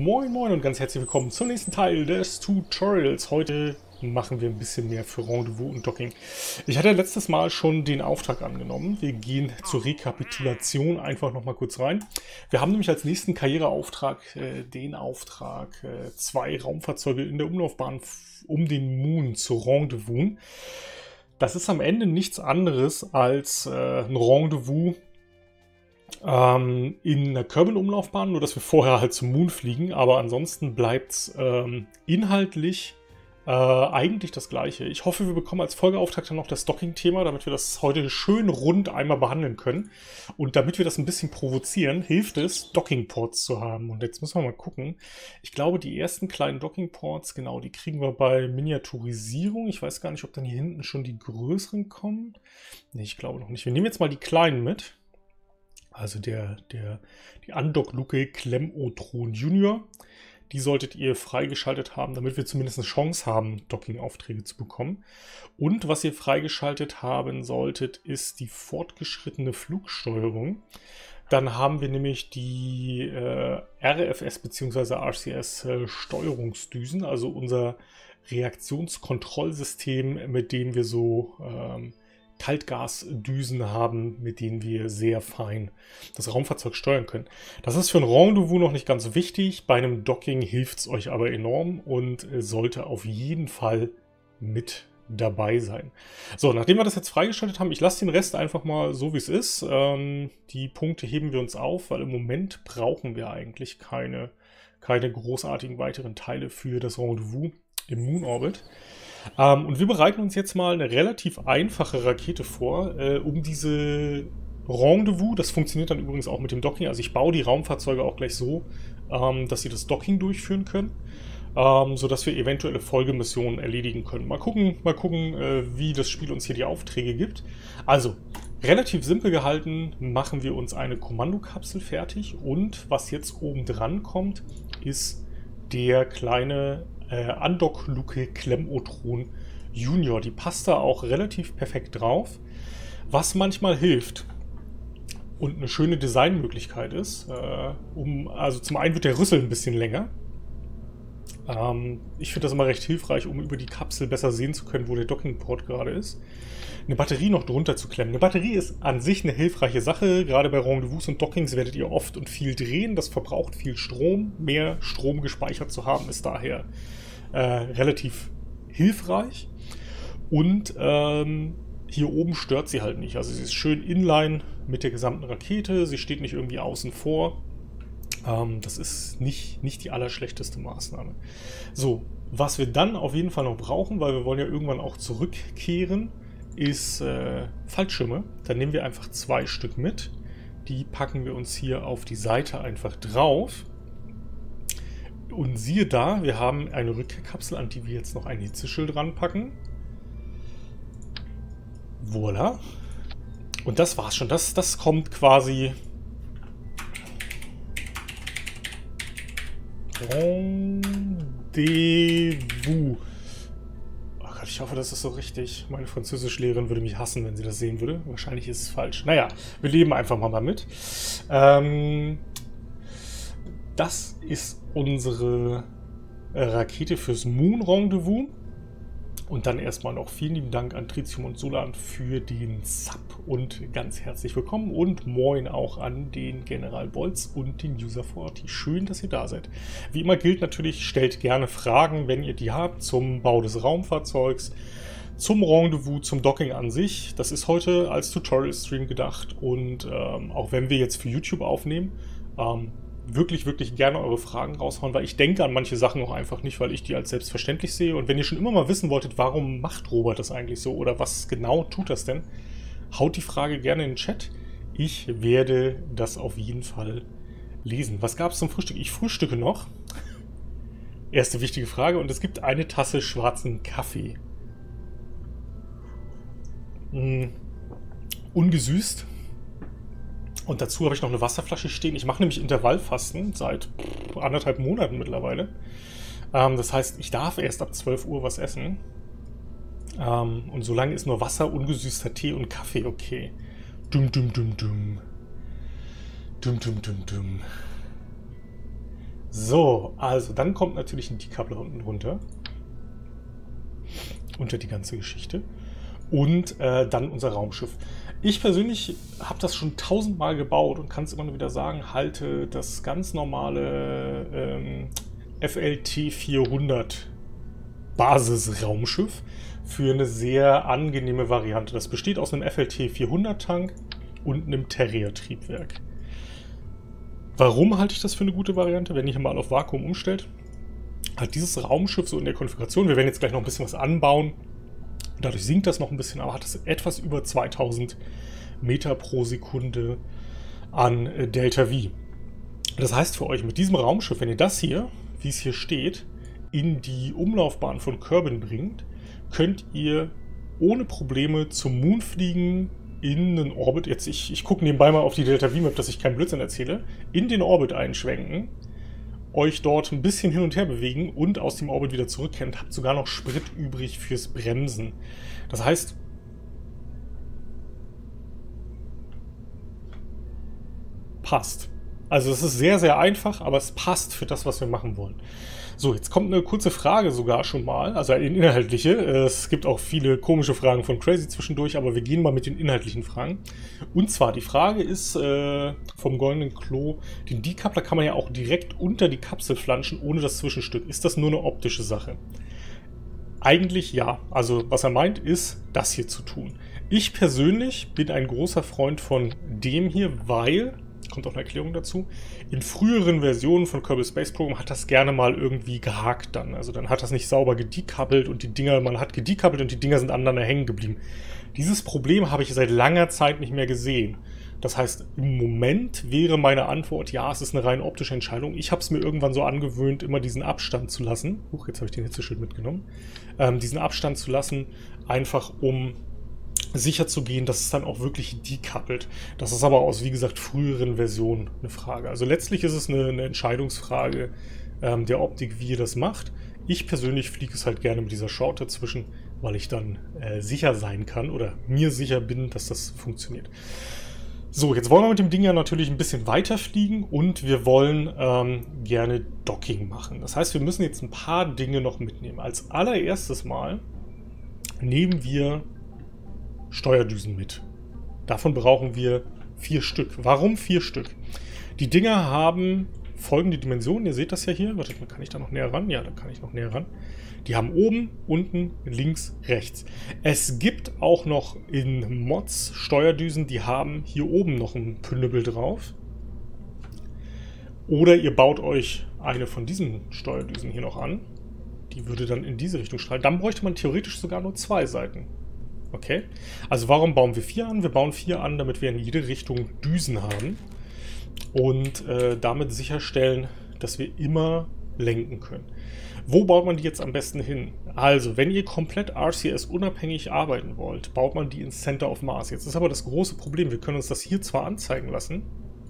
Moin Moin und ganz herzlich willkommen zum nächsten Teil des Tutorials. Heute machen wir ein bisschen mehr für Rendezvous und Docking. Ich hatte letztes Mal schon den Auftrag angenommen. Wir gehen zur Rekapitulation einfach nochmal kurz rein. Wir haben nämlich als nächsten Karriereauftrag den Auftrag 2 Raumfahrzeuge in der Umlaufbahn um den Moon zu Rendezvous. Das ist am Ende nichts anderes als ein Rendezvous in einer Kerbal-Umlaufbahn, nur dass wir vorher halt zum Moon fliegen, aber ansonsten bleibt es inhaltlich eigentlich das Gleiche. Ich hoffe, wir bekommen als Folgeauftakt dann noch das Docking-Thema, damit wir das heute schön rund einmal behandeln können. Und damit wir das ein bisschen provozieren, hilft es, Docking-Ports zu haben. Und jetzt müssen wir mal gucken. Ich glaube, die ersten kleinen Docking-Ports, genau, die kriegen wir bei Miniaturisierung. Ich weiß gar nicht, ob dann hier hinten schon die größeren kommen. Nee, ich glaube noch nicht. Wir nehmen jetzt mal die kleinen mit. Also die Undock-Luke Klemmotron Junior. Die solltet ihr freigeschaltet haben, damit wir zumindest eine Chance haben, Docking-Aufträge zu bekommen. Und was ihr freigeschaltet haben solltet, ist die fortgeschrittene Flugsteuerung. Dann haben wir nämlich die RFS bzw. RCS Steuerungsdüsen, also unser Reaktionskontrollsystem, mit dem wir so Kaltgasdüsen haben, mit denen wir sehr fein das Raumfahrzeug steuern können. Das ist für ein Rendezvous noch nicht ganz wichtig. Bei einem Docking hilft es euch aber enorm und sollte auf jeden Fall mit dabei sein. So, nachdem wir das jetzt freigeschaltet haben, ich lasse den Rest einfach mal so, wie es ist. Die Punkte heben wir uns auf, weil im Moment brauchen wir eigentlich keine großartigen weiteren Teile für das Rendezvous im Moon Orbit. Und wir bereiten uns jetzt mal eine relativ einfache Rakete vor, um diese Rendezvous, das funktioniert dann übrigens auch mit dem Docking, also ich baue die Raumfahrzeuge auch gleich so, dass sie das Docking durchführen können, sodass wir eventuelle Folgemissionen erledigen können. Mal gucken, wie das Spiel uns hier die Aufträge gibt. Also, relativ simpel gehalten, machen wir uns eine Kommandokapsel fertig und was jetzt oben dran kommt, ist der kleine Undock-Luke Klemmotron Junior. Die passt da auch relativ perfekt drauf. Was manchmal hilft und eine schöne Designmöglichkeit ist, also zum einen wird der Rüssel ein bisschen länger. Ich finde das immer recht hilfreich, um über die Kapsel besser sehen zu können, wo der Dockingport gerade ist. Eine Batterie noch drunter zu klemmen. Eine Batterie ist an sich eine hilfreiche Sache. Gerade bei Rendezvous und Dockings werdet ihr oft und viel drehen. Das verbraucht viel Strom. Mehr Strom gespeichert zu haben, ist daher relativ hilfreich. Und hier oben stört sie halt nicht. Also sie ist schön inline mit der gesamten Rakete. Sie steht nicht irgendwie außen vor. Das ist nicht die allerschlechteste Maßnahme. So, was wir dann auf jeden Fall noch brauchen, weil wir wollen ja irgendwann auch zurückkehren, ist Fallschirme. Dann nehmen wir einfach 2 Stück mit. Die packen wir uns hier auf die Seite einfach drauf. Und siehe da, wir haben eine Rückkehrkapsel, an die wir jetzt noch ein Hitzeschild ranpacken. Voila. Und das war's schon. Das kommt quasi Rendezvous. Oh Gott, ich hoffe, das ist so richtig. Meine Französischlehrerin würde mich hassen, wenn sie das sehen würde. Wahrscheinlich ist es falsch. Naja, wir leben einfach mal damit. Das ist unsere Rakete fürs Moon Rendezvous. Und dann erstmal noch vielen lieben Dank an Tritium und Solan für den Sub und ganz herzlich willkommen und moin auch an den General Bolz und den User 40. Schön, dass ihr da seid. Wie immer gilt natürlich, stellt gerne Fragen, wenn ihr die habt, zum Bau des Raumfahrzeugs, zum Rendezvous, zum Docking an sich. Das ist heute als Tutorial-Stream gedacht und auch wenn wir jetzt für YouTube aufnehmen, wirklich gerne eure Fragen raushauen, weil ich denke an manche Sachen auch einfach nicht, weil ich die als selbstverständlich sehe. Und wenn ihr schon immer mal wissen wolltet, warum macht Robert das eigentlich so oder was genau tut das denn, haut die Frage gerne in den Chat. Ich werde das auf jeden Fall lesen. Was gab es zum Frühstück? Ich frühstücke noch. Erste wichtige Frage. Und es gibt eine Tasse schwarzen Kaffee. Ungesüßt. Und dazu habe ich noch eine Wasserflasche stehen. Ich mache nämlich Intervallfasten seit 1,5 Monaten mittlerweile. Das heißt, ich darf erst ab 12 Uhr was essen. Und solange ist nur Wasser, ungesüßter Tee und Kaffee okay. Dum. So, also dann kommt natürlich ein Decoupler unten runter. Unter die ganze Geschichte. Und dann unser Raumschiff. Ich persönlich habe das schon 1000-mal gebaut und kann es immer nur wieder sagen, halte das ganz normale FLT 400 Basisraumschiff für eine sehr angenehme Variante. Das besteht aus einem FLT 400 Tank und einem Terrier-Triebwerk. Warum halte ich das für eine gute Variante, wenn ihr mal auf Vakuum umstellt? Hat dieses Raumschiff so in der Konfiguration, wir werden jetzt gleich noch ein bisschen was anbauen, dadurch sinkt das noch ein bisschen, aber hat es etwas über 2000 Meter pro Sekunde an Delta V. Das heißt für euch, mit diesem Raumschiff, wenn ihr das hier, wie es hier steht, in die Umlaufbahn von Kerbin bringt, könnt ihr ohne Probleme zum Moon fliegen, in einen Orbit, jetzt ich gucke nebenbei mal auf die Delta V-Map, dass ich keinen Blödsinn erzähle, in den Orbit einschwenken, euch dort ein bisschen hin und her bewegen und aus dem Orbit wieder zurückkehren. Habt sogar noch Sprit übrig fürs Bremsen. Das heißt, passt. Also es ist sehr, sehr einfach, aber es passt für das, was wir machen wollen. So, jetzt kommt eine kurze Frage sogar schon mal, also eine inhaltliche. Es gibt auch viele komische Fragen von Crazy zwischendurch, aber wir gehen mal mit den inhaltlichen Fragen. Und zwar, die Frage ist vom Goldenen Klo, den Decoupler kann man ja auch direkt unter die Kapsel flanschen, ohne das Zwischenstück. Ist das nur eine optische Sache? Eigentlich ja. Also was er meint, ist, das hier zu tun. Ich persönlich bin ein großer Freund von dem hier, weil... kommt auch eine Erklärung dazu. In früheren Versionen von Kerbal Space Program hat das gerne mal irgendwie gehakt dann. Also dann hat das nicht sauber gedecoupled und die Dinger, man hat gedecoupled und die Dinger sind aneinander hängen geblieben. Dieses Problem habe ich seit langer Zeit nicht mehr gesehen. Das heißt, im Moment wäre meine Antwort, ja, es ist eine rein optische Entscheidung. Ich habe es mir irgendwann so angewöhnt, immer diesen Abstand zu lassen. Jetzt habe ich den Hitzeschild mitgenommen. Diesen Abstand zu lassen, einfach um sicher zu gehen, dass es dann auch wirklich decoupelt. Das ist aber aus, wie gesagt, früheren Versionen eine Frage. Also letztlich ist es eine Entscheidungsfrage der Optik, wie ihr das macht. Ich persönlich fliege es halt gerne mit dieser Short dazwischen, weil ich dann sicher sein kann oder mir sicher bin, dass das funktioniert. So, jetzt wollen wir mit dem Ding ja natürlich ein bisschen weiter fliegen und wir wollen gerne Docking machen. Das heißt, wir müssen jetzt ein paar Dinge noch mitnehmen. Als allererstes Mal nehmen wir Steuerdüsen mit. Davon brauchen wir 4 Stück. Warum 4 Stück? Die Dinger haben folgende Dimensionen. Ihr seht das ja hier. Wartet mal, kann ich da noch näher ran? Ja, da kann ich noch näher ran. Die haben oben, unten, links, rechts. Es gibt auch noch in Mods Steuerdüsen, die haben hier oben noch ein Pündebel drauf. Oder ihr baut euch eine von diesen Steuerdüsen hier noch an. Die würde dann in diese Richtung strahlen. Dann bräuchte man theoretisch sogar nur 2 Seiten. Okay, also warum bauen wir 4 an? Wir bauen 4 an, damit wir in jede Richtung Düsen haben und damit sicherstellen, dass wir immer lenken können. Wo baut man die jetzt am besten hin? Also, wenn ihr komplett RCS-unabhängig arbeiten wollt, baut man die ins Center of Mass. Jetzt ist aber das große Problem, wir können uns das hier zwar anzeigen lassen,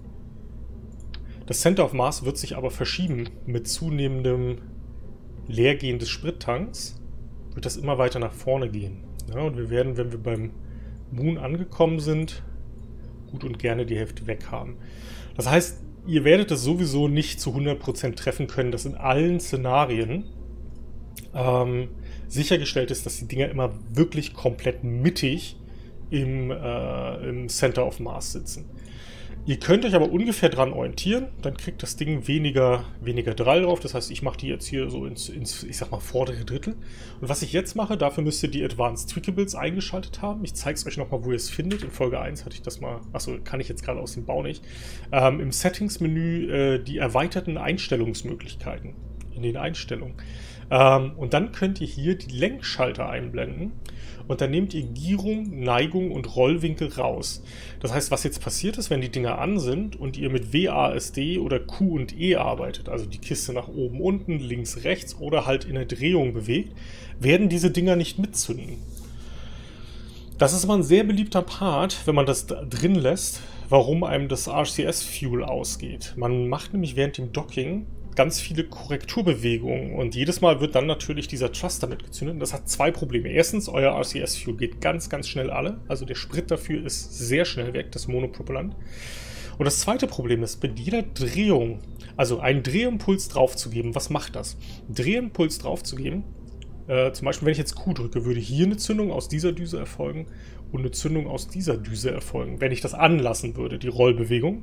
das Center of Mass wird sich aber verschieben. Mit zunehmendem Leergehen des Sprittanks wird das immer weiter nach vorne gehen. Ja, und wir werden, wenn wir beim Moon angekommen sind, gut und gerne die Hälfte weg haben. Das heißt, ihr werdet es sowieso nicht zu 100% treffen können, dass in allen Szenarien sichergestellt ist, dass die Dinger immer wirklich komplett mittig im Center of Mass sitzen. Ihr könnt euch aber ungefähr dran orientieren, dann kriegt das Ding weniger Drall drauf. Das heißt, ich mache die jetzt hier so ins, ich sag mal, vordere Drittel. Und was ich jetzt mache, dafür müsst ihr die Advanced Tweakables eingeschaltet haben. Ich zeige es euch nochmal, wo ihr es findet. In Folge 1 hatte ich das mal, achso, kann ich jetzt gerade aus dem Bau nicht. Im Settings-Menü die erweiterten Einstellungsmöglichkeiten in den Einstellungen. Und dann könnt ihr hier die Lenkschalter einblenden. Und dann nehmt ihr Gierung, Neigung und Rollwinkel raus. Das heißt, was jetzt passiert ist, wenn die Dinger an sind und ihr mit WASD oder Q und E arbeitet, also die Kiste nach oben, unten, links, rechts oder halt in der Drehung bewegt, werden diese Dinger nicht mitzünden. Das ist aber ein sehr beliebter Part, wenn man das drin lässt, warum einem das RCS-Fuel ausgeht. Man macht nämlich während dem Docking ganz viele Korrekturbewegungen und jedes Mal wird dann natürlich dieser Thruster mitgezündet und das hat 2 Probleme. Erstens, euer RCS-Fuel geht ganz, ganz schnell alle, also der Sprit dafür ist sehr schnell weg, das Monopropellant. Und das zweite Problem ist, bei jeder Drehung, also einen Drehimpuls draufzugeben, was macht das? Einen Drehimpuls draufzugeben, zum Beispiel, wenn ich jetzt Q drücke, würde hier eine Zündung aus dieser Düse erfolgen und eine Zündung aus dieser Düse erfolgen, wenn ich das anlassen würde, die Rollbewegung.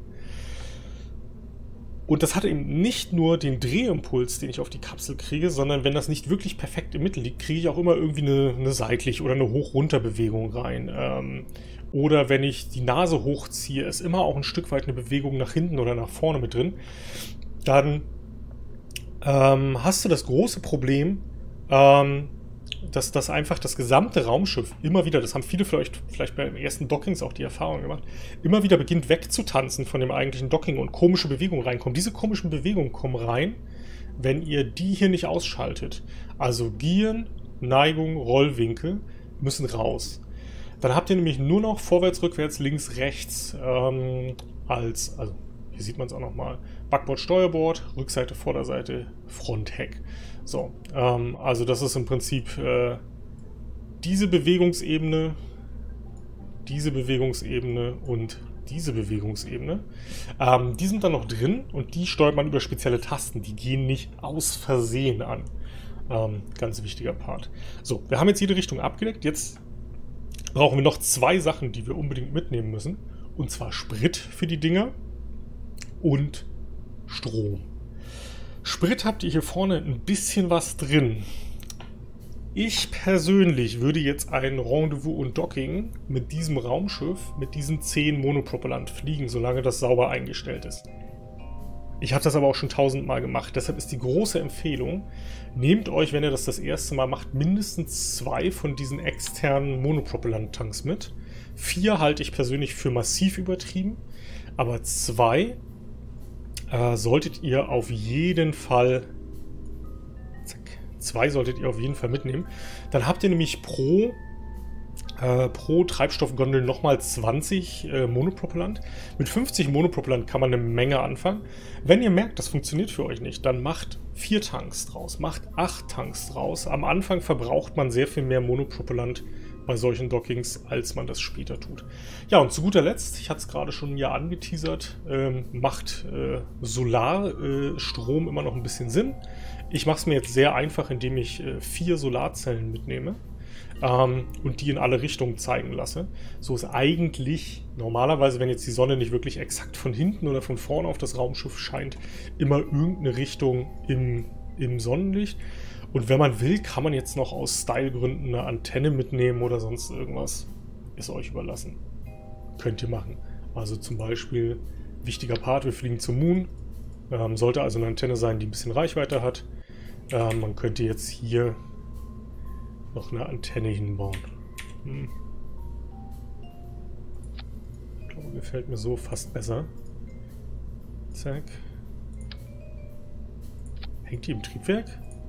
Und das hat eben nicht nur den Drehimpuls, den ich auf die Kapsel kriege, sondern wenn das nicht wirklich perfekt im Mittel liegt, kriege ich auch immer irgendwie eine seitlich- oder eine Hoch-Runter-Bewegung rein. Oder wenn ich die Nase hochziehe, ist immer auch ein Stück weit eine Bewegung nach hinten oder nach vorne mit drin. Dann hast du das große Problem, dass das einfach das gesamte Raumschiff immer wieder, das haben viele vielleicht bei den ersten Dockings auch die Erfahrung gemacht, immer wieder beginnt wegzutanzen von dem eigentlichen Docking und komische Bewegungen reinkommen. Diese komischen Bewegungen kommen rein, wenn ihr die hier nicht ausschaltet. Also Gieren, Neigung, Rollwinkel müssen raus. Dann habt ihr nämlich nur noch vorwärts, rückwärts, links, rechts also hier sieht man es auch nochmal, Backbord, Steuerbord, Rückseite, Vorderseite, Frontheck. So, also das ist im Prinzip diese Bewegungsebene und diese Bewegungsebene. Die sind dann noch drin und die steuert man über spezielle Tasten. Die gehen nicht aus Versehen an. Ganz wichtiger Part. So, wir haben jetzt jede Richtung abgedeckt. Jetzt brauchen wir noch zwei Sachen, die wir unbedingt mitnehmen müssen. Und zwar Sprit für die Dinger und Strom. Sprit habt ihr hier vorne ein bisschen was drin. Ich persönlich würde jetzt ein Rendezvous und Docking mit diesem Raumschiff, mit diesen 10 Monopropellant fliegen, solange das sauber eingestellt ist. Ich habe das aber auch schon 1000-mal gemacht. Deshalb ist die große Empfehlung, nehmt euch, wenn ihr das erste Mal macht, mindestens 2 von diesen externen Monopropellant-Tanks mit. 4 halte ich persönlich für massiv übertrieben, aber 2 solltet ihr auf jeden Fall mitnehmen. Dann habt ihr nämlich pro Treibstoffgondel nochmal 20 Monopropellant. Mit 50 Monopropellant kann man eine Menge anfangen. Wenn ihr merkt, das funktioniert für euch nicht, dann macht 4 Tanks draus, macht 8 Tanks draus. Am Anfang verbraucht man sehr viel mehr Monopropellant bei solchen Dockings, als man das später tut. Ja, und zu guter Letzt, ich hatte es gerade schon ja angeteasert, macht Solarstrom immer noch ein bisschen Sinn. Ich mache es mir jetzt sehr einfach, indem ich 4 Solarzellen mitnehme und die in alle Richtungen zeigen lasse. So ist eigentlich normalerweise, wenn jetzt die Sonne nicht wirklich exakt von hinten oder von vorne auf das Raumschiff scheint, immer irgendeine Richtung im Sonnenlicht. Und wenn man will, kann man jetzt noch aus Stylegründen eine Antenne mitnehmen oder sonst irgendwas. Ist euch überlassen. Könnt ihr machen. Also zum Beispiel, wichtiger Part, wir fliegen zum Moon. Sollte also eine Antenne sein, die ein bisschen Reichweite hat. Man könnte jetzt hier noch eine Antenne hinbauen. Ich glaube, gefällt mir so fast besser. Zack. Hängt die im Triebwerk?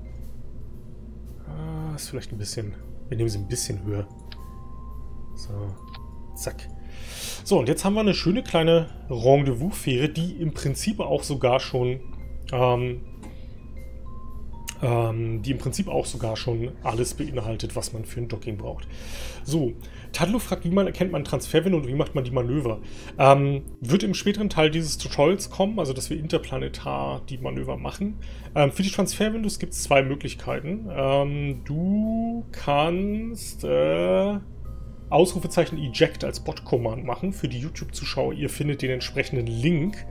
Ist vielleicht ein bisschen... Wir nehmen sie ein bisschen höher. So, zack. So, und jetzt haben wir eine schöne kleine Rendezvous-Fähre, die im Prinzip auch sogar schon... alles beinhaltet, was man für ein Docking braucht. So, Tadlo fragt, wie erkennt man Transferwinde und wie macht man die Manöver? Wird im späteren Teil dieses Tutorials kommen, also dass wir interplanetar die Manöver machen. Für die Transferwindows gibt es 2 Möglichkeiten. Du kannst Ausrufezeichen Eject als Bot-Command machen für die YouTube-Zuschauer. Ihr findet den entsprechenden Link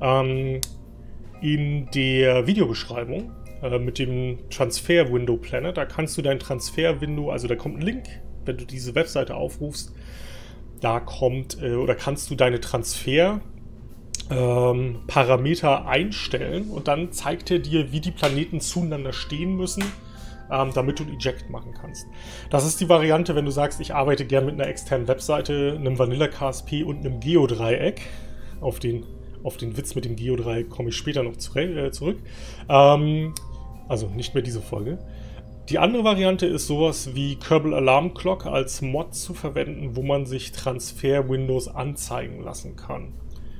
in der Videobeschreibung. Mit dem Transfer-Window-Planner. Da kannst du dein Transfer-Window, also da kommt ein Link, wenn du diese Webseite aufrufst, da kommt, oder kannst du deine Transfer-Parameter einstellen und dann zeigt er dir, wie die Planeten zueinander stehen müssen, damit du ein Eject machen kannst. Das ist die Variante, wenn du sagst, ich arbeite gern mit einer externen Webseite, einem Vanilla KSP und einem Geodreieck. Auf den Witz mit dem Geodreieck komme ich später noch zurück. Also nicht mehr diese Folge. Die andere Variante ist sowas wie Kerbal Alarm Clock als Mod zu verwenden, wo man sich Transfer-Windows anzeigen lassen kann.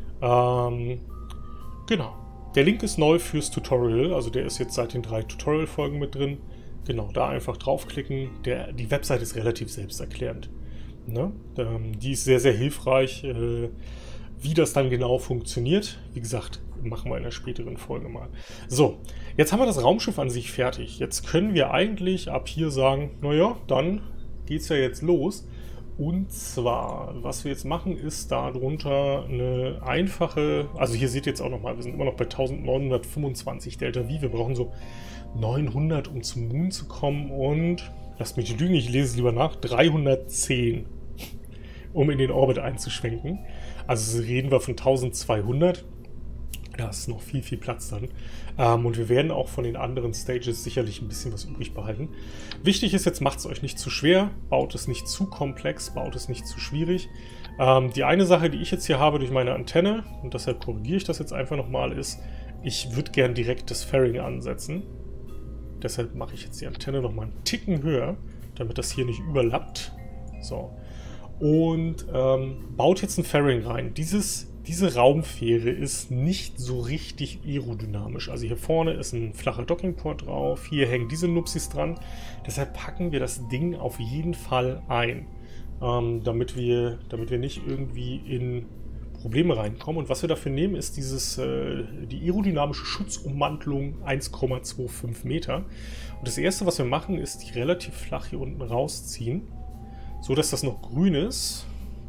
Genau. Der Link ist neu fürs Tutorial, also der ist jetzt seit den 3 Tutorial-Folgen mit drin. Genau, da einfach draufklicken. Die Website ist relativ selbsterklärend. Ne? Die ist sehr, sehr hilfreich. Wie das dann genau funktioniert, wie gesagt, machen wir in einer späteren Folge mal. So, jetzt haben wir das Raumschiff an sich fertig. Jetzt können wir eigentlich ab hier sagen, naja, dann geht es ja jetzt los. Und zwar, was wir jetzt machen, ist darunter eine einfache, also hier seht ihr jetzt auch nochmal, wir sind immer noch bei 1925 Delta V. Wir brauchen so 900, um zum Moon zu kommen und, lasst mich nicht lügen, ich lese es lieber nach, 310, um in den Orbit einzuschwenken. Also reden wir von 1200. Da ist noch viel, viel Platz dann. Und wir werden auch von den anderen Stages sicherlich ein bisschen was übrig behalten. Wichtig ist jetzt, macht es euch nicht zu schwer, baut es nicht zu komplex, baut es nicht zu schwierig. Die eine Sache, die ich jetzt hier habe durch meine Antenne, und deshalb korrigiere ich das jetzt einfach nochmal, ist, ich würde gern direkt das Fairing ansetzen. Deshalb mache ich jetzt die Antenne nochmal einen Ticken höher, damit das hier nicht überlappt. So. Und baut jetzt ein Fairing rein. Diese Raumfähre ist nicht so richtig aerodynamisch. Also hier vorne ist ein flacher Dockingport drauf, hier hängen diese Nupsis dran. Deshalb packen wir das Ding auf jeden Fall ein, damit wir nicht irgendwie in Probleme reinkommen. Und was wir dafür nehmen, ist die aerodynamische Schutzummantelung 1,25 Meter. Und das erste, was wir machen, ist die relativ flach hier unten rausziehen, so dass das noch grün ist.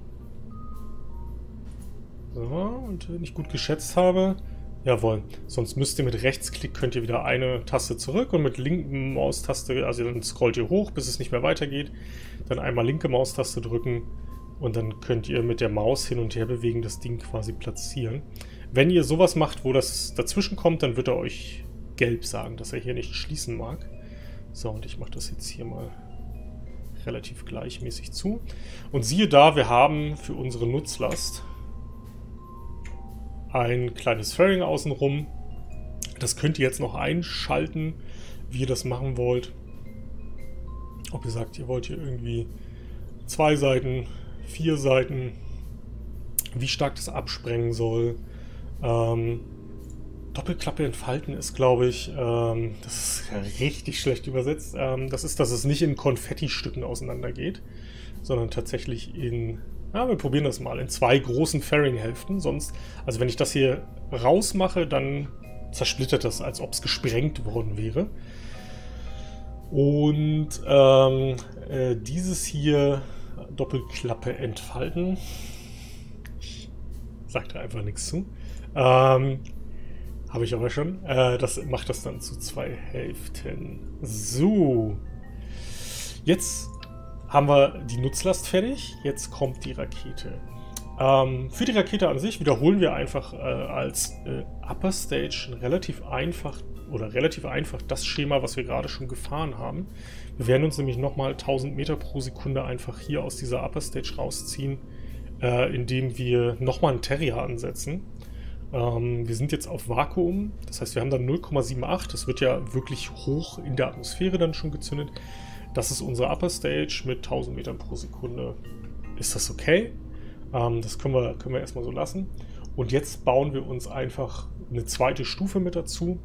So, und wenn ich gut geschätzt habe, jawohl, sonst müsst ihr mit Rechtsklick, könnt ihr wieder eine Taste zurück und mit linken Maustaste, also dann scrollt ihr hoch, bis es nicht mehr weitergeht, dann einmal linke Maustaste drücken und dann könnt ihr mit der Maus hin und her bewegen, das Ding quasi platzieren. Wenn ihr sowas macht, wo das dazwischen kommt, dann wird er euch gelb sagen, dass er hier nicht schließen mag. So, und ich mache das jetzt hier mal relativ gleichmäßig zu. Und siehe da, wir haben für unsere Nutzlast ein kleines Fairing außenrum. Das könnt ihr jetzt noch einschalten, wie ihr das machen wollt. Ob ihr sagt, ihr wollt hier irgendwie 2 Seiten, 4 Seiten, wie stark das absprengen soll. Doppelklappe entfalten ist, glaube ich, das ist ja richtig schlecht übersetzt. Das ist, dass es nicht in Konfetti-Stücken auseinandergeht, sondern tatsächlich in, ja, wir probieren das mal, in 2 großen Fairing-Hälften. Sonst, also wenn ich das hier rausmache, dann zersplittert das, als ob es gesprengt worden wäre. Und dieses hier, Doppelklappe entfalten, ich sage da einfach nichts zu, habe ich aber schon, das macht das dann zu 2 Hälften. So, jetzt haben wir die Nutzlast fertig, jetzt kommt die Rakete. Für die Rakete an sich wiederholen wir einfach als Upper Stage relativ einfach das Schema, was wir gerade schon gefahren haben. Wir werden uns nämlich nochmal 1000 Meter pro Sekunde einfach hier aus dieser Upper Stage rausziehen, indem wir nochmal einen Terrier ansetzen. Wir sind jetzt auf Vakuum, das heißt wir haben dann 0,78, das wird ja wirklich hoch in der Atmosphäre dann schon gezündet. Das ist unsere Upper Stage mit 1000 Metern pro Sekunde. Ist das okay? Das können wir erstmal so lassen. Und jetzt bauen wir uns einfach eine zweite Stufe mit dazu,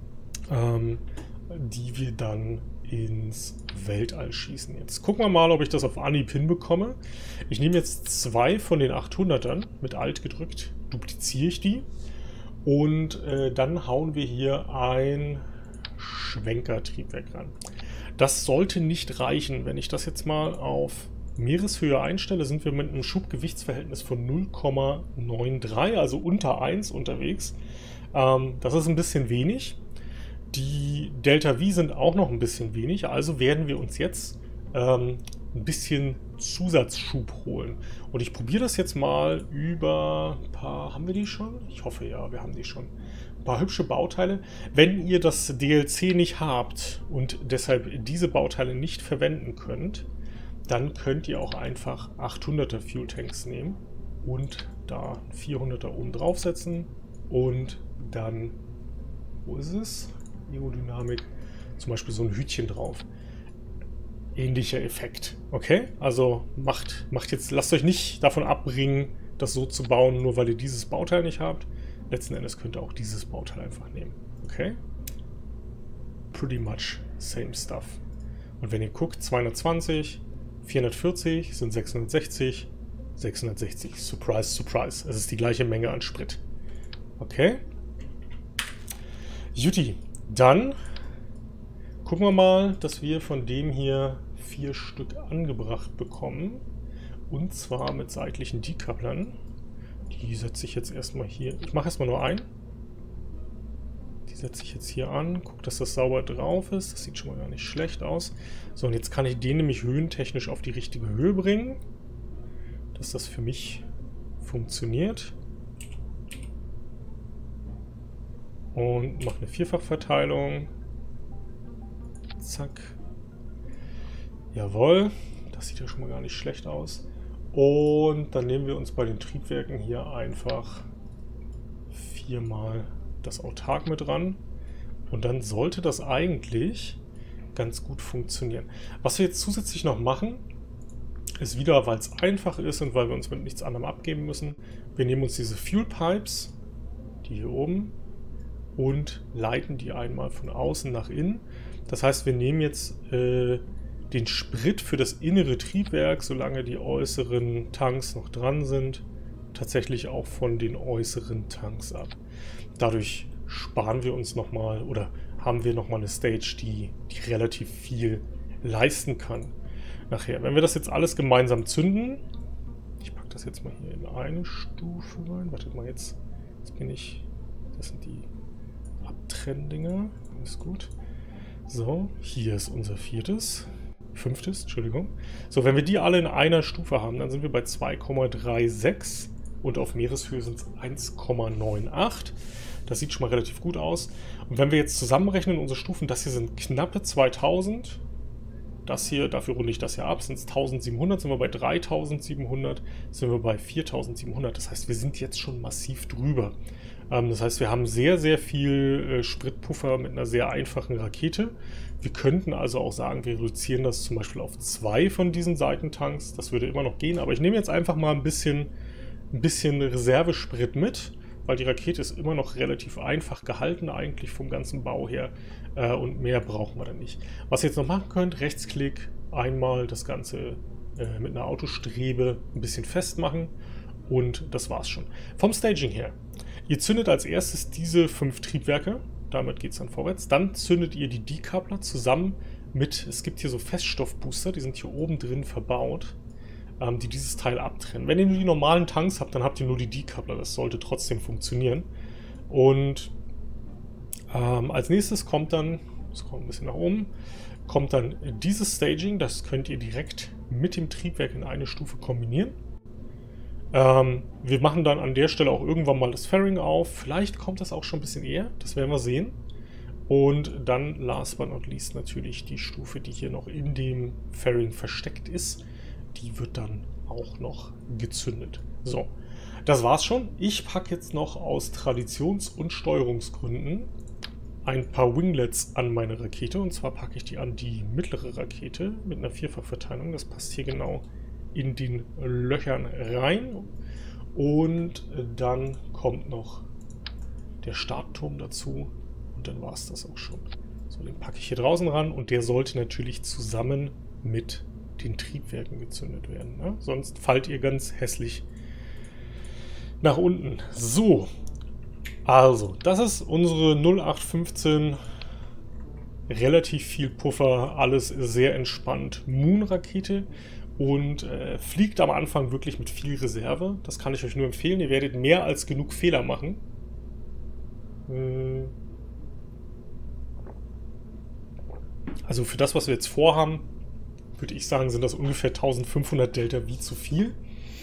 die wir dann ins Weltall schießen. Jetzt gucken wir mal, ob ich das auf Anhieb hinbekomme. Ich nehme jetzt 2 von den 800ern mit Alt gedrückt, dupliziere ich die und dann hauen wir hier ein Schwenkertriebwerk ran. Das sollte nicht reichen. Wenn ich das jetzt mal auf Meereshöhe einstelle, sind wir mit einem Schubgewichtsverhältnis von 0,93, also unter 1 unterwegs. Das ist ein bisschen wenig. Die Delta V sind auch noch ein bisschen wenig, also werden wir uns jetzt ein bisschen Zusatzschub holen. Und ich probiere das jetzt mal über ein paar, haben wir die schon? Ich hoffe ja, wir haben die schon. Ein paar hübsche Bauteile. Wenn ihr das DLC nicht habt und deshalb diese Bauteile nicht verwenden könnt, dann könnt ihr auch einfach 800er Fuel Tanks nehmen und da 400er oben draufsetzen und dann, wo ist es? Aerodynamik, zum Beispiel so ein Hütchen drauf. Ähnlicher Effekt, okay? Also macht jetzt, lasst euch nicht davon abbringen, das so zu bauen, nur weil ihr dieses Bauteil nicht habt. Letzten Endes könnt ihr auch dieses Bauteil einfach nehmen, okay? Pretty much same stuff. Und wenn ihr guckt, 220, 440 sind 660, 660. Surprise, surprise. Es ist die gleiche Menge an Sprit. Okay. Juti. Dann gucken wir mal, dass wir von dem hier 4 Stück angebracht bekommen. Und zwar mit seitlichen Decouplern. Die setze ich jetzt erstmal hier. Ich mache erstmal nur einen. Die setze ich jetzt hier an. Guck, dass das sauber drauf ist. Das sieht schon mal gar nicht schlecht aus. So, und jetzt kann ich den nämlich höhentechnisch auf die richtige Höhe bringen. Dass das für mich funktioniert. Und mache eine Vierfachverteilung. Zack. Jawohl. Das sieht ja schon mal gar nicht schlecht aus. Und dann nehmen wir uns bei den Triebwerken hier einfach 4-mal das Autark mit ran. Und dann sollte das eigentlich ganz gut funktionieren. Was wir jetzt zusätzlich noch machen, ist wieder, weil es einfach ist und weil wir uns mit nichts anderem abgeben müssen. Wir nehmen uns diese Fuel Pipes, die hier oben, und leiten die einmal von außen nach innen. Das heißt, wir nehmen jetzt den Sprit für das innere Triebwerk, solange die äußeren Tanks noch dran sind, tatsächlich auch von den äußeren Tanks ab. Dadurch sparen wir uns nochmal oder haben wir nochmal eine Stage, die relativ viel leisten kann. Nachher, wenn wir das jetzt alles gemeinsam zünden, ich packe das jetzt mal hier in eine Stufe rein. Wartet mal, jetzt bin ich, das sind die Abtrenndinger, alles gut. So, hier ist unser fünftes, Entschuldigung. So, wenn wir die alle in einer Stufe haben, dann sind wir bei 2,36 und auf Meereshöhe sind es 1,98. Das sieht schon mal relativ gut aus. Und wenn wir jetzt zusammenrechnen, unsere Stufen, das hier sind knappe 2000. Das hier, dafür runde ich das hier ab, sind es 1700, sind wir bei 3700, sind wir bei 4700. Das heißt, wir sind jetzt schon massiv drüber. Das heißt, wir haben sehr, sehr viel Spritpuffer mit einer sehr einfachen Rakete. Wir könnten also auch sagen, wir reduzieren das zum Beispiel auf 2 von diesen Seitentanks. Das würde immer noch gehen, aber ich nehme jetzt einfach mal ein bisschen Reservesprit mit, weil die Rakete ist immer noch relativ einfach gehalten eigentlich vom ganzen Bau her und mehr brauchen wir dann nicht. Was ihr jetzt noch machen könnt, Rechtsklick, einmal das Ganze mit einer Autostrebe ein bisschen festmachen und das war's schon. Vom Staging her, ihr zündet als erstes diese 5 Triebwerke, damit geht es dann vorwärts. Dann zündet ihr die Decoupler zusammen mit, es gibt hier so Feststoffbooster, die sind hier oben drin verbaut, die dieses Teil abtrennen. Wenn ihr nur die normalen Tanks habt, dann habt ihr nur die Decoupler, das sollte trotzdem funktionieren. Und als nächstes kommt dann, das kommt ein bisschen nach oben, kommt dann dieses Staging, das könnt ihr direkt mit dem Triebwerk in eine Stufe kombinieren. Wir machen dann an der Stelle auch irgendwann mal das Fairing auf. Vielleicht kommt das auch schon ein bisschen eher, das werden wir sehen. Und dann, last but not least, natürlich die Stufe, die hier noch in dem Fairing versteckt ist. Die wird dann auch noch gezündet. So, das war's schon. Ich packe jetzt noch aus Traditions- und Steuerungsgründen ein paar Winglets an meine Rakete. Und zwar packe ich die an die mittlere Rakete mit einer Vierfachverteilung. Das passt hier genau in den Löchern rein. Und dann kommt noch der Startturm dazu. Und dann war es das auch schon. So, den packe ich hier draußen ran. Und der sollte natürlich zusammen mit den Triebwerken gezündet werden. Ne? Sonst fallt ihr ganz hässlich nach unten. So, also, das ist unsere 0815, relativ viel Puffer, alles sehr entspannt Moon-Rakete und fliegt am Anfang wirklich mit viel Reserve. Das kann ich euch nur empfehlen. Ihr werdet mehr als genug Fehler machen. Also für das, was wir jetzt vorhaben, würde ich sagen, sind das ungefähr 1500 Delta V zu viel.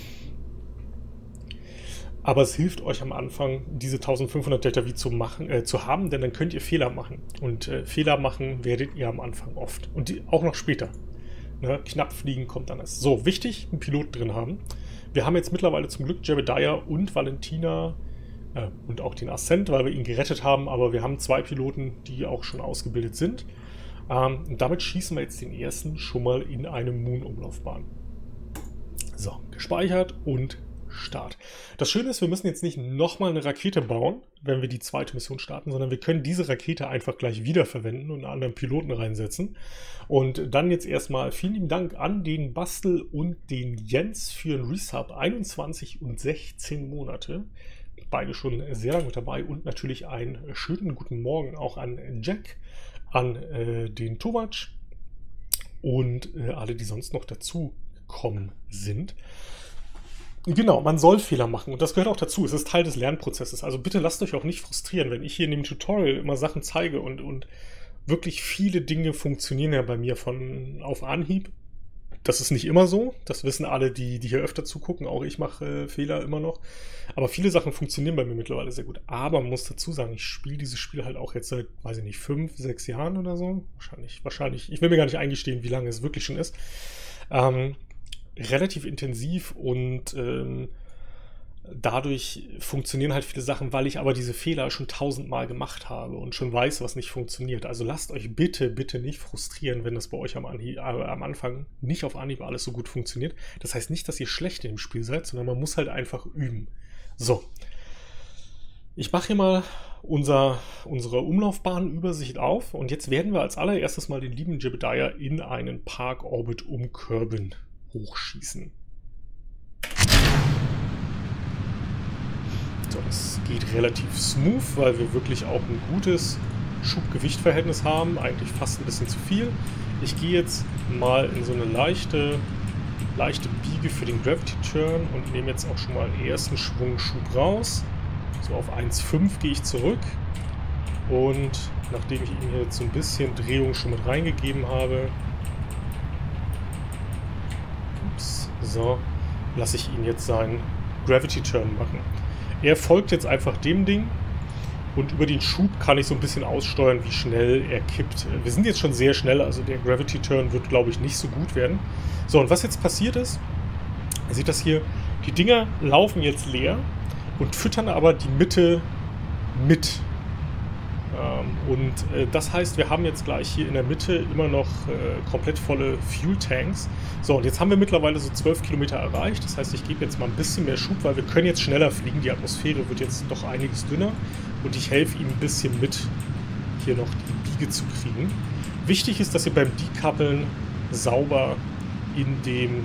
Aber es hilft euch am Anfang, diese 1500 Delta V zu haben, denn dann könnt ihr Fehler machen. Und Fehler machen werdet ihr am Anfang oft. Und auch noch später. Ne? Knapp fliegen kommt dann erst. So, wichtig, einen Piloten drin haben. Wir haben jetzt mittlerweile zum Glück Jebediah und Valentina und auch den Ascent, weil wir ihn gerettet haben. Aber wir haben 2 Piloten, die auch schon ausgebildet sind. Und damit schießen wir jetzt den ersten schon mal in eine Moon-Umlaufbahn. So, gespeichert und Start. Das Schöne ist, wir müssen jetzt nicht nochmal eine Rakete bauen, wenn wir die zweite Mission starten, sondern wir können diese Rakete einfach gleich wiederverwenden und einen anderen Piloten reinsetzen. Und dann jetzt erstmal vielen lieben Dank an den Bastel und den Jens für ein Resub. 21 und 16 Monate. Beide schon sehr lange mit dabei. Und natürlich einen schönen guten Morgen auch an Jack, an den Tovac und alle, die sonst noch dazu gekommen sind. Genau, man soll Fehler machen und das gehört auch dazu. Es ist Teil des Lernprozesses. Also bitte lasst euch auch nicht frustrieren, wenn ich hier in dem Tutorial immer Sachen zeige und wirklich viele Dinge funktionieren ja bei mir von auf Anhieb. Das ist nicht immer so. Das wissen alle, die hier öfter zugucken. Auch ich mache Fehler immer noch. Aber viele Sachen funktionieren bei mir mittlerweile sehr gut. Aber man muss dazu sagen, ich spiele dieses Spiel halt auch jetzt seit, weiß ich nicht, 5, 6 Jahren oder so. Wahrscheinlich. Ich will mir gar nicht eingestehen, wie lange es wirklich schon ist. Relativ intensiv und dadurch funktionieren halt viele Sachen, weil ich aber diese Fehler schon 1000-mal gemacht habe und schon weiß, was nicht funktioniert. Also lasst euch bitte, bitte nicht frustrieren, wenn das bei euch am Anfang nicht auf Anhieb alles so gut funktioniert. Das heißt nicht, dass ihr schlecht im Spiel seid, sondern man muss halt einfach üben. So, ich mache hier mal unsere Umlaufbahnübersicht auf und jetzt werden wir als allererstes mal den lieben Jebediah in einen Park-Orbit um Kerbin hochschießen. So, das geht relativ smooth, weil wir wirklich auch ein gutes Schub-Gewicht-Verhältnis haben. Eigentlich fast ein bisschen zu viel. Ich gehe jetzt mal in so eine leichte Biege für den Gravity Turn und nehme jetzt auch schon mal den ersten Schwung Schub raus. So auf 1,5 gehe ich zurück. Und nachdem ich ihm hier jetzt so ein bisschen Drehung schon mit reingegeben habe, so, lasse ich ihn jetzt seinen Gravity Turn machen. Er folgt jetzt einfach dem Ding und über den Schub kann ich so ein bisschen aussteuern, wie schnell er kippt. Wir sind jetzt schon sehr schnell, also der Gravity Turn wird, glaube ich, nicht so gut werden. So, und was jetzt passiert ist, ihr seht das hier, die Dinger laufen jetzt leer und füttern aber die Mitte mit. Das heißt, wir haben jetzt gleich hier in der Mitte immer noch komplett volle Fuel-Tanks. So, und jetzt haben wir mittlerweile so 12 Kilometer erreicht. Das heißt, ich gebe jetzt mal ein bisschen mehr Schub, weil wir können jetzt schneller fliegen. Die Atmosphäre wird jetzt doch einiges dünner. Und ich helfe ihm ein bisschen mit, hier noch die Biege zu kriegen. Wichtig ist, dass ihr beim Decouplen sauber in dem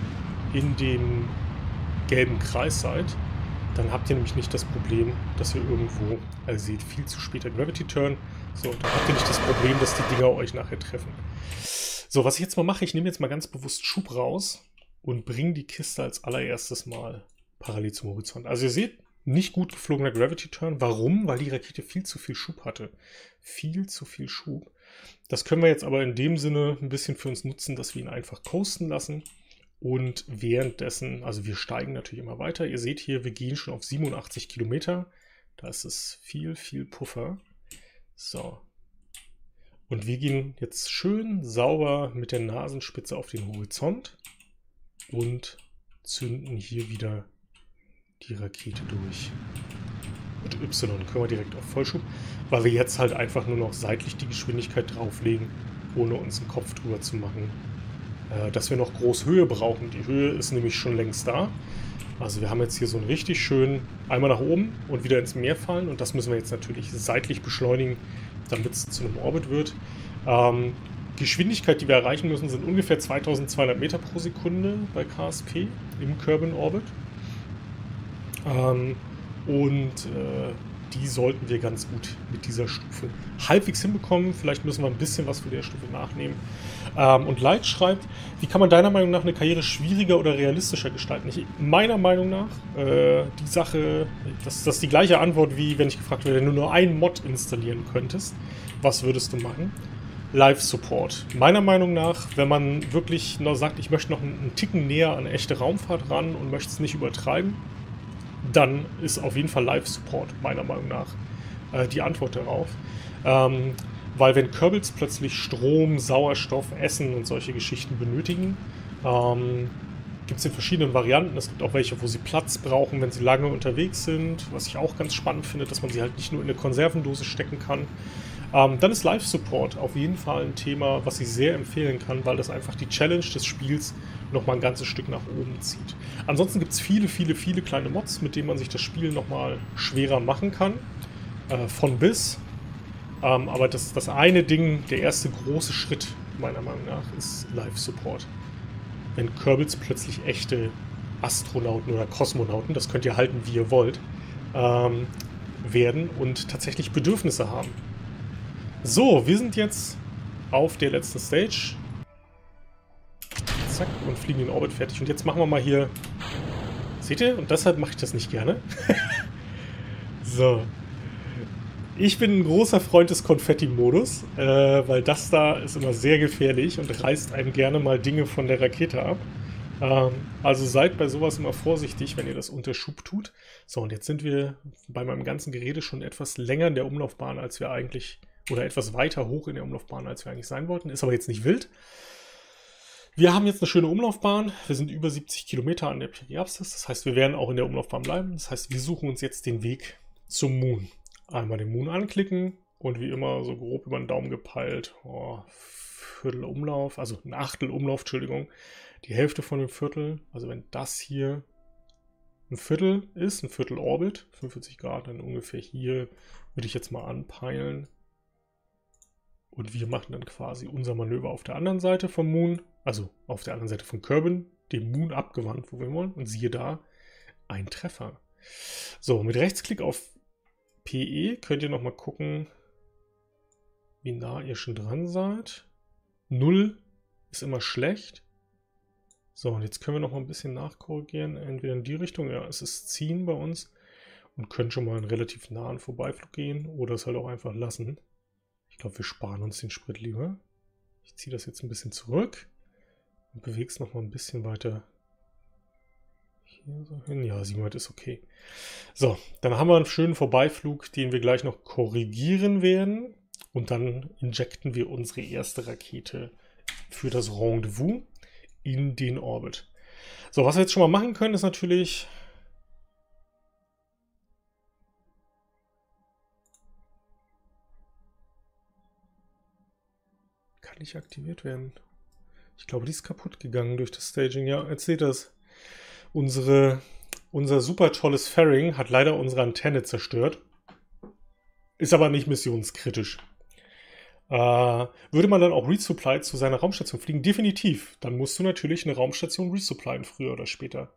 gelben Kreis seid. Dann habt ihr nämlich nicht das Problem, dass ihr irgendwo, also ihr seht, viel zu später Gravity Turn. So, dann habt ihr nicht das Problem, dass die Dinger euch nachher treffen. So, was ich jetzt mal mache, ich nehme jetzt mal ganz bewusst Schub raus und bringe die Kiste als allererstes mal parallel zum Horizont. Also ihr seht, nicht gut geflogener Gravity Turn. Warum? Weil die Rakete viel zu viel Schub hatte. Viel zu viel Schub. Das können wir jetzt aber in dem Sinne ein bisschen für uns nutzen, dass wir ihn einfach coasten lassen. Und währenddessen, also wir steigen natürlich immer weiter. Ihr seht hier, wir gehen schon auf 87 Kilometer. Da ist es viel, viel Puffer. So. Und wir gehen jetzt schön sauber mit der Nasenspitze auf den Horizont und zünden hier wieder die Rakete durch. Mit Y können wir direkt auf Vollschub, weil wir jetzt halt einfach nur noch seitlich die Geschwindigkeit drauflegen, ohne uns den Kopf drüber zu machen, dass wir noch groß Höhe brauchen. Die Höhe ist nämlich schon längst da. Also wir haben jetzt hier so einen richtig schönen einmal nach oben und wieder ins Meer fallen und das müssen wir jetzt natürlich seitlich beschleunigen, damit es zu einem Orbit wird. Geschwindigkeit, die wir erreichen müssen, sind ungefähr 2200 Meter pro Sekunde bei KSP im Kerbin Orbit. Die sollten wir ganz gut mit dieser Stufe halbwegs hinbekommen. Vielleicht müssen wir ein bisschen was von der Stufe nachnehmen. Und Light schreibt, wie kann man deiner Meinung nach eine Karriere schwieriger oder realistischer gestalten? Meiner Meinung nach, die Sache, das ist die gleiche Antwort, wie wenn ich gefragt werde, wenn du nur einen Mod installieren könntest, was würdest du machen? Live-Support. Meiner Meinung nach, wenn man wirklich noch sagt, ich möchte noch einen Ticken näher an echte Raumfahrt ran und möchte es nicht übertreiben, dann ist auf jeden Fall Live-Support, meiner Meinung nach, die Antwort darauf. Weil wenn Kerbals plötzlich Strom, Sauerstoff, Essen und solche Geschichten benötigen, gibt es in verschiedenen Varianten. Es gibt auch welche, wo sie Platz brauchen, wenn sie lange unterwegs sind, was ich auch ganz spannend finde, dass man sie halt nicht nur in eine Konservendose stecken kann. Dann ist Live-Support auf jeden Fall ein Thema, was ich sehr empfehlen kann, weil das einfach die Challenge des Spiels nochmal ein ganzes Stück nach oben zieht. Ansonsten gibt es viele, viele, viele kleine Mods, mit denen man sich das Spiel nochmal schwerer machen kann. Von bis. Aber das eine Ding, der erste große Schritt, meiner Meinung nach, ist Live-Support. Wenn Kerbals plötzlich echte Astronauten oder Kosmonauten, das könnt ihr halten, wie ihr wollt, werden und tatsächlich Bedürfnisse haben. So, wir sind jetzt auf der letzten Stage. Zack, und fliegen den Orbit fertig. Und jetzt machen wir mal hier... Seht ihr? Und deshalb mache ich das nicht gerne. So. Ich bin ein großer Freund des Konfetti-Modus, weil das da ist immer sehr gefährlich und reißt einem gerne mal Dinge von der Rakete ab. Also seid bei sowas immer vorsichtig, wenn ihr das unter Schub tut. So, und jetzt sind wir bei meinem ganzen Gerede schon etwas länger in der Umlaufbahn, als wir eigentlich, oder etwas weiter hoch in der Umlaufbahn, als wir eigentlich sein wollten. Ist aber jetzt nicht wild. Wir haben jetzt eine schöne Umlaufbahn. Wir sind über 70 Kilometer an der Periapsis. Das heißt, wir werden auch in der Umlaufbahn bleiben. Das heißt, wir suchen uns jetzt den Weg zum Moon. Einmal den Moon anklicken und wie immer so grob über den Daumen gepeilt. Viertel Umlauf, also ein Achtel Umlauf, Entschuldigung. Die Hälfte von dem Viertel. Also wenn das hier ein Viertel ist, ein Viertel Orbit, 45 Grad, dann ungefähr hier würde ich jetzt mal anpeilen. Und wir machen dann quasi unser Manöver auf der anderen Seite vom Moon, also auf der anderen Seite von Kerbin, dem Moon abgewandt, wo wir wollen. Und siehe da, ein Treffer. So, mit Rechtsklick auf PE könnt ihr nochmal gucken, wie nah ihr schon dran seid. 0 ist immer schlecht. So, und jetzt können wir nochmal ein bisschen nachkorrigieren. Entweder in die Richtung, ja, es ist ziehen bei uns und können schon mal einen relativ nahen Vorbeiflug gehen oder es halt auch einfach lassen. Ich glaube, wir sparen uns den Sprit lieber. Ich ziehe das jetzt ein bisschen zurück und bewege es nochmal ein bisschen weiter hier so hin. Ja, 700 ist okay. So, dann haben wir einen schönen Vorbeiflug, den wir gleich noch korrigieren werden. Und dann injecten wir unsere erste Rakete für das Rendezvous in den Orbit. So, was wir jetzt schon mal machen können, ist natürlich... Kann nicht aktiviert werden. Ich glaube, die ist kaputt gegangen durch das Staging. Ja, jetzt seht ihr das. Unser super tolles Fairing hat leider unsere Antenne zerstört. Ist aber nicht missionskritisch. Würde man dann auch Resupply zu seiner Raumstation fliegen? Definitiv. Dann musst du natürlich eine Raumstation resupplyen, früher oder später.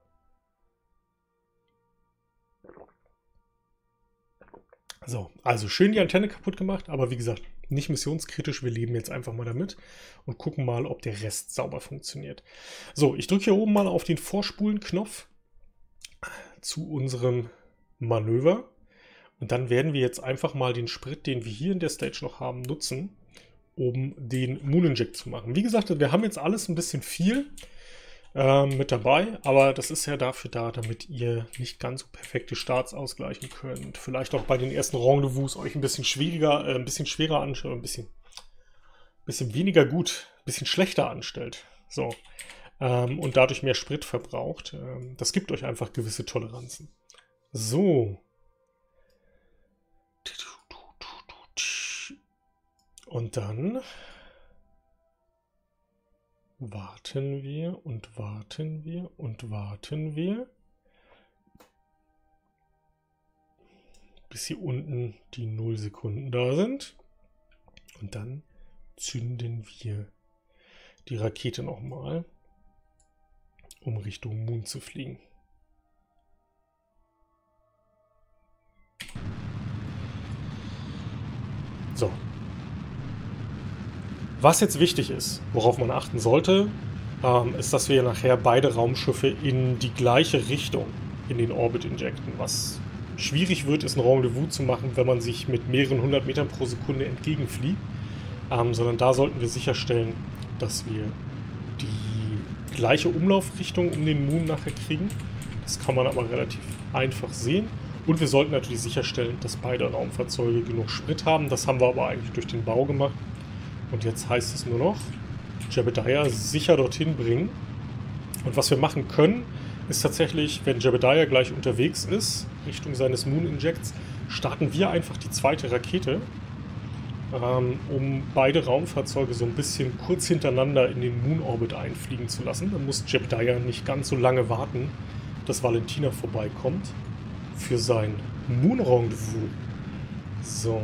So, also schön die Antenne kaputt gemacht, aber wie gesagt, nicht missionskritisch. Wir leben jetzt einfach mal damit und gucken mal, ob der Rest sauber funktioniert. So, ich drücke hier oben mal auf den Vorspulen-Knopf zu unserem Manöver. Und dann werden wir jetzt einfach mal den Sprit, den wir hier in der Stage noch haben, nutzen, um den Moon Inject zu machen. Wie gesagt, wir haben jetzt alles ein bisschen viel mit dabei, aber das ist ja dafür da, damit ihr nicht ganz so perfekte Starts ausgleichen könnt. Vielleicht auch bei den ersten Rendezvous euch ein bisschen schwieriger, ein bisschen schwerer anstellt, ein bisschen weniger gut, ein bisschen schlechter anstellt. So. Und dadurch mehr Sprit verbraucht. Das gibt euch einfach gewisse Toleranzen. So. Und dann warten wir und warten wir und warten wir, bis hier unten die 0 Sekunden da sind. Und dann zünden wir die Rakete nochmal, um Richtung Moon zu fliegen. So. Was jetzt wichtig ist, worauf man achten sollte, ist, dass wir nachher beide Raumschiffe in die gleiche Richtung in den Orbit injecten. Was schwierig wird, ist ein Rendezvous zu machen, wenn man sich mit mehreren 100 Metern pro Sekunde entgegenfliegt. Sondern da sollten wir sicherstellen, dass wir die gleiche Umlaufrichtung um den Moon nachher kriegen. Das kann man aber relativ einfach sehen. Und wir sollten natürlich sicherstellen, dass beide Raumfahrzeuge genug Sprit haben. Das haben wir aber eigentlich durch den Bau gemacht. Und jetzt heißt es nur noch, Jebediah sicher dorthin bringen. Und was wir machen können, ist tatsächlich, wenn Jebediah gleich unterwegs ist, Richtung seines Moon Injects, starten wir einfach die zweite Rakete um beide Raumfahrzeuge so ein bisschen kurz hintereinander in den Moon Orbit einfliegen zu lassen. Dann muss Jebediah nicht ganz so lange warten, dass Valentina vorbeikommt für sein Moon Rendezvous. So.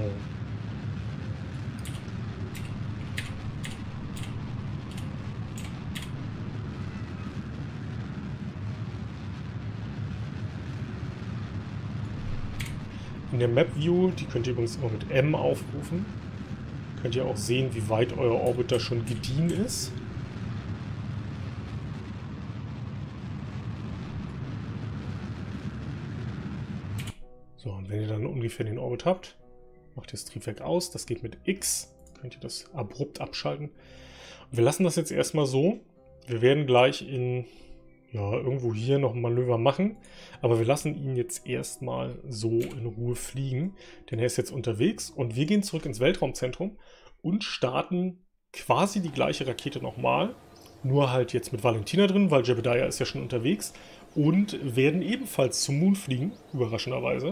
In der Map View, die könnt ihr übrigens immer mit M aufrufen, könnt ihr auch sehen, wie weit euer Orbiter schon gediehen ist. So, und wenn ihr dann ungefähr den Orbit habt, macht ihr das Triebwerk aus. Das geht mit X. Könnt ihr das abrupt abschalten. Und wir lassen das jetzt erstmal so. Wir werden gleich irgendwo hier noch ein Manöver machen. Aber wir lassen ihn jetzt erstmal so in Ruhe fliegen. Denn er ist jetzt unterwegs. Und wir gehen zurück ins Weltraumzentrum und starten quasi die gleiche Rakete nochmal. Nur halt jetzt mit Valentina drin, weil Jebediah ist ja schon unterwegs. Und werden ebenfalls zum Mond fliegen, überraschenderweise.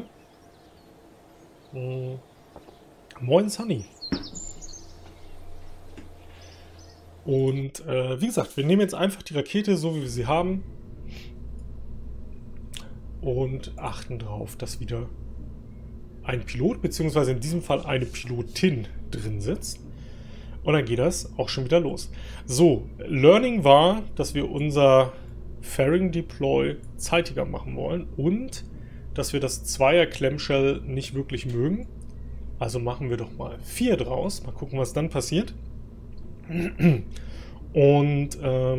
Moin Sunny. Und wie gesagt, wir nehmen jetzt einfach die Rakete, so wie wir sie haben. Und achten darauf, dass wieder ein Pilot, beziehungsweise in diesem Fall eine Pilotin drin sitzt. Und dann geht das auch schon wieder los. So, Learning war, dass wir unser Fairing Deploy zeitiger machen wollen und dass wir das Zweier Clamshell nicht wirklich mögen. Also machen wir doch mal 4 draus. Mal gucken, was dann passiert. Und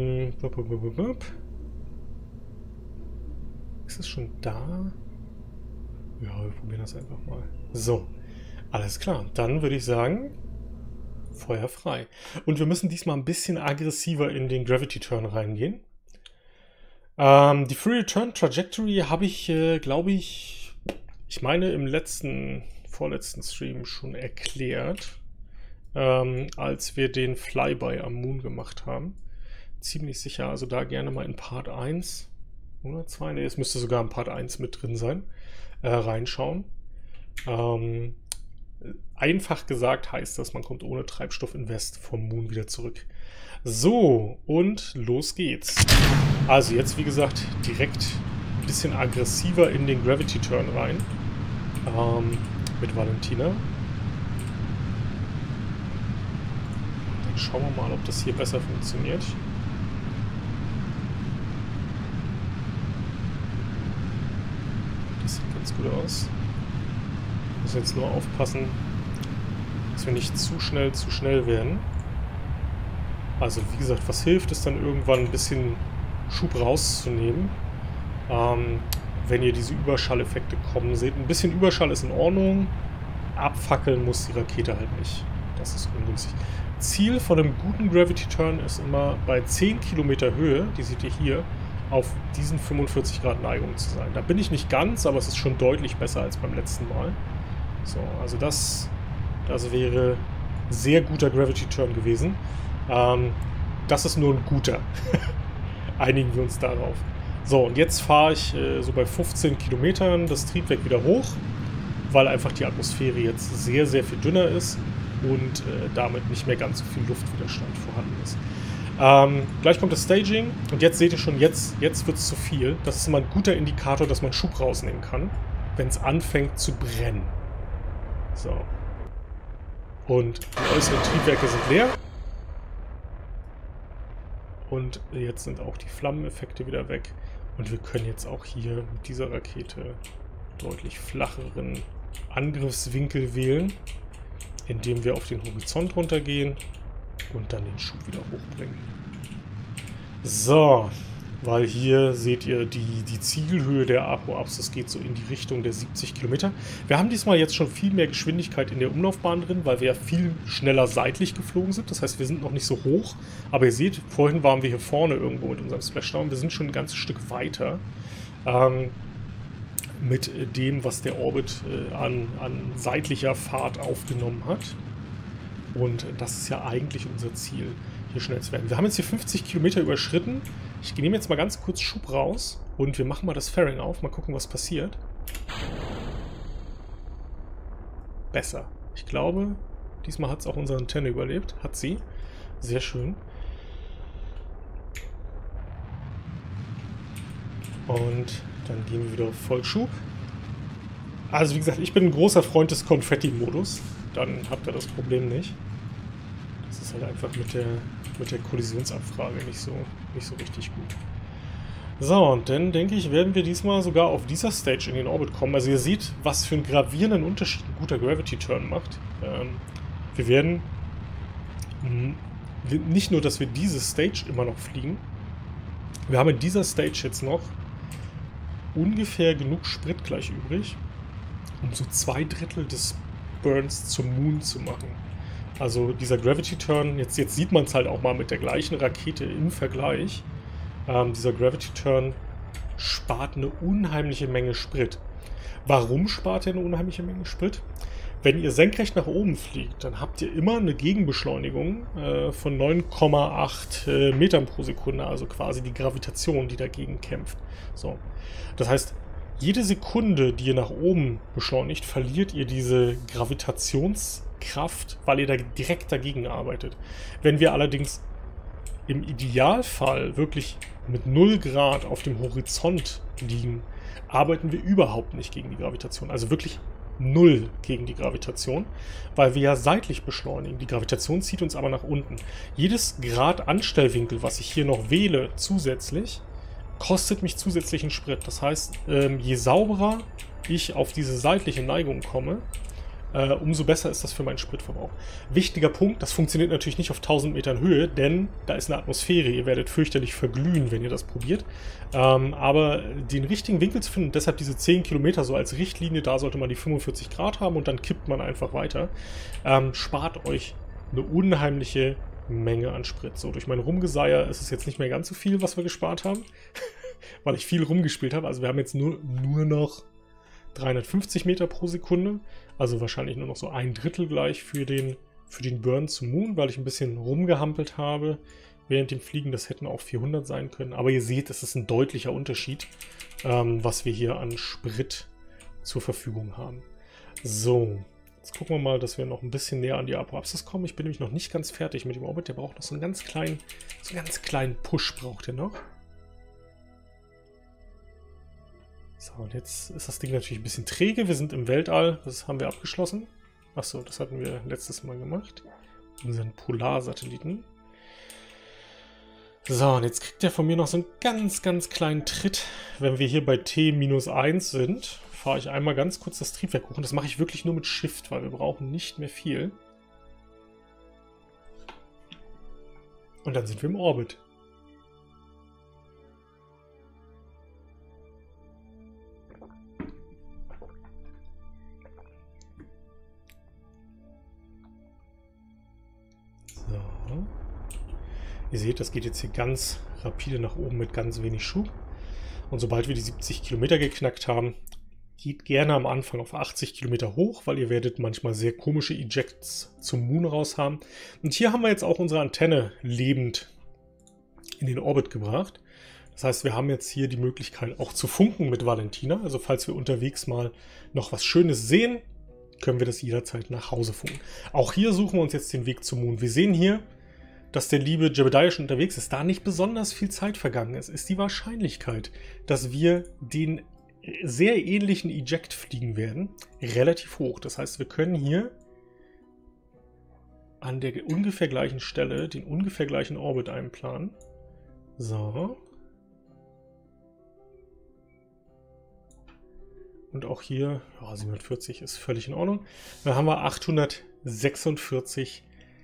ist es schon da? Ja, wir probieren das einfach mal. So, alles klar. Dann würde ich sagen, Feuer frei. Und wir müssen diesmal ein bisschen aggressiver in den Gravity Turn reingehen. Die Free Return Trajectory habe ich, glaube ich meine im vorletzten Stream schon erklärt, als wir den Flyby am Moon gemacht haben. Ziemlich sicher, also da gerne mal in Part 1 oder 2, ne, es müsste sogar in Part 1 mit drin sein, reinschauen. Einfach gesagt heißt das, man kommt ohne Treibstoffinvest vom Moon wieder zurück. So, und los geht's. Also jetzt, wie gesagt, direkt ein bisschen aggressiver in den Gravity Turn rein. Mit Valentina. Dann schauen wir mal, ob das hier besser funktioniert. Das sieht ganz gut aus. Wir müssen jetzt nur aufpassen, dass wir nicht zu schnell werden. Also wie gesagt, was hilft, ist dann irgendwann ein bisschen Schub rauszunehmen, wenn ihr diese Überschalleffekte kommen seht. Ein bisschen Überschall ist in Ordnung, abfackeln muss die Rakete halt nicht. Das ist ungünstig. Ziel von einem guten Gravity Turn ist immer bei 10 Kilometer Höhe, die seht ihr hier, auf diesen 45 Grad Neigung zu sein. Da bin ich nicht ganz, aber es ist schon deutlich besser als beim letzten Mal. So, also das wäre sehr guter Gravity Turn gewesen. Das ist nur ein guter. Einigen wir uns darauf. So, und jetzt fahre ich so bei 15 Kilometern das Triebwerk wieder hoch, weil einfach die Atmosphäre jetzt sehr, sehr viel dünner ist und damit nicht mehr ganz so viel Luftwiderstand vorhanden ist. Gleich kommt das Staging und jetzt seht ihr schon, jetzt wird es zu viel. Das ist immer ein guter Indikator, dass man Schub rausnehmen kann, wenn es anfängt zu brennen. So. Und die äußeren Triebwerke sind leer. Und jetzt sind auch die Flammeneffekte wieder weg. Und wir können jetzt auch hier mit dieser Rakete deutlich flacheren Angriffswinkel wählen, indem wir auf den Horizont runtergehen und dann den Schub wieder hochbringen. So, weil hier seht ihr die Zielhöhe der Apoaps, das geht so in die Richtung der 70 Kilometer. Wir haben diesmal jetzt schon viel mehr Geschwindigkeit in der Umlaufbahn drin, weil wir ja viel schneller seitlich geflogen sind. Das heißt, wir sind noch nicht so hoch. Aber ihr seht, vorhin waren wir hier vorne irgendwo mit unserem Splashdown. Wir sind schon ein ganzes Stück weiter mit dem, was der Orbit an seitlicher Fahrt aufgenommen hat. Und das ist ja eigentlich unser Ziel, hier schnell zu werden. Wir haben jetzt hier 50 Kilometer überschritten. Ich nehme jetzt mal ganz kurz Schub raus und wir machen mal das Fairing auf. Mal gucken, was passiert. Besser. Ich glaube, diesmal hat es auch unsere Antenne überlebt. Hat sie. Sehr schön. Und dann gehen wir wieder auf Vollschub. Also wie gesagt, ich bin ein großer Freund des Konfetti-Modus. Dann habt ihr das Problem nicht. Das ist halt einfach mit der Kollisionsabfrage nicht so richtig gut. So, und dann denke ich, werden wir diesmal sogar auf dieser Stage in den Orbit kommen. Also ihr seht, was für einen gravierenden Unterschied ein guter Gravity-Turn macht. Wir werden nicht nur, dass wir diese Stage immer noch fliegen. Wir haben in dieser Stage jetzt noch ungefähr genug Sprit gleich übrig, um so 2/3 des Burns zum Moon zu machen. Also dieser Gravity Turn, jetzt sieht man es halt auch mal mit der gleichen Rakete im Vergleich. Dieser Gravity Turn spart eine unheimliche Menge Sprit. Warum spart er eine unheimliche Menge Sprit? Wenn ihr senkrecht nach oben fliegt, dann habt ihr immer eine Gegenbeschleunigung von 9,8 Metern pro Sekunde, also quasi die Gravitation, die dagegen kämpft. So. Das heißt, jede Sekunde, die ihr nach oben beschleunigt, verliert ihr diese Gravitationskraft, weil ihr da direkt dagegen arbeitet. Wenn wir allerdings im Idealfall wirklich mit 0 Grad auf dem Horizont liegen, arbeiten wir überhaupt nicht gegen die Gravitation. Also wirklich 0 gegen die Gravitation, weil wir ja seitlich beschleunigen. Die Gravitation zieht uns aber nach unten. Jedes Grad Anstellwinkel, was ich hier noch wähle zusätzlich, kostet mich zusätzlichen Sprit. Das heißt, je sauberer ich auf diese seitliche Neigung komme, umso besser ist das für meinen Spritverbrauch. Wichtiger Punkt, das funktioniert natürlich nicht auf 1000 Metern Höhe, denn da ist eine Atmosphäre. Ihr werdet fürchterlich verglühen, wenn ihr das probiert. Aber den richtigen Winkel zu finden, deshalb diese 10 Kilometer so als Richtlinie, da sollte man die 45 Grad haben und dann kippt man einfach weiter, spart euch eine unheimliche Menge an Sprit. So, durch mein Rumgeseier ist es jetzt nicht mehr ganz so viel, was wir gespart haben, weil ich viel rumgespielt habe. Also wir haben jetzt nur noch 350 Meter pro Sekunde, also wahrscheinlich nur noch so 1/3 gleich für den Burn zum Moon, weil ich ein bisschen rumgehampelt habe während dem Fliegen. Das hätten auch 400 sein können, aber ihr seht, es ist ein deutlicher Unterschied, was wir hier an Sprit zur Verfügung haben. So, jetzt gucken wir mal, dass wir noch ein bisschen näher an die Apoapsis kommen. Ich bin nämlich noch nicht ganz fertig mit dem Orbit, der braucht noch so einen ganz kleinen Push braucht er noch. So, und jetzt ist das Ding natürlich ein bisschen träge. Wir sind im Weltall. Das haben wir abgeschlossen. Achso, das hatten wir letztes Mal gemacht. Unseren Polarsatelliten. So, und jetzt kriegt er von mir noch so einen ganz kleinen Tritt. Wenn wir hier bei T-1 sind, fahre ich einmal ganz kurz das Triebwerk hoch. Und das mache ich wirklich nur mit Shift, weil wir brauchen nicht mehr viel. Und dann sind wir im Orbit. Ihr seht, das geht jetzt hier ganz rapide nach oben mit ganz wenig Schub. Und sobald wir die 70 Kilometer geknackt haben, geht gerne am Anfang auf 80 Kilometer hoch, weil ihr werdet manchmal sehr komische Ejects zum Moon raus haben. Und hier haben wir jetzt auch unsere Antenne lebend in den Orbit gebracht. Das heißt, wir haben jetzt hier die Möglichkeit auch zu funken mit Valentina. Also falls wir unterwegs mal noch was Schönes sehen, können wir das jederzeit nach Hause funken. Auch hier suchen wir uns jetzt den Weg zum Moon. Wir sehen hier, dass der liebe Jebediah schon unterwegs ist, da nicht besonders viel Zeit vergangen ist die Wahrscheinlichkeit, dass wir den sehr ähnlichen Eject fliegen werden, relativ hoch. Das heißt, wir können hier an der ungefähr gleichen Stelle den ungefähr gleichen Orbit einplanen. So. Und auch hier, ja, 740 ist völlig in Ordnung. Dann haben wir 846,2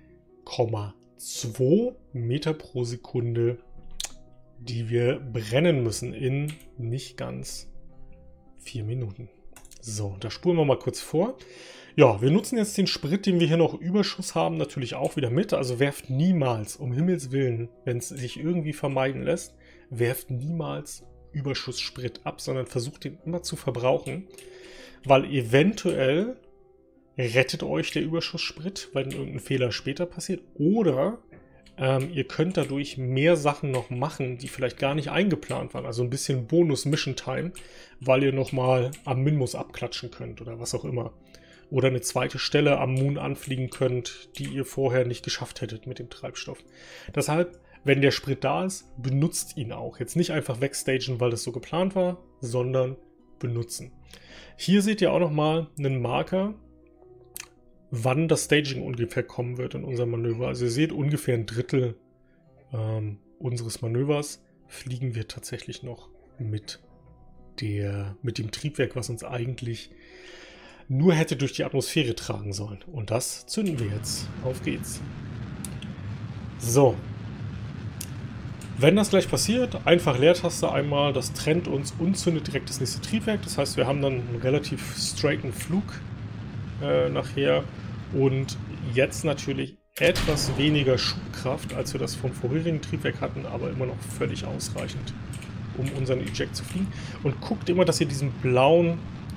Meter pro Sekunde, die wir brennen müssen in nicht ganz 4 Minuten. So, da spulen wir mal kurz vor. Ja, wir nutzen jetzt den Sprit, den wir hier noch Überschuss haben, natürlich auch wieder mit. Also werft niemals, um Himmels Willen, wenn es sich irgendwie vermeiden lässt, werft niemals Überschusssprit ab, sondern versucht den immer zu verbrauchen, weil eventuell rettet euch der Überschusssprit, weil irgendein Fehler später passiert, oder ihr könnt dadurch mehr Sachen noch machen, die vielleicht gar nicht eingeplant waren. Also ein bisschen Bonus-Mission-Time, weil ihr nochmal am Minmus abklatschen könnt oder was auch immer. oder eine zweite Stelle am Moon anfliegen könnt, die ihr vorher nicht geschafft hättet mit dem Treibstoff. Deshalb, wenn der Sprit da ist, benutzt ihn auch. Jetzt nicht einfach wegstagen, weil das so geplant war, sondern benutzen. Hier seht ihr auch nochmal einen Marker, wann das Staging ungefähr kommen wird in unserem Manöver. Also ihr seht, ungefähr ein Drittel unseres Manövers fliegen wir tatsächlich noch mit dem Triebwerk, was uns eigentlich nur hätte durch die Atmosphäre tragen sollen. Und das zünden wir jetzt. Auf geht's. So. Wenn das gleich passiert, einfach Leertaste einmal, das trennt uns und zündet direkt das nächste Triebwerk. Das heißt, wir haben dann einen relativ straighten Flug nachher. Und jetzt natürlich etwas weniger Schubkraft, als wir das vom vorherigen Triebwerk hatten, aber immer noch völlig ausreichend, um unseren Eject zu fliegen. Und guckt immer, dass ihr diesem blauen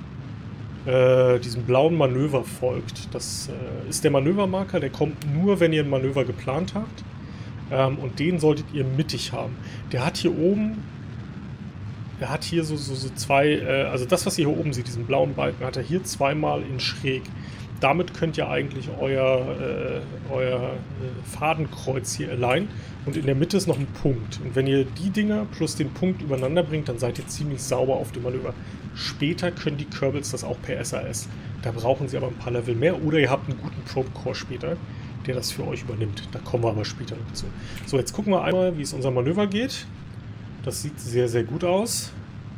Manöver folgt. Das ist der Manövermarker, der kommt nur, wenn ihr ein Manöver geplant habt. Und den solltet ihr mittig haben. Der hat hier oben, der hat hier so zwei, also das, was ihr hier oben seht, diesen blauen Balken, hat er hier zweimal in schräg. Damit könnt ihr eigentlich euer Fadenkreuz hier alignen. Und in der Mitte ist noch ein Punkt. Und wenn ihr die Dinger plus den Punkt übereinander bringt, dann seid ihr ziemlich sauber auf dem Manöver. Später können die Kerbals das auch per SAS. Da brauchen sie aber ein paar Level mehr. Oder ihr habt einen guten Probe Core später, der das für euch übernimmt. Da kommen wir aber später noch zu. So, jetzt gucken wir einmal, wie es unser Manöver geht. Das sieht sehr, sehr gut aus.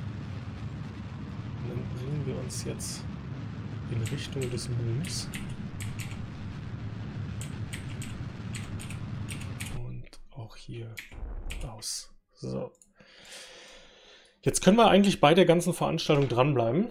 Und dann bringen wir uns jetzt in Richtung des Moons. Und auch hier aus. So. Jetzt können wir eigentlich bei der ganzen Veranstaltung dranbleiben.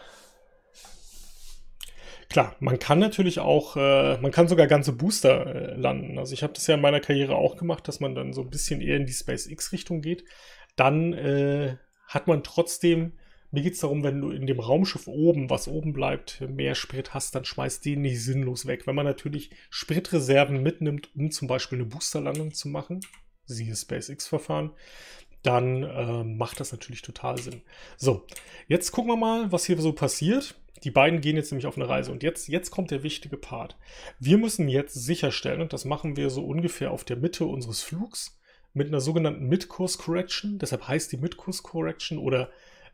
Klar, man kann natürlich auch, man kann sogar ganze Booster landen. Also ich habe das ja in meiner Karriere auch gemacht, dass man dann so ein bisschen eher in die SpaceX-Richtung geht. Dann hat man trotzdem, mir geht es darum, wenn du in dem Raumschiff oben, was oben bleibt, mehr Sprit hast, dann schmeißt den nicht sinnlos weg. Wenn man natürlich Spritreserven mitnimmt, um zum Beispiel eine Boosterlandung zu machen, siehe SpaceX-Verfahren, dann macht das natürlich total Sinn. So, jetzt gucken wir mal, was hier so passiert. Die beiden gehen jetzt nämlich auf eine Reise und jetzt kommt der wichtige Part. Wir müssen jetzt sicherstellen, und das machen wir so ungefähr auf der Mitte unseres Flugs, mit einer sogenannten Mid-Course Correction, deshalb heißt die Mid-Course Correction oder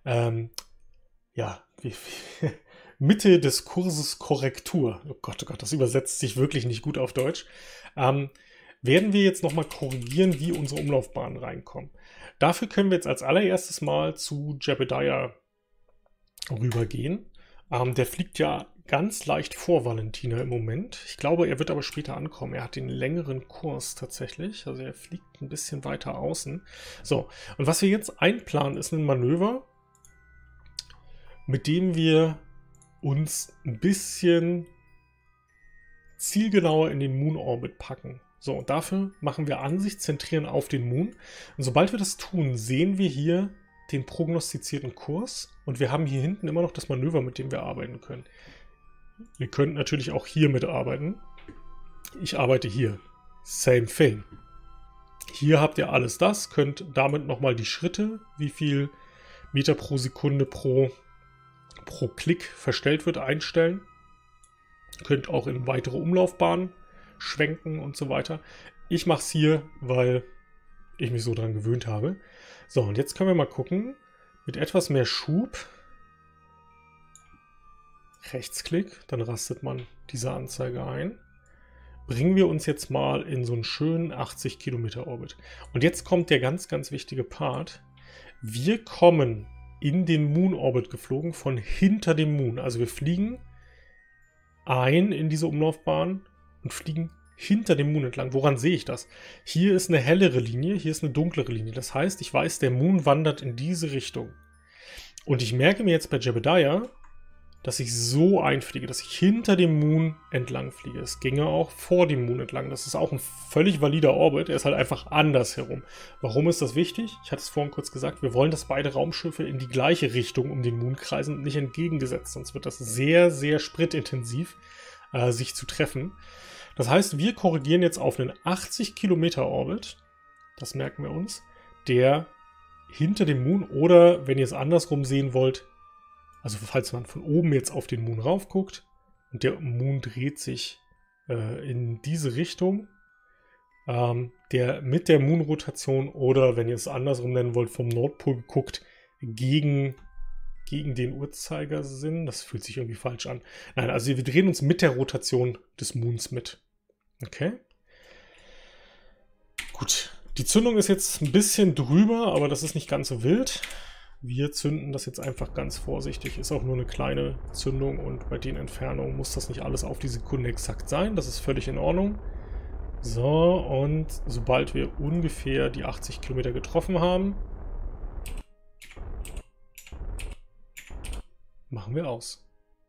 Mitte des Kurses Korrektur. Oh Gott, das übersetzt sich wirklich nicht gut auf Deutsch. Werden wir jetzt nochmal korrigieren, wie unsere Umlaufbahnen reinkommen. Dafür können wir jetzt als allererstes mal zu Jebediah rübergehen. Der fliegt ja ganz leicht vor Valentina im Moment. Ich glaube, er wird aber später ankommen. Er hat den längeren Kurs tatsächlich. Also er fliegt ein bisschen weiter außen. So, und was wir jetzt einplanen, ist ein Manöver, mit dem wir uns ein bisschen zielgenauer in den Moon-Orbit packen. So, und dafür machen wir Ansicht, zentrieren auf den Moon. Und sobald wir das tun, sehen wir hier den prognostizierten Kurs und wir haben hier hinten immer noch das Manöver, mit dem wir arbeiten können. Ihr könnt natürlich auch hier mitarbeiten. Ich arbeite hier. Same thing. Hier habt ihr alles das, könnt damit nochmal die Schritte, wie viel Meter pro Sekunde pro Klick verstellt wird, einstellen. Könnt auch in weitere Umlaufbahnen schwenken und so weiter. Ich mache es hier, weil ich mich so dran gewöhnt habe. So, und jetzt können wir mal gucken. Mit etwas mehr Schub. Rechtsklick, dann rastet man diese Anzeige ein. Bringen wir uns jetzt mal in so einen schönen 80 Kilometer Orbit. Und jetzt kommt der ganz, ganz wichtige Part. Wir kommen in den Moon-Orbit geflogen von hinter dem Moon. Also wir fliegen ein in diese Umlaufbahn und fliegen hinter dem Moon entlang. Woran sehe ich das? Hier ist eine hellere Linie, hier ist eine dunklere Linie. Das heißt, ich weiß, der Moon wandert in diese Richtung. Und ich merke mir jetzt bei Jebediah, dass ich so einfliege, dass ich hinter dem Moon entlang fliege. Es ginge auch vor dem Moon entlang. Das ist auch ein völlig valider Orbit. Er ist halt einfach anders herum. Warum ist das wichtig? Ich hatte es vorhin kurz gesagt, wir wollen, dass beide Raumschiffe in die gleiche Richtung um den Moon kreisen und nicht entgegengesetzt. Sonst wird das sehr, sehr spritintensiv, sich zu treffen. Das heißt, wir korrigieren jetzt auf einen 80 Kilometer Orbit. Das merken wir uns. Der hinter dem Moon oder, wenn ihr es andersrum sehen wollt, also falls man von oben jetzt auf den Moon rauf guckt, und der Moon dreht sich in diese Richtung. Mit der Moon-Rotation oder, wenn ihr es andersrum nennen wollt, vom Nordpol geguckt, gegen den Uhrzeigersinn. Das fühlt sich irgendwie falsch an. Nein, also wir drehen uns mit der Rotation des Moons mit. Okay. Gut. Die Zündung ist jetzt ein bisschen drüber, aber das ist nicht ganz so wild. Wir zünden das jetzt einfach ganz vorsichtig. Ist auch nur eine kleine Zündung und bei den Entfernungen muss das nicht alles auf die Sekunde exakt sein. Das ist völlig in Ordnung. So, und sobald wir ungefähr die 80 Kilometer getroffen haben, machen wir aus.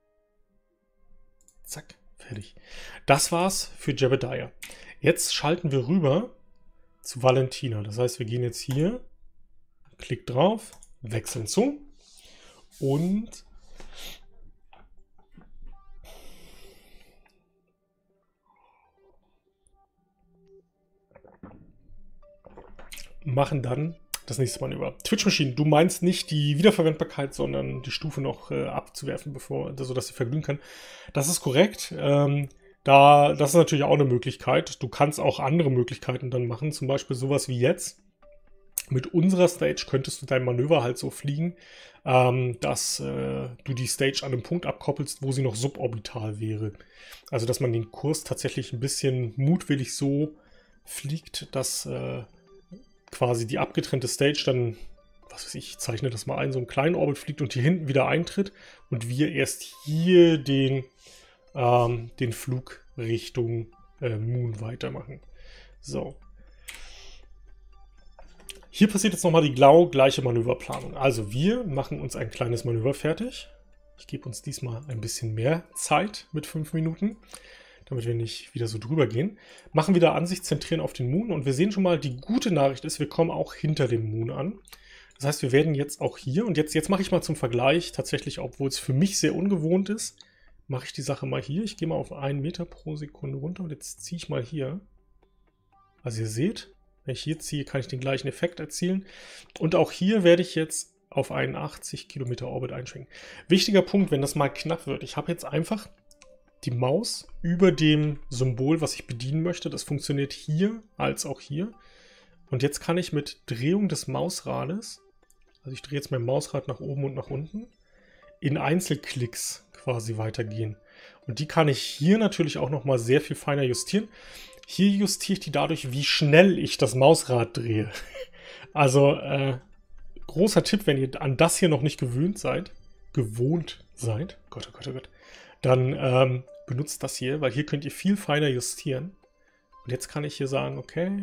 Zack, fertig. Das war's für Jebediah. Jetzt schalten wir rüber zu Valentina. Das heißt, wir gehen jetzt hier, klick drauf, wechseln zu und machen dann das nächste Manöver. Twitch Machine, du meinst nicht die Wiederverwendbarkeit, sondern die Stufe noch abzuwerfen, sodass sie verglühen kann. Das ist korrekt. Das ist natürlich auch eine Möglichkeit. Du kannst auch andere Möglichkeiten dann machen, zum Beispiel sowas wie jetzt. Mit unserer Stage könntest du dein Manöver halt so fliegen, dass du die Stage an einem Punkt abkoppelst, wo sie noch suborbital wäre. Also, dass man den Kurs tatsächlich ein bisschen mutwillig so fliegt, dass quasi die abgetrennte Stage dann, was weiß ich zeichne das mal ein, so einen kleinen Orbit fliegt und hier hinten wieder eintritt und wir erst hier den Flug Richtung Moon weitermachen. So. Hier passiert jetzt nochmal die gleiche Manöverplanung. Also wir machen uns ein kleines Manöver fertig. Ich gebe uns diesmal ein bisschen mehr Zeit mit 5 Minuten, damit wir nicht wieder so drüber gehen. Machen wieder Ansicht zentrieren auf den Moon und wir sehen schon mal, die gute Nachricht ist, wir kommen auch hinter dem Moon an. Das heißt, wir werden jetzt auch hier, und jetzt mache ich mal zum Vergleich, tatsächlich, obwohl es für mich sehr ungewohnt ist, mache ich die Sache mal hier. Ich gehe mal auf 1 Meter pro Sekunde runter und jetzt ziehe ich mal hier. Also ihr seht, wenn ich hier ziehe, kann ich den gleichen Effekt erzielen. Und auch hier werde ich jetzt auf einen 80 Kilometer Orbit einschwenken. Wichtiger Punkt, wenn das mal knapp wird. Ich habe jetzt einfach die Maus über dem Symbol, was ich bedienen möchte. Das funktioniert hier als auch hier. Und jetzt kann ich mit Drehung des Mausrades, also ich drehe jetzt mein Mausrad nach oben und nach unten, in Einzelklicks quasi weitergehen. Und die kann ich hier natürlich auch nochmal sehr viel feiner justieren. Hier justiere ich die dadurch, wie schnell ich das Mausrad drehe. Also großer Tipp, wenn ihr an das hier noch nicht gewohnt seid, Gott, oh Gott, oh Gott, dann benutzt das hier, weil hier könnt ihr viel feiner justieren. Und jetzt kann ich hier sagen, okay,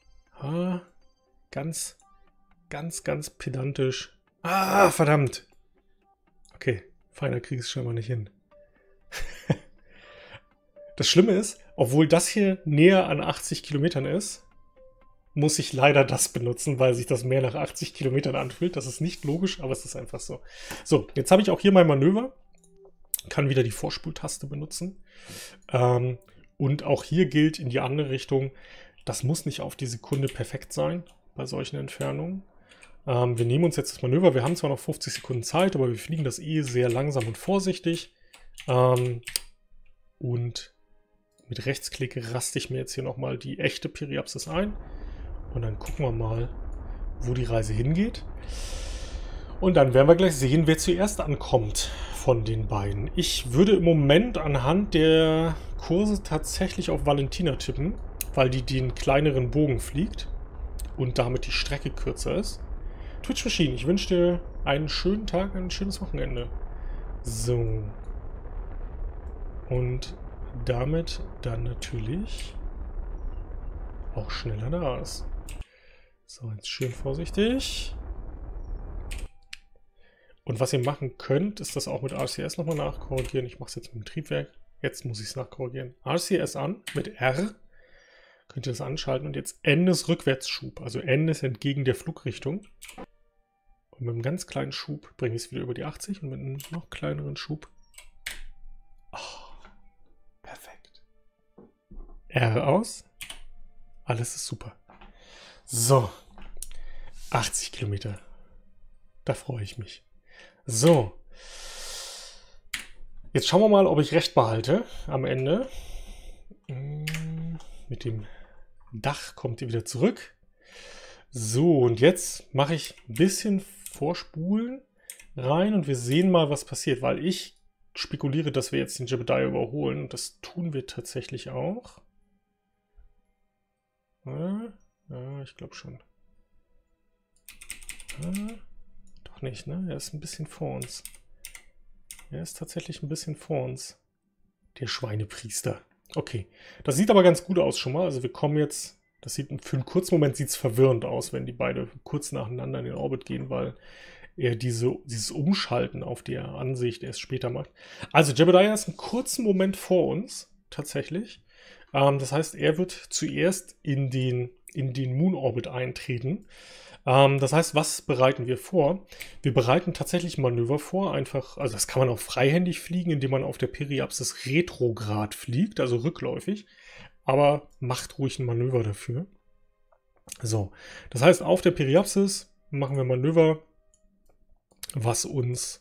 ganz pedantisch. Verdammt. Okay, feiner kriege ich es schon mal nicht hin. Das Schlimme ist, obwohl das hier näher an 80 Kilometern ist, muss ich leider das benutzen, weil sich das mehr nach 80 Kilometern anfühlt. Das ist nicht logisch, aber es ist einfach so. So, jetzt habe ich auch hier mein Manöver. Kann wieder die Vorspultaste benutzen. Und auch hier gilt in die andere Richtung, das muss nicht auf die Sekunde perfekt sein bei solchen Entfernungen. Wir nehmen uns jetzt das Manöver. Wir haben zwar noch 50 Sekunden Zeit, aber wir fliegen das sehr langsam und vorsichtig. Und mit Rechtsklick raste ich mir jetzt hier nochmal die echte Periapsis ein. Und dann gucken wir mal, wo die Reise hingeht. Und dann werden wir gleich sehen, wer zuerst ankommt von den beiden. Ich würde im Moment anhand der Kurse tatsächlich auf Valentina tippen, weil die den kleineren Bogen fliegt und damit die Strecke kürzer ist. Twitch Machine, ich wünsche dir einen schönen Tag, ein schönes Wochenende. So. Und damit dann natürlich auch schneller da ist. So, jetzt schön vorsichtig. Und was ihr machen könnt, ist das auch mit RCS nochmal nachkorrigieren. Ich mache es jetzt mit dem Triebwerk. Jetzt muss ich es nachkorrigieren. RCS an, mit R. Könnt ihr das anschalten. Und jetzt N ist Rückwärtsschub. Also N ist entgegen der Flugrichtung. Und mit einem ganz kleinen Schub bringe ich es wieder über die 80. Und mit einem noch kleineren Schub. Perfekt. R aus. Alles ist super. So. 80 Kilometer. Da freue ich mich. So. Jetzt schauen wir mal, ob ich recht behalte am Ende. Mit dem Dach kommt ihr wieder zurück. So, und jetzt mache ich ein bisschen Vorspulen rein und wir sehen mal, was passiert, weil ich spekuliere, dass wir jetzt den Jebediah überholen und das tun wir tatsächlich auch. Ja, ich glaube schon. Doch nicht, ne? Er ist ein bisschen vor uns. Er ist tatsächlich ein bisschen vor uns. Der Schweinepriester. Okay, das sieht aber ganz gut aus schon mal. Also wir kommen jetzt... Das sieht für einen kurzen Moment sieht es verwirrend aus, wenn die beide kurz nacheinander in den Orbit gehen, weil er dieses Umschalten auf die Ansicht erst später macht. Also Jebediah ist einen kurzen Moment vor uns, tatsächlich. Das heißt, er wird zuerst in den Moon Orbit eintreten. Das heißt, was bereiten wir vor? Wir bereiten tatsächlich Manöver vor, einfach, also das kann man auch freihändig fliegen, indem man auf der Periapsis retrograd fliegt, also rückläufig. Aber macht ruhig ein Manöver dafür. So, das heißt, auf der Periapsis machen wir Manöver, was uns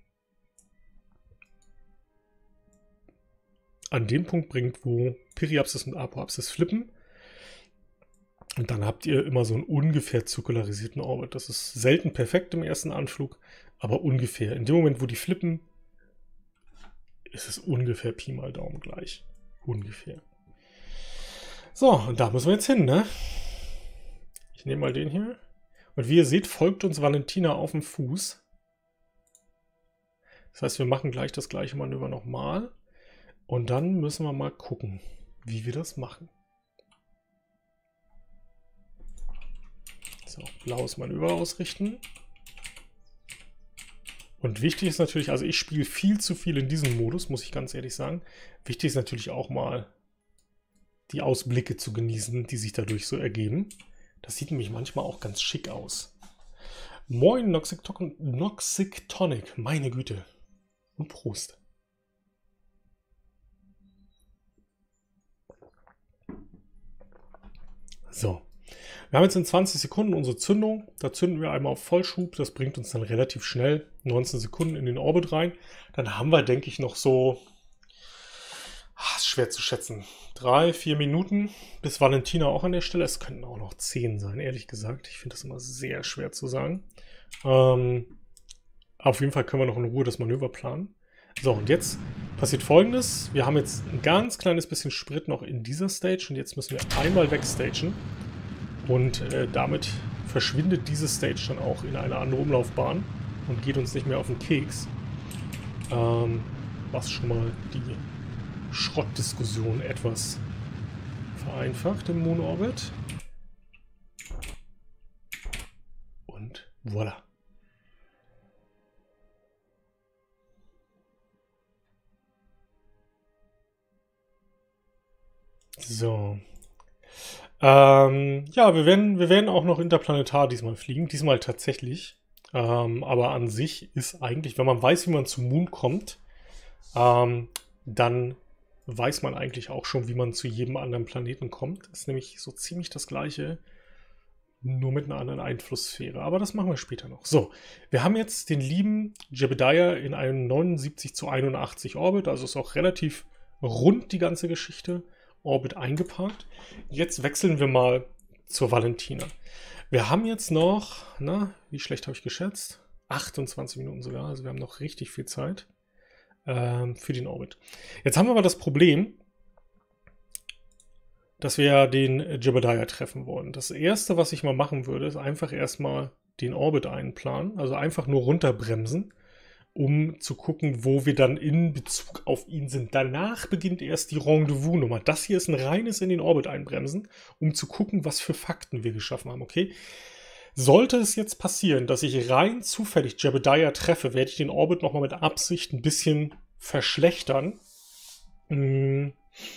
an den Punkt bringt, wo Periapsis und Apoapsis flippen. Und dann habt ihr immer so einen ungefähr zirkularisierten Orbit. Das ist selten perfekt im ersten Anflug, aber ungefähr. In dem Moment, wo die flippen, ist es ungefähr Pi mal Daumen gleich. Ungefähr. So, und da müssen wir jetzt hin, ne? Ich nehme mal den hier. Und wie ihr seht, folgt uns Valentina auf dem Fuß. Das heißt, wir machen gleich das gleiche Manöver nochmal. Und dann müssen wir mal gucken, wie wir das machen. So, blaues Manöver ausrichten. Und wichtig ist natürlich, also ich spiele viel zu viel in diesem Modus, muss ich ganz ehrlich sagen. Wichtig ist natürlich auch mal die Ausblicke zu genießen, die sich dadurch so ergeben. Das sieht nämlich manchmal auch ganz schick aus. Moin, Noxictonic, meine Güte. Und Prost. So. Wir haben jetzt in 20 Sekunden unsere Zündung. Da zünden wir einmal auf Vollschub. Das bringt uns dann relativ schnell 19 Sekunden in den Orbit rein. Dann haben wir, denke ich, noch so... ist schwer zu schätzen. 3-4 Minuten bis Valentina auch an der Stelle. Es könnten auch noch 10 sein, ehrlich gesagt. Ich finde das immer sehr schwer zu sagen. Auf jeden Fall können wir noch in Ruhe das Manöver planen. So, und jetzt passiert Folgendes. Wir haben jetzt ein ganz kleines bisschen Sprit noch in dieser Stage und jetzt müssen wir einmal wegstagen. Und damit verschwindet diese Stage dann auch in eine andere Umlaufbahn und geht uns nicht mehr auf den Keks. Was schon mal die Schrottdiskussion etwas vereinfacht im Moon Orbit. Und voilà. So. Ja, wir werden auch noch interplanetar diesmal fliegen. Diesmal tatsächlich. Aber an sich ist eigentlich, wenn man weiß, wie man zum Moon kommt, dann weiß man eigentlich auch schon, wie man zu jedem anderen Planeten kommt. Ist nämlich so ziemlich das gleiche, nur mit einer anderen Einflusssphäre. Aber das machen wir später noch. So, wir haben jetzt den lieben Jebediah in einem 79:81 Orbit. Also ist auch relativ rund die ganze Geschichte. Orbit eingeparkt. Jetzt wechseln wir mal zur Valentina. Wir haben jetzt noch, na, wie schlecht habe ich geschätzt? 28 Minuten sogar, also wir haben noch richtig viel Zeit für den Orbit. Jetzt haben wir aber das Problem, dass wir ja den Jebediah treffen wollen. Das erste, was ich mal machen würde, ist einfach erstmal den Orbit einplanen, also einfach nur runterbremsen, um zu gucken, wo wir dann in Bezug auf ihn sind. Danach beginnt erst die Rendezvous-Nummer. Das hier ist ein reines in den Orbit einbremsen, um zu gucken, was für Fakten wir geschaffen haben, okay? Sollte es jetzt passieren, dass ich rein zufällig Jebediah treffe, werde ich den Orbit nochmal mit Absicht ein bisschen verschlechtern. Und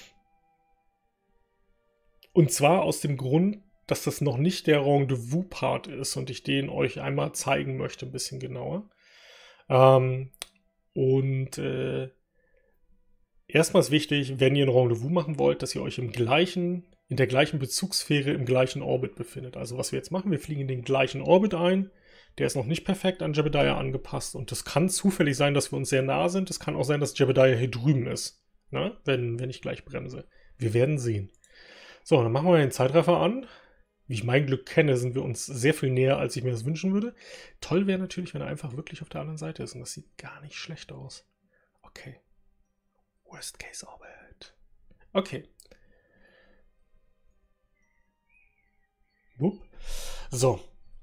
zwar aus dem Grund, dass das noch nicht der Rendezvous-Part ist und ich den euch einmal zeigen möchte, ein bisschen genauer. Erstmal ist wichtig, wenn ihr ein Rendezvous machen wollt, dass ihr euch in der gleichen Bezugssphäre im gleichen Orbit befindet. Also was wir jetzt machen, wir fliegen in den gleichen Orbit ein, Der ist noch nicht perfekt an Jebediah angepasst. Und das kann zufällig sein, dass wir uns sehr nah sind. Es kann auch sein, dass Jebediah hier drüben ist. Ne? Wenn ich gleich bremse. Wir werden sehen. So, dann machen wir den Zeitraffer an. Wie ich mein Glück kenne, sind wir uns sehr viel näher, als ich mir das wünschen würde. Toll wäre natürlich, wenn er einfach wirklich auf der anderen Seite ist. Und das sieht gar nicht schlecht aus. Okay. Worst Case Orbit. Okay. Wupp. So.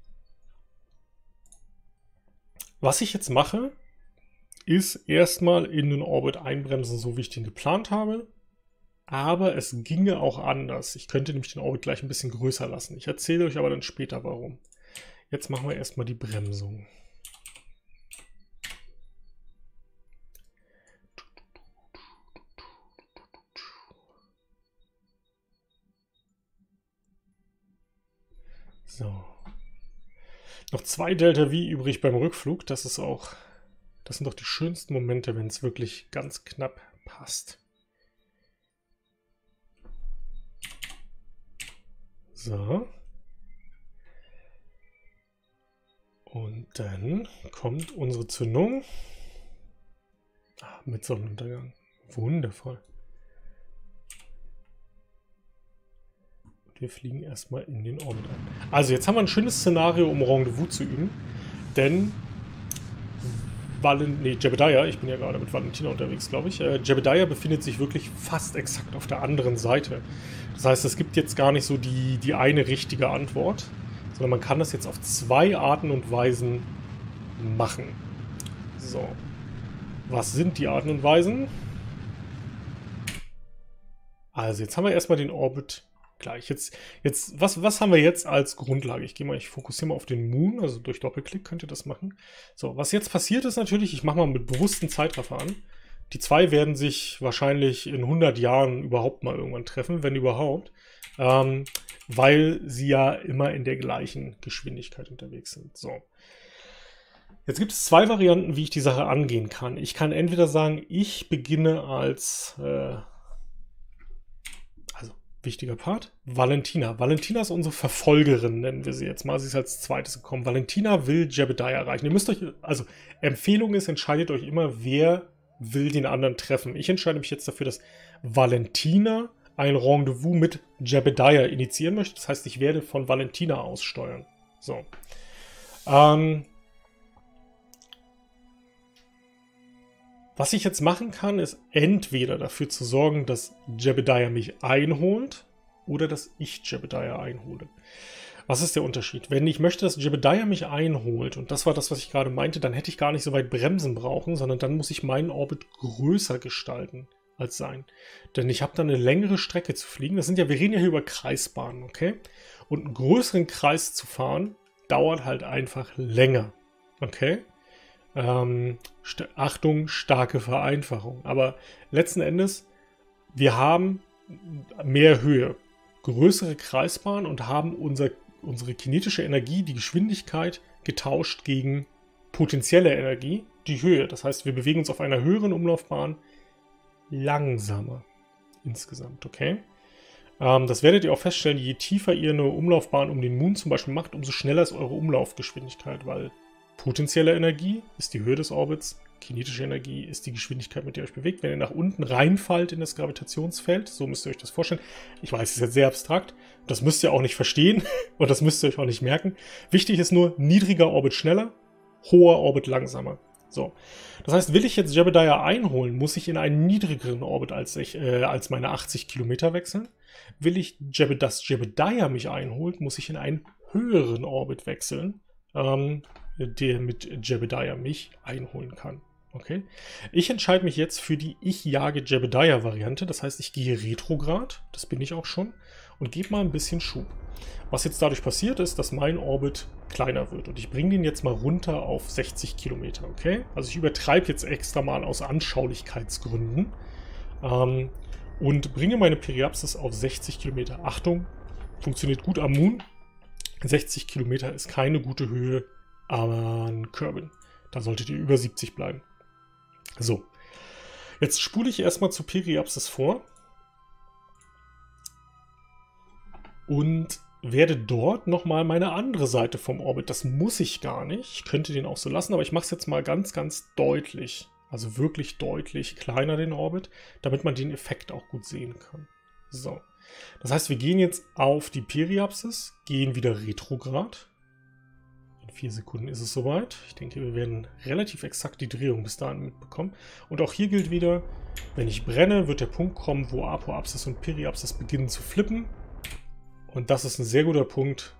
Was ich jetzt mache, ist erstmal in den Orbit einbremsen, so wie ich den geplant habe. Aber es ginge auch anders. Ich könnte nämlich den Orbit gleich ein bisschen größer lassen. Ich erzähle euch aber dann später, warum. Jetzt machen wir erstmal die Bremsung. So. Noch 2 Delta V übrig beim Rückflug. Das sind doch die schönsten Momente, wenn es wirklich ganz knapp passt. So. Und dann kommt unsere Zündung. Mit Sonnenuntergang. Wundervoll. Und wir fliegen erstmal in den Orbit ein. Also jetzt haben wir ein schönes Szenario, um Rendezvous zu üben. Denn Jebediah, ich bin ja gerade mit Valentina unterwegs, glaube ich. Jebediah befindet sich wirklich fast exakt auf der anderen Seite. Das heißt, es gibt jetzt gar nicht so die eine richtige Antwort, sondern man kann das jetzt auf 2 Arten und Weisen machen. So. Was sind die Arten und Weisen? Also, jetzt haben wir erstmal den Orbit gleich. Was haben wir jetzt als Grundlage? Ich fokussiere mal auf den Moon, also durch Doppelklick könnt ihr das machen. So, was jetzt passiert ist natürlich, ich mache mal mit bewussten Zeitraffer an. Die 2 werden sich wahrscheinlich in 100 Jahren überhaupt mal irgendwann treffen, wenn überhaupt, weil sie ja immer in der gleichen Geschwindigkeit unterwegs sind. So. Jetzt gibt es 2 Varianten, wie ich die Sache angehen kann. Ich kann entweder sagen, ich beginne als wichtiger Part, Valentina. Valentina ist unsere Verfolgerin, nennen wir sie jetzt mal. Sie ist als zweites gekommen. Valentina will Jebediah erreichen. Ihr müsst euch, also Empfehlung ist, entscheidet euch immer, wer will den anderen treffen. Ich entscheide mich jetzt dafür, dass Valentina ein Rendezvous mit Jebediah initiieren möchte. Das heißt, ich werde von Valentina aus steuern. So. Was ich jetzt machen kann, ist entweder dafür zu sorgen, dass Jebediah mich einholt oder dass ich Jebediah einhole. Was ist der Unterschied? Wenn ich möchte, dass Jebediah mich einholt, und das war das, was ich gerade meinte, dann hätte ich gar nicht so weit bremsen brauchen, sondern dann muss ich meinen Orbit größer gestalten als sein. Denn ich habe dann eine längere Strecke zu fliegen. Wir reden ja hier über Kreisbahnen, okay? Und einen größeren Kreis zu fahren, dauert halt einfach länger, okay? Achtung, starke Vereinfachung. Aber letzten Endes, wir haben mehr Höhe, größere Kreisbahn und haben unsere kinetische Energie, die Geschwindigkeit, getauscht gegen potenzielle Energie, die Höhe. Das heißt, wir bewegen uns auf einer höheren Umlaufbahn langsamer insgesamt, okay? Das werdet ihr auch feststellen, je tiefer ihr eine Umlaufbahn um den Moon zum Beispiel macht, umso schneller ist eure Umlaufgeschwindigkeit, weil potenzielle Energie ist die Höhe des Orbits, kinetische Energie ist die Geschwindigkeit, mit der ihr euch bewegt. Wenn ihr nach unten reinfallt in das Gravitationsfeld, so müsst ihr euch das vorstellen. Ich weiß, es ist jetzt sehr abstrakt, das müsst ihr auch nicht verstehen und das müsst ihr euch auch nicht merken. Wichtig ist nur, niedriger Orbit schneller, hoher Orbit langsamer. So. Das heißt, will ich jetzt Jebediah einholen, muss ich in einen niedrigeren Orbit als meine 80 Kilometer wechseln. Will ich, dass Jebediah mich einholt, muss ich in einen höheren Orbit wechseln, der mit Jebediah mich einholen kann. Okay? Ich entscheide mich jetzt für die Ich-jage-Jebediah-Variante. Das heißt, ich gehe retrograd, das bin ich auch schon, und gebe mal ein bisschen Schub. Was jetzt dadurch passiert ist, dass mein Orbit kleiner wird. Und ich bringe den jetzt mal runter auf 60 Kilometer. Okay? Also ich übertreibe jetzt extra mal aus Anschaulichkeitsgründen und bringe meine Periapsis auf 60 Kilometer. Achtung, funktioniert gut am Moon. 60 Kilometer ist keine gute Höhe an Kerbin. Da solltet ihr über 70 bleiben. So, jetzt spule ich erstmal zu Periapsis vor und werde dort nochmal meine andere Seite vom Orbit. Das muss ich gar nicht. Ich könnte den auch so lassen, aber ich mache es jetzt mal ganz, ganz deutlich. Also wirklich deutlich kleiner den Orbit, damit man den Effekt auch gut sehen kann. So. Das heißt, wir gehen jetzt auf die Periapsis, gehen wieder retrograd. In 4 Sekunden ist es soweit. Ich denke, wir werden relativ exakt die Drehung bis dahin mitbekommen. Und auch hier gilt wieder, wenn ich brenne, wird der Punkt kommen, wo Apoapsis und Periapsis beginnen zu flippen. Und das ist ein sehr guter Punkt,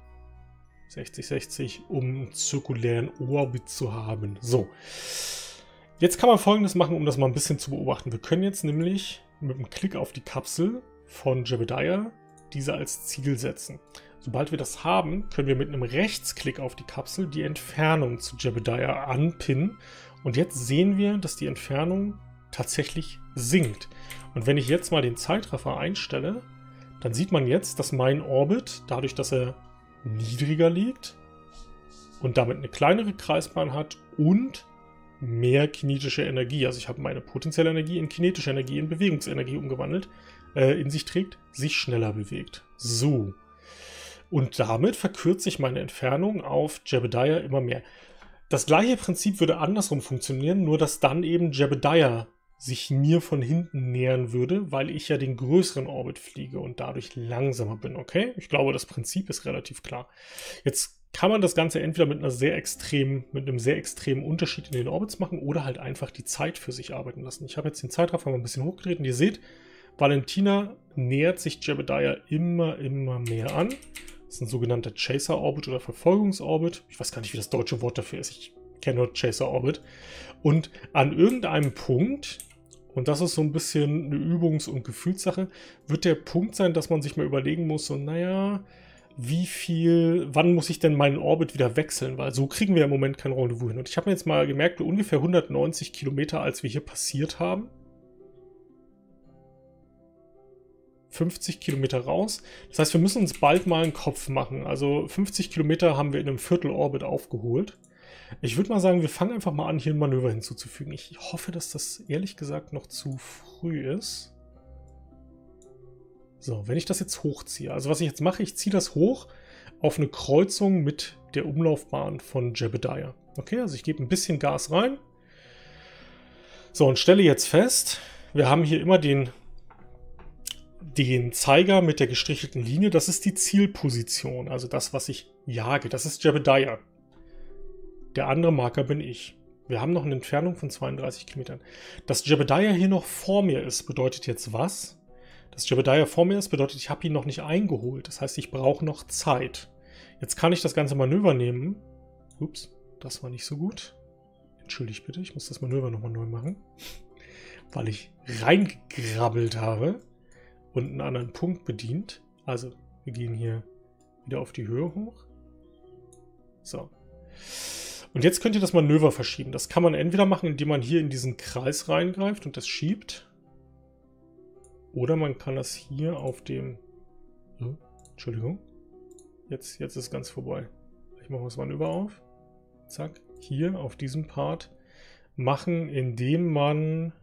60-60, um einen zirkulären Orbit zu haben. So, jetzt kann man Folgendes machen, um das mal ein bisschen zu beobachten. Wir können jetzt nämlich mit einem Klick auf die Kapsel von Jebediah diese als Ziel setzen. Sobald wir das haben, können wir mit einem Rechtsklick auf die Kapsel die Entfernung zu Jebediah anpinnen. Und jetzt sehen wir, dass die Entfernung tatsächlich sinkt. Und wenn ich jetzt mal den Zeitraffer einstelle, dann sieht man jetzt, dass mein Orbit, dadurch, dass er niedriger liegt und damit eine kleinere Kreisbahn hat und mehr kinetische Energie, also ich habe meine potenzielle Energie in kinetische Energie, in Bewegungsenergie umgewandelt, in sich trägt, sich schneller bewegt. So. Und damit verkürzt sich meine Entfernung auf Jebediah immer mehr. Das gleiche Prinzip würde andersrum funktionieren, nur dass dann eben Jebediah sich mir von hinten nähern würde, weil ich ja den größeren Orbit fliege und dadurch langsamer bin, okay? Ich glaube, das Prinzip ist relativ klar. Jetzt kann man das Ganze entweder mit einem sehr extremen Unterschied in den Orbits machen oder halt einfach die Zeit für sich arbeiten lassen. Ich habe jetzt den Zeitraffer mal ein bisschen hochgedreht und ihr seht, Valentina nähert sich Jebediah immer mehr an. Das ist ein sogenannter Chaser-Orbit oder Verfolgungsorbit. Ich weiß gar nicht, wie das deutsche Wort dafür ist. Ich kenne nur Chaser-Orbit. Und an irgendeinem Punkt, und das ist so ein bisschen eine Übungs- und Gefühlssache, wird der Punkt sein, dass man sich mal überlegen muss, so, naja, wann muss ich denn meinen Orbit wieder wechseln? Weil so kriegen wir im Moment kein Rendezvous hin. Und ich habe mir jetzt mal gemerkt, ungefähr 190 Kilometer, als wir hier passiert haben, 50 Kilometer raus. Das heißt, wir müssen uns bald mal einen Kopf machen. Also 50 Kilometer haben wir in einem Viertel-Orbit aufgeholt. Ich würde mal sagen, wir fangen einfach mal an, hier ein Manöver hinzuzufügen. Ich hoffe, dass das ehrlich gesagt noch zu früh ist. So, wenn ich das jetzt hochziehe. Also was ich jetzt mache, ich ziehe das hoch auf eine Kreuzung mit der Umlaufbahn von Jebediah. Okay, also ich gebe ein bisschen Gas rein. So, und stelle jetzt fest, wir haben hier immer den Zeiger mit der gestrichelten Linie. Das ist die Zielposition, also das, was ich jage. Das ist Jebediah. Der andere Marker bin ich. Wir haben noch eine Entfernung von 32 Kilometern. Dass Jebediah hier noch vor mir ist, bedeutet jetzt was? Dass Jebediah vor mir ist, bedeutet, ich habe ihn noch nicht eingeholt. Das heißt, ich brauche noch Zeit. Jetzt kann ich das ganze Manöver nehmen. Ups, das war nicht so gut. Entschuldigt bitte, ich muss das Manöver nochmal neu machen. Weil ich reingegrabbelt habe und einen anderen Punkt bedient. Also, wir gehen hier wieder auf die Höhe hoch. So. Und jetzt könnt ihr das Manöver verschieben. Das kann man entweder machen, indem man hier in diesen Kreis reingreift und das schiebt. Oder man kann das hier auf dem... Oh, Entschuldigung. Jetzt ist es ganz vorbei. Ich mache das Manöver auf. Zack. Hier auf diesem Part machen, indem man...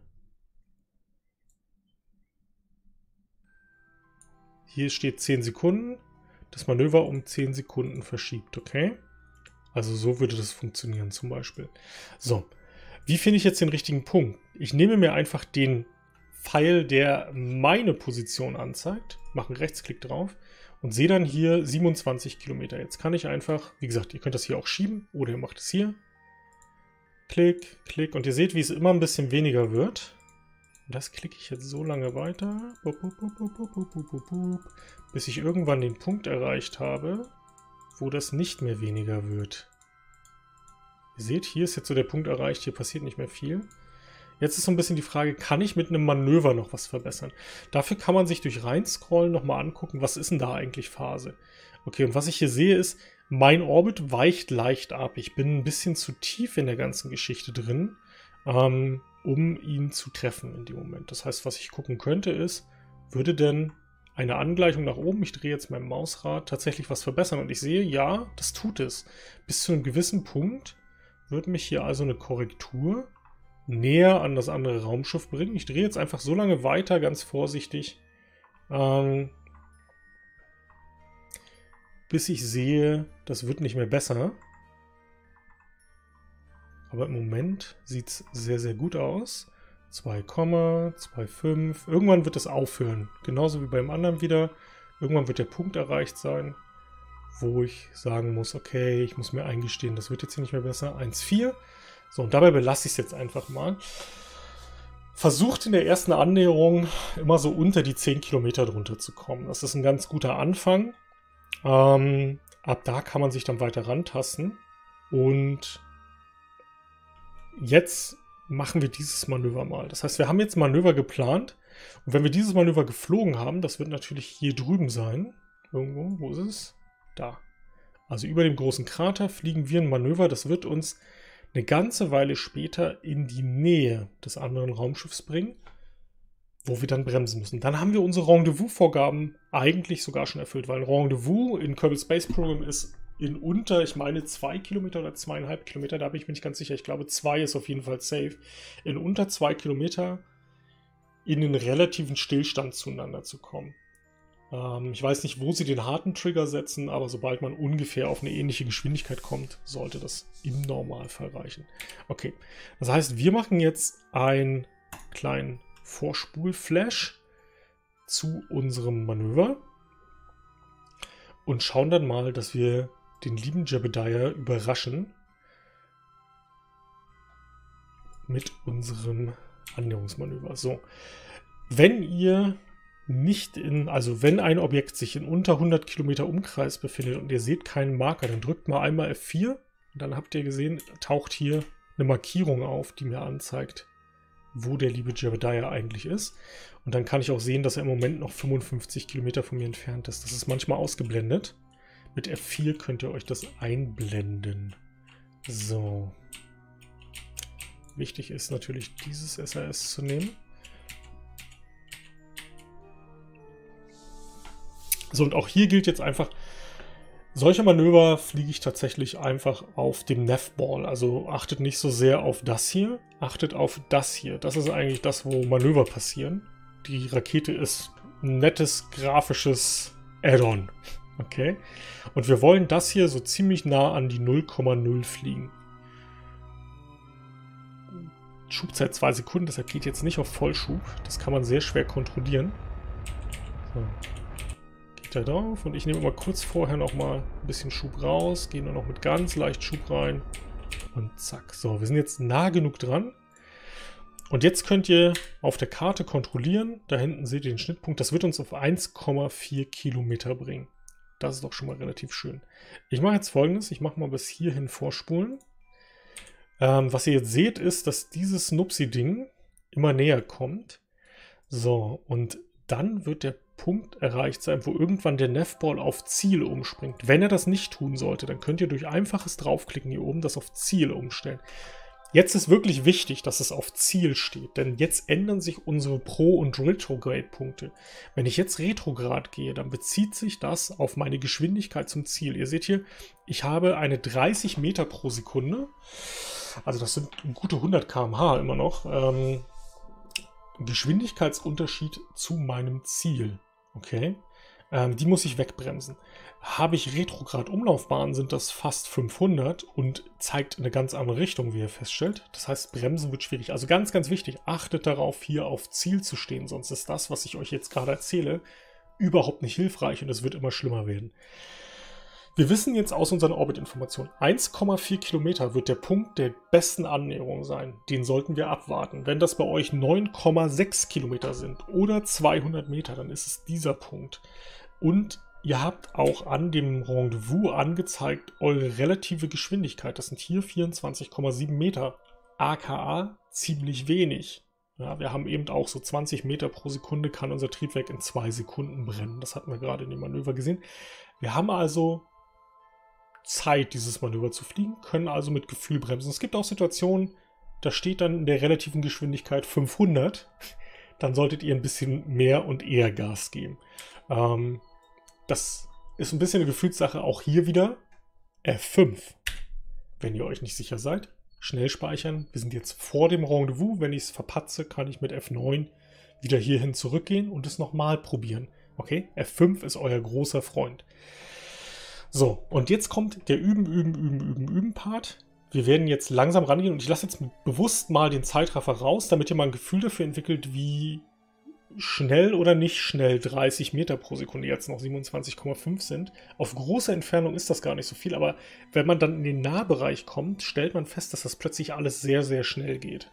Hier steht 10 Sekunden. Das Manöver um 10 Sekunden verschiebt, okay? Also so würde das funktionieren zum Beispiel. So, wie finde ich jetzt den richtigen Punkt? Ich nehme mir einfach den Pfeil, der meine Position anzeigt, mache einen Rechtsklick drauf und sehe dann hier 27 Kilometer. Jetzt kann ich einfach, wie gesagt, ihr könnt das hier auch schieben oder ihr macht es hier. Klick, klick und ihr seht, wie es immer ein bisschen weniger wird. Und das klicke ich jetzt so lange weiter, bis ich irgendwann den Punkt erreicht habe, wo das nicht mehr weniger wird. Ihr seht, hier ist jetzt so der Punkt erreicht, hier passiert nicht mehr viel. Jetzt ist so ein bisschen die Frage, kann ich mit einem Manöver noch was verbessern? Dafür kann man sich durch Reinscrollen nochmal angucken, was ist denn da eigentlich Phase? Okay, und was ich hier sehe ist, mein Orbit weicht leicht ab. Ich bin ein bisschen zu tief in der ganzen Geschichte drin, um ihn zu treffen in dem Moment. Das heißt, was ich gucken könnte ist, würde denn eine Angleichung nach oben, ich drehe jetzt mein Mausrad, tatsächlich was verbessern? Und ich sehe, ja, das tut es. Bis zu einem gewissen Punkt wird mich hier also eine Korrektur näher an das andere Raumschiff bringen. Ich drehe jetzt einfach so lange weiter, ganz vorsichtig, bis ich sehe, das wird nicht mehr besser. Aber im Moment sieht es sehr, sehr gut aus. 2,25. Irgendwann wird es aufhören. Genauso wie beim anderen wieder. Irgendwann wird der Punkt erreicht sein, wo ich sagen muss, okay, ich muss mir eingestehen, das wird jetzt hier nicht mehr besser. 1,4. So, und dabei belasse ich es jetzt einfach mal. Versucht in der ersten Annäherung immer so unter die 10 Kilometer drunter zu kommen. Das ist ein ganz guter Anfang. Ab da kann man sich dann weiter rantasten. Und jetzt machen wir dieses Manöver mal. Das heißt, wir haben jetzt Manöver geplant. Und wenn wir dieses Manöver geflogen haben, das wird natürlich hier drüben sein. Irgendwo, wo ist es? Da. Also über dem großen Krater fliegen wir ein Manöver. Das wird uns eine ganze Weile später in die Nähe des anderen Raumschiffs bringen, wo wir dann bremsen müssen. Dann haben wir unsere Rendezvous-Vorgaben eigentlich sogar schon erfüllt, weil ein Rendezvous in Kerbal Space Program ist in unter, ich meine, 2 Kilometer oder 2,5 Kilometer, da bin ich mir nicht ganz sicher. Ich glaube, 2 ist auf jeden Fall safe. In unter 2 Kilometer in den relativen Stillstand zueinander zu kommen. Ich weiß nicht, wo sie den harten Trigger setzen, aber sobald man ungefähr auf eine ähnliche Geschwindigkeit kommt, sollte das im Normalfall reichen. Okay, das heißt, wir machen jetzt einen kleinen Vorspulflash zu unserem Manöver und schauen dann mal, dass wir den lieben Jebediah überraschen mit unserem Annäherungsmanöver. So, wenn ihr nicht also wenn ein Objekt sich in unter 100 Kilometer Umkreis befindet und ihr seht keinen Marker, dann drückt mal einmal F4 und dann habt ihr gesehen, taucht hier eine Markierung auf, die mir anzeigt, wo der liebe Jebediah eigentlich ist. Und dann kann ich auch sehen, dass er im Moment noch 55 Kilometer von mir entfernt ist. Das ist manchmal ausgeblendet. Mit F4 könnt ihr euch das einblenden. So. Wichtig ist natürlich, dieses SRS zu nehmen. So, und auch hier gilt jetzt einfach, solche Manöver fliege ich tatsächlich einfach auf dem Navball. Also achtet nicht so sehr auf das hier, achtet auf das hier. Das ist eigentlich das, wo Manöver passieren. Die Rakete ist ein nettes grafisches Add-on. Okay? Und wir wollen das hier so ziemlich nah an die 0,0 fliegen. Schubzeit 2 Sekunden, deshalb geht jetzt nicht auf Vollschub. Das kann man sehr schwer kontrollieren. So. Da drauf und ich nehme mal kurz vorher noch mal ein bisschen Schub raus, gehe nur noch mit ganz leicht Schub rein und zack. So, wir sind jetzt nah genug dran und jetzt könnt ihr auf der Karte kontrollieren, da hinten seht ihr den Schnittpunkt, das wird uns auf 1,4 Kilometer bringen. Das ist doch schon mal relativ schön. Ich mache jetzt Folgendes, ich mache mal bis hierhin vorspulen. Was ihr jetzt seht ist, dass dieses Nupsi-Ding immer näher kommt. So, und dann wird der Punkt erreicht sein, wo irgendwann der Navball auf Ziel umspringt. Wenn er das nicht tun sollte, dann könnt ihr durch einfaches Draufklicken hier oben das auf Ziel umstellen. Jetzt ist wirklich wichtig, dass es auf Ziel steht, denn jetzt ändern sich unsere Pro- und Retrograde-Punkte. Wenn ich jetzt Retrograd gehe, dann bezieht sich das auf meine Geschwindigkeit zum Ziel. Ihr seht hier, ich habe eine 30 Meter pro Sekunde, also das sind gute 100 km/h immer noch, Geschwindigkeitsunterschied zu meinem Ziel. Okay, die muss ich wegbremsen. Habe ich Retrograd-Umlaufbahnen, sind das fast 500 und zeigt eine ganz andere Richtung, wie ihr feststellt. Das heißt, bremsen wird schwierig. Also ganz, ganz wichtig, achtet darauf, hier auf Ziel zu stehen. Sonst ist das, was ich euch jetzt gerade erzähle, überhaupt nicht hilfreich und es wird immer schlimmer werden. Wir wissen jetzt aus unseren Orbit-Informationen, 1,4 Kilometer wird der Punkt der besten Annäherung sein. Den sollten wir abwarten. Wenn das bei euch 9,6 Kilometer sind oder 200 Meter, dann ist es dieser Punkt. Und ihr habt auch an dem Rendezvous angezeigt eure relative Geschwindigkeit. Das sind hier 24,7 Meter. aka ziemlich wenig. Ja, wir haben eben auch so 20 Meter pro Sekunde kann unser Triebwerk in 2 Sekunden brennen. Das hatten wir gerade in dem Manöver gesehen. Wir haben also Zeit, dieses Manöver zu fliegen, können also mit Gefühl bremsen. Es gibt auch Situationen, da steht dann in der relativen Geschwindigkeit 500. Dann solltet ihr ein bisschen mehr und eher Gas geben. Das ist ein bisschen eine Gefühlssache. Auch hier wieder F5. Wenn ihr euch nicht sicher seid, schnell speichern. Wir sind jetzt vor dem Rendezvous. Wenn ich es verpatze, kann ich mit F9 wieder hierhin zurückgehen und es nochmal probieren. Okay, F5 ist euer großer Freund. So, und jetzt kommt der Üben-Part. Wir werden jetzt langsam rangehen und ich lasse jetzt bewusst mal den Zeitraffer raus, damit ihr mal ein Gefühl dafür entwickelt, wie schnell oder nicht schnell 30 Meter pro Sekunde jetzt noch 27,5 sind. Auf große Entfernung ist das gar nicht so viel, aber wenn man dann in den Nahbereich kommt, stellt man fest, dass das plötzlich alles sehr, sehr schnell geht.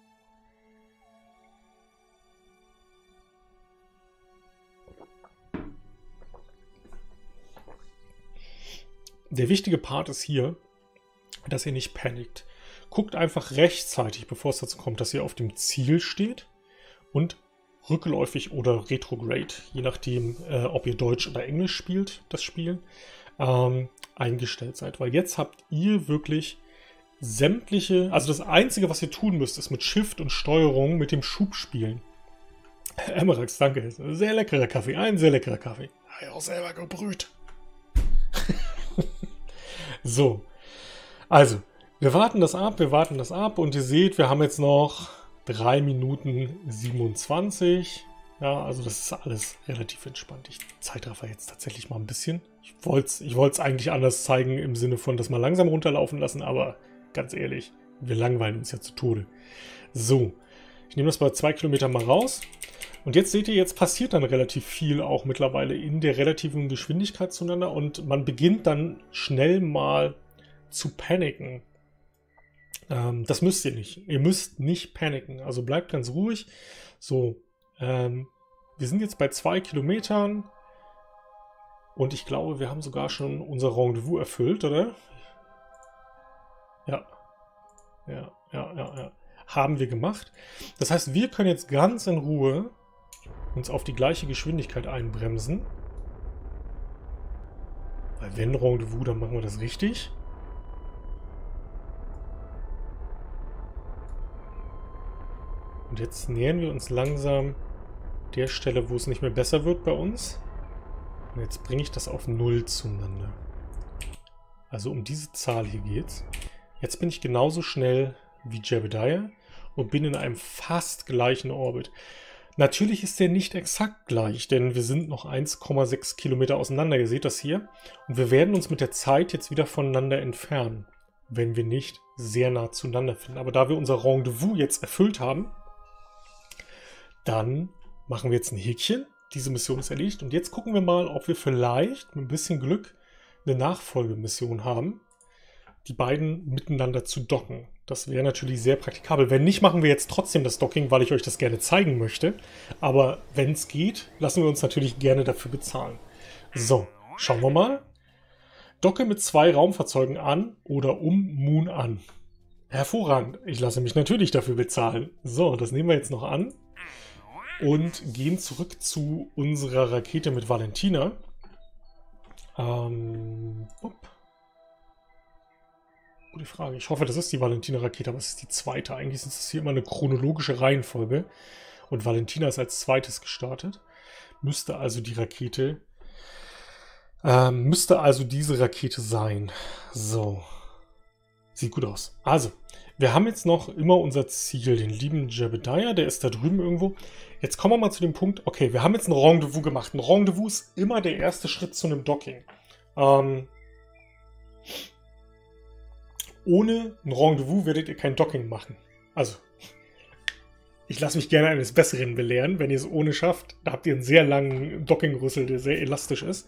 Der wichtige Part ist hier, dass ihr nicht panickt. Guckt einfach rechtzeitig, bevor es dazu kommt, dass ihr auf dem Ziel steht und rückläufig oder retrograde, je nachdem, ob ihr Deutsch oder Englisch spielt, das Spiel, eingestellt seid. Weil jetzt habt ihr wirklich sämtliche, also das Einzige, was ihr tun müsst, ist mit Shift und Steuerung mit dem Schub spielen. Emirax, danke. Sehr leckerer Kaffee, ein sehr leckerer Kaffee. Ja, auch selber gebrüht. So, also, wir warten das ab und ihr seht, wir haben jetzt noch 3 Minuten 27. Ja, also das ist alles relativ entspannt. Ich Zeitraffer jetzt tatsächlich mal ein bisschen. Ich wollte es eigentlich anders zeigen, im Sinne von das mal langsam runterlaufen lassen, aber ganz ehrlich, wir langweilen uns ja zu Tode. So, ich nehme das bei 2 Kilometern mal raus. Und jetzt seht ihr, jetzt passiert dann relativ viel auch mittlerweile in der relativen Geschwindigkeit zueinander und man beginnt dann schnell mal zu paniken. Das müsst ihr nicht. Ihr müsst nicht paniken. Also bleibt ganz ruhig. So, wir sind jetzt bei 2 Kilometern und ich glaube, wir haben sogar schon unser Rendezvous erfüllt, oder? Ja. Ja. Haben wir gemacht. Das heißt, wir können jetzt ganz in Ruhe uns auf die gleiche Geschwindigkeit einbremsen. Weil wenn Rendezvous, dann machen wir das richtig. Und jetzt nähern wir uns langsam der Stelle, wo es nicht mehr besser wird bei uns. Und jetzt bringe ich das auf 0 zueinander. Also um diese Zahl hier geht's. Jetzt bin ich genauso schnell wie Jebediah und bin in einem fast gleichen Orbit. Natürlich ist der nicht exakt gleich, denn wir sind noch 1,6 Kilometer auseinander. Ihr seht das hier. Und wir werden uns mit der Zeit jetzt wieder voneinander entfernen, wenn wir nicht sehr nah zueinander finden. Aber da wir unser Rendezvous jetzt erfüllt haben, dann machen wir jetzt ein Häkchen. Diese Mission ist erledigt. Und jetzt gucken wir mal, ob wir vielleicht mit ein bisschen Glück eine Nachfolgemission haben, die beiden miteinander zu docken. Das wäre natürlich sehr praktikabel. Wenn nicht, machen wir jetzt trotzdem das Docking, weil ich euch das gerne zeigen möchte. Aber wenn es geht, lassen wir uns natürlich gerne dafür bezahlen. So, schauen wir mal. Docke mit 2 Raumfahrzeugen an oder um Moon an. Hervorragend. Ich lasse mich natürlich dafür bezahlen. So, das nehmen wir jetzt noch an. Und gehen zurück zu unserer Rakete mit Valentina. Gute Frage. Ich hoffe, das ist die Valentina-Rakete, aber es ist die zweite. Eigentlich ist es hier immer eine chronologische Reihenfolge. Und Valentina ist als zweites gestartet. Müsste also diese Rakete sein. So. Sieht gut aus. Also, wir haben jetzt noch immer unser Ziel, den lieben Jebediah, der ist da drüben irgendwo. Jetzt kommen wir mal zu dem Punkt, okay, wir haben jetzt ein Rendezvous gemacht. Ein Rendezvous ist immer der erste Schritt zu einem Docking. Ohne ein Rendezvous werdet ihr kein Docking machen. Also, ich lasse mich gerne eines Besseren belehren. Wenn ihr es ohne schafft, da habt ihr einen sehr langen Docking-Rüssel, der sehr elastisch ist.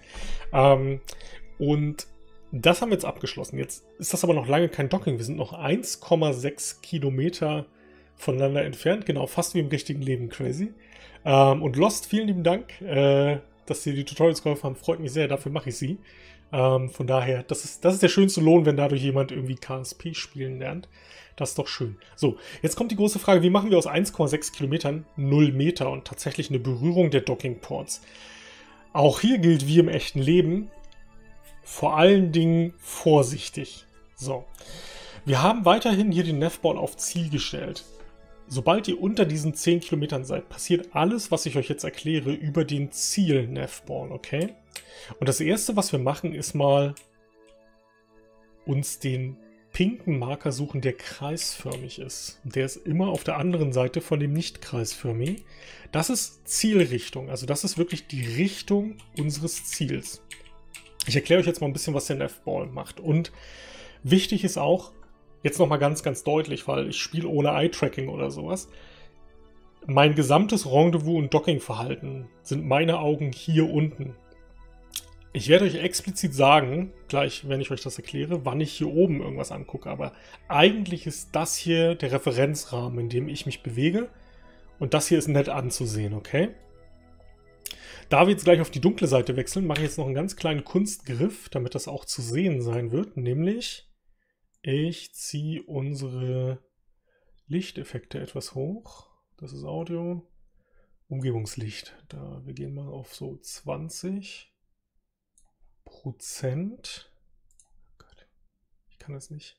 Und das haben wir jetzt abgeschlossen. Jetzt ist das aber noch lange kein Docking. Wir sind noch 1,6 Kilometer voneinander entfernt. Genau, fast wie im richtigen Leben, crazy. Und Lost, vielen lieben Dank, dass Sie die Tutorials geholfen haben. Freut mich sehr, dafür mache ich sie. Von daher, das ist der schönste Lohn, wenn dadurch jemand irgendwie KSP spielen lernt. Das ist doch schön. So, jetzt kommt die große Frage, wie machen wir aus 1,6 Kilometern 0 Meter und tatsächlich eine Berührung der Docking-Ports? Auch hier gilt wie im echten Leben, vor allen Dingen vorsichtig. So, wir haben weiterhin hier den Navball auf Ziel gestellt. Sobald ihr unter diesen 10 Kilometern seid, passiert alles, was ich euch jetzt erkläre, über den Ziel-Navball, okay? Und das erste, was wir machen, ist mal uns den pinken Marker suchen, der kreisförmig ist. Der ist immer auf der anderen Seite von dem nicht kreisförmigen. Das ist Zielrichtung, also das ist wirklich die Richtung unseres Ziels. Ich erkläre euch jetzt mal ein bisschen, was der Nav-Ball macht. Und wichtig ist auch, jetzt nochmal ganz, ganz deutlich, weil ich spiele ohne Eye-Tracking oder sowas. Mein gesamtes Rendezvous- und Docking-Verhalten sind meine Augen hier unten. Ich werde euch explizit sagen, gleich wenn ich euch das erkläre, wann ich hier oben irgendwas angucke. Aber eigentlich ist das hier der Referenzrahmen, in dem ich mich bewege. Und das hier ist nett anzusehen, okay? Da wir jetzt gleich auf die dunkle Seite wechseln, mache ich jetzt noch einen ganz kleinen Kunstgriff, damit das auch zu sehen sein wird. Nämlich, ich ziehe unsere Lichteffekte etwas hoch. Das ist Audio. Umgebungslicht. Wir gehen mal auf so 20%. Oh Gott, ich kann das nicht.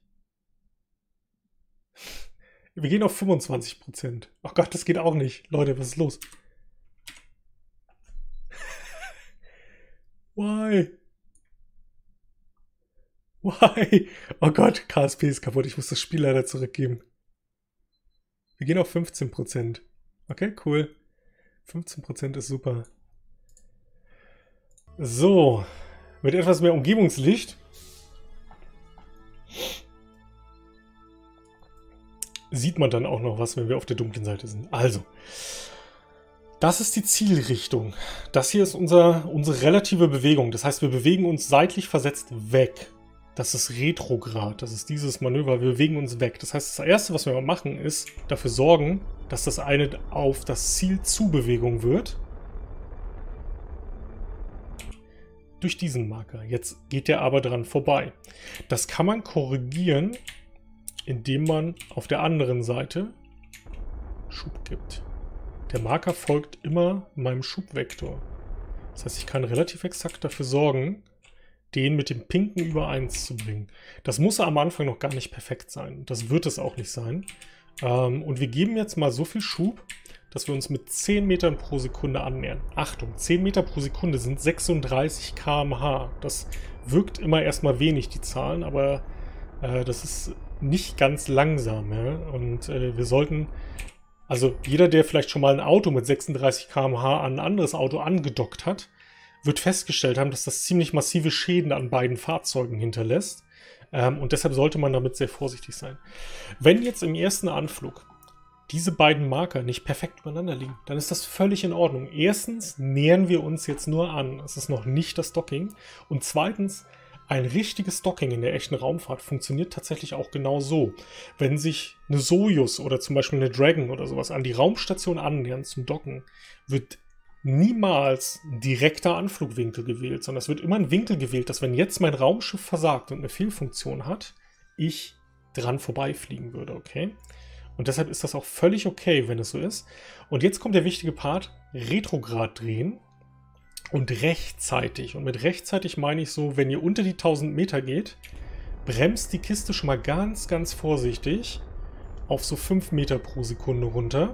Wir gehen auf 25%. Oh Gott, das geht auch nicht. Leute, was ist los? Why? Why? Oh Gott, KSP ist kaputt. Ich muss das Spiel leider zurückgeben. Wir gehen auf 15%. Okay, cool. 15% ist super. So, mit etwas mehr Umgebungslicht sieht man dann auch noch was, wenn wir auf der dunklen Seite sind. Also, das ist die Zielrichtung. Das hier ist unsere relative Bewegung. Das heißt, wir bewegen uns seitlich versetzt weg. Das ist Retrograd. Das ist dieses Manöver. Wir bewegen uns weg. Das heißt, das Erste, was wir mal machen, ist dafür sorgen, dass das eine auf das Ziel zu Bewegung wird. Durch diesen Marker. Jetzt geht der aber dran vorbei. Das kann man korrigieren, indem man auf der anderen Seite Schub gibt. Der Marker folgt immer meinem Schubvektor. Das heißt, ich kann relativ exakt dafür sorgen, den mit dem pinken übereins zu bringen. Das muss am Anfang noch gar nicht perfekt sein. Das wird es auch nicht sein. Und wir geben jetzt mal so viel Schub, dass wir uns mit 10 Metern pro Sekunde annähern. Achtung, 10 Meter pro Sekunde sind 36 km/h. Das wirkt immer erstmal wenig, die Zahlen, aber das ist nicht ganz langsam. Ja? Und wir sollten... Also jeder, der vielleicht schon mal ein Auto mit 36 km/h an ein anderes Auto angedockt hat, wird festgestellt haben, dass das ziemlich massive Schäden an beiden Fahrzeugen hinterlässt. Und deshalb sollte man damit sehr vorsichtig sein. Wenn jetzt im ersten Anflug diese beiden Marker nicht perfekt übereinander liegen, dann ist das völlig in Ordnung. Erstens nähern wir uns jetzt nur an. Es ist noch nicht das Docking. Und zweitens, ein richtiges Docking in der echten Raumfahrt funktioniert tatsächlich auch genau so. Wenn sich eine Sojus oder zum Beispiel eine Dragon oder sowas an die Raumstation annähern zum Docken, wird niemals direkter Anflugwinkel gewählt, sondern es wird immer ein Winkel gewählt, dass wenn jetzt mein Raumschiff versagt und eine Fehlfunktion hat, ich dran vorbeifliegen würde, okay? Und deshalb ist das auch völlig okay, wenn es so ist. Und jetzt kommt der wichtige Part, Retrograd drehen. Und rechtzeitig. Und mit rechtzeitig meine ich so, wenn ihr unter die 1000 Meter geht, bremst die Kiste schon mal ganz, ganz vorsichtig auf so 5 Meter pro Sekunde runter.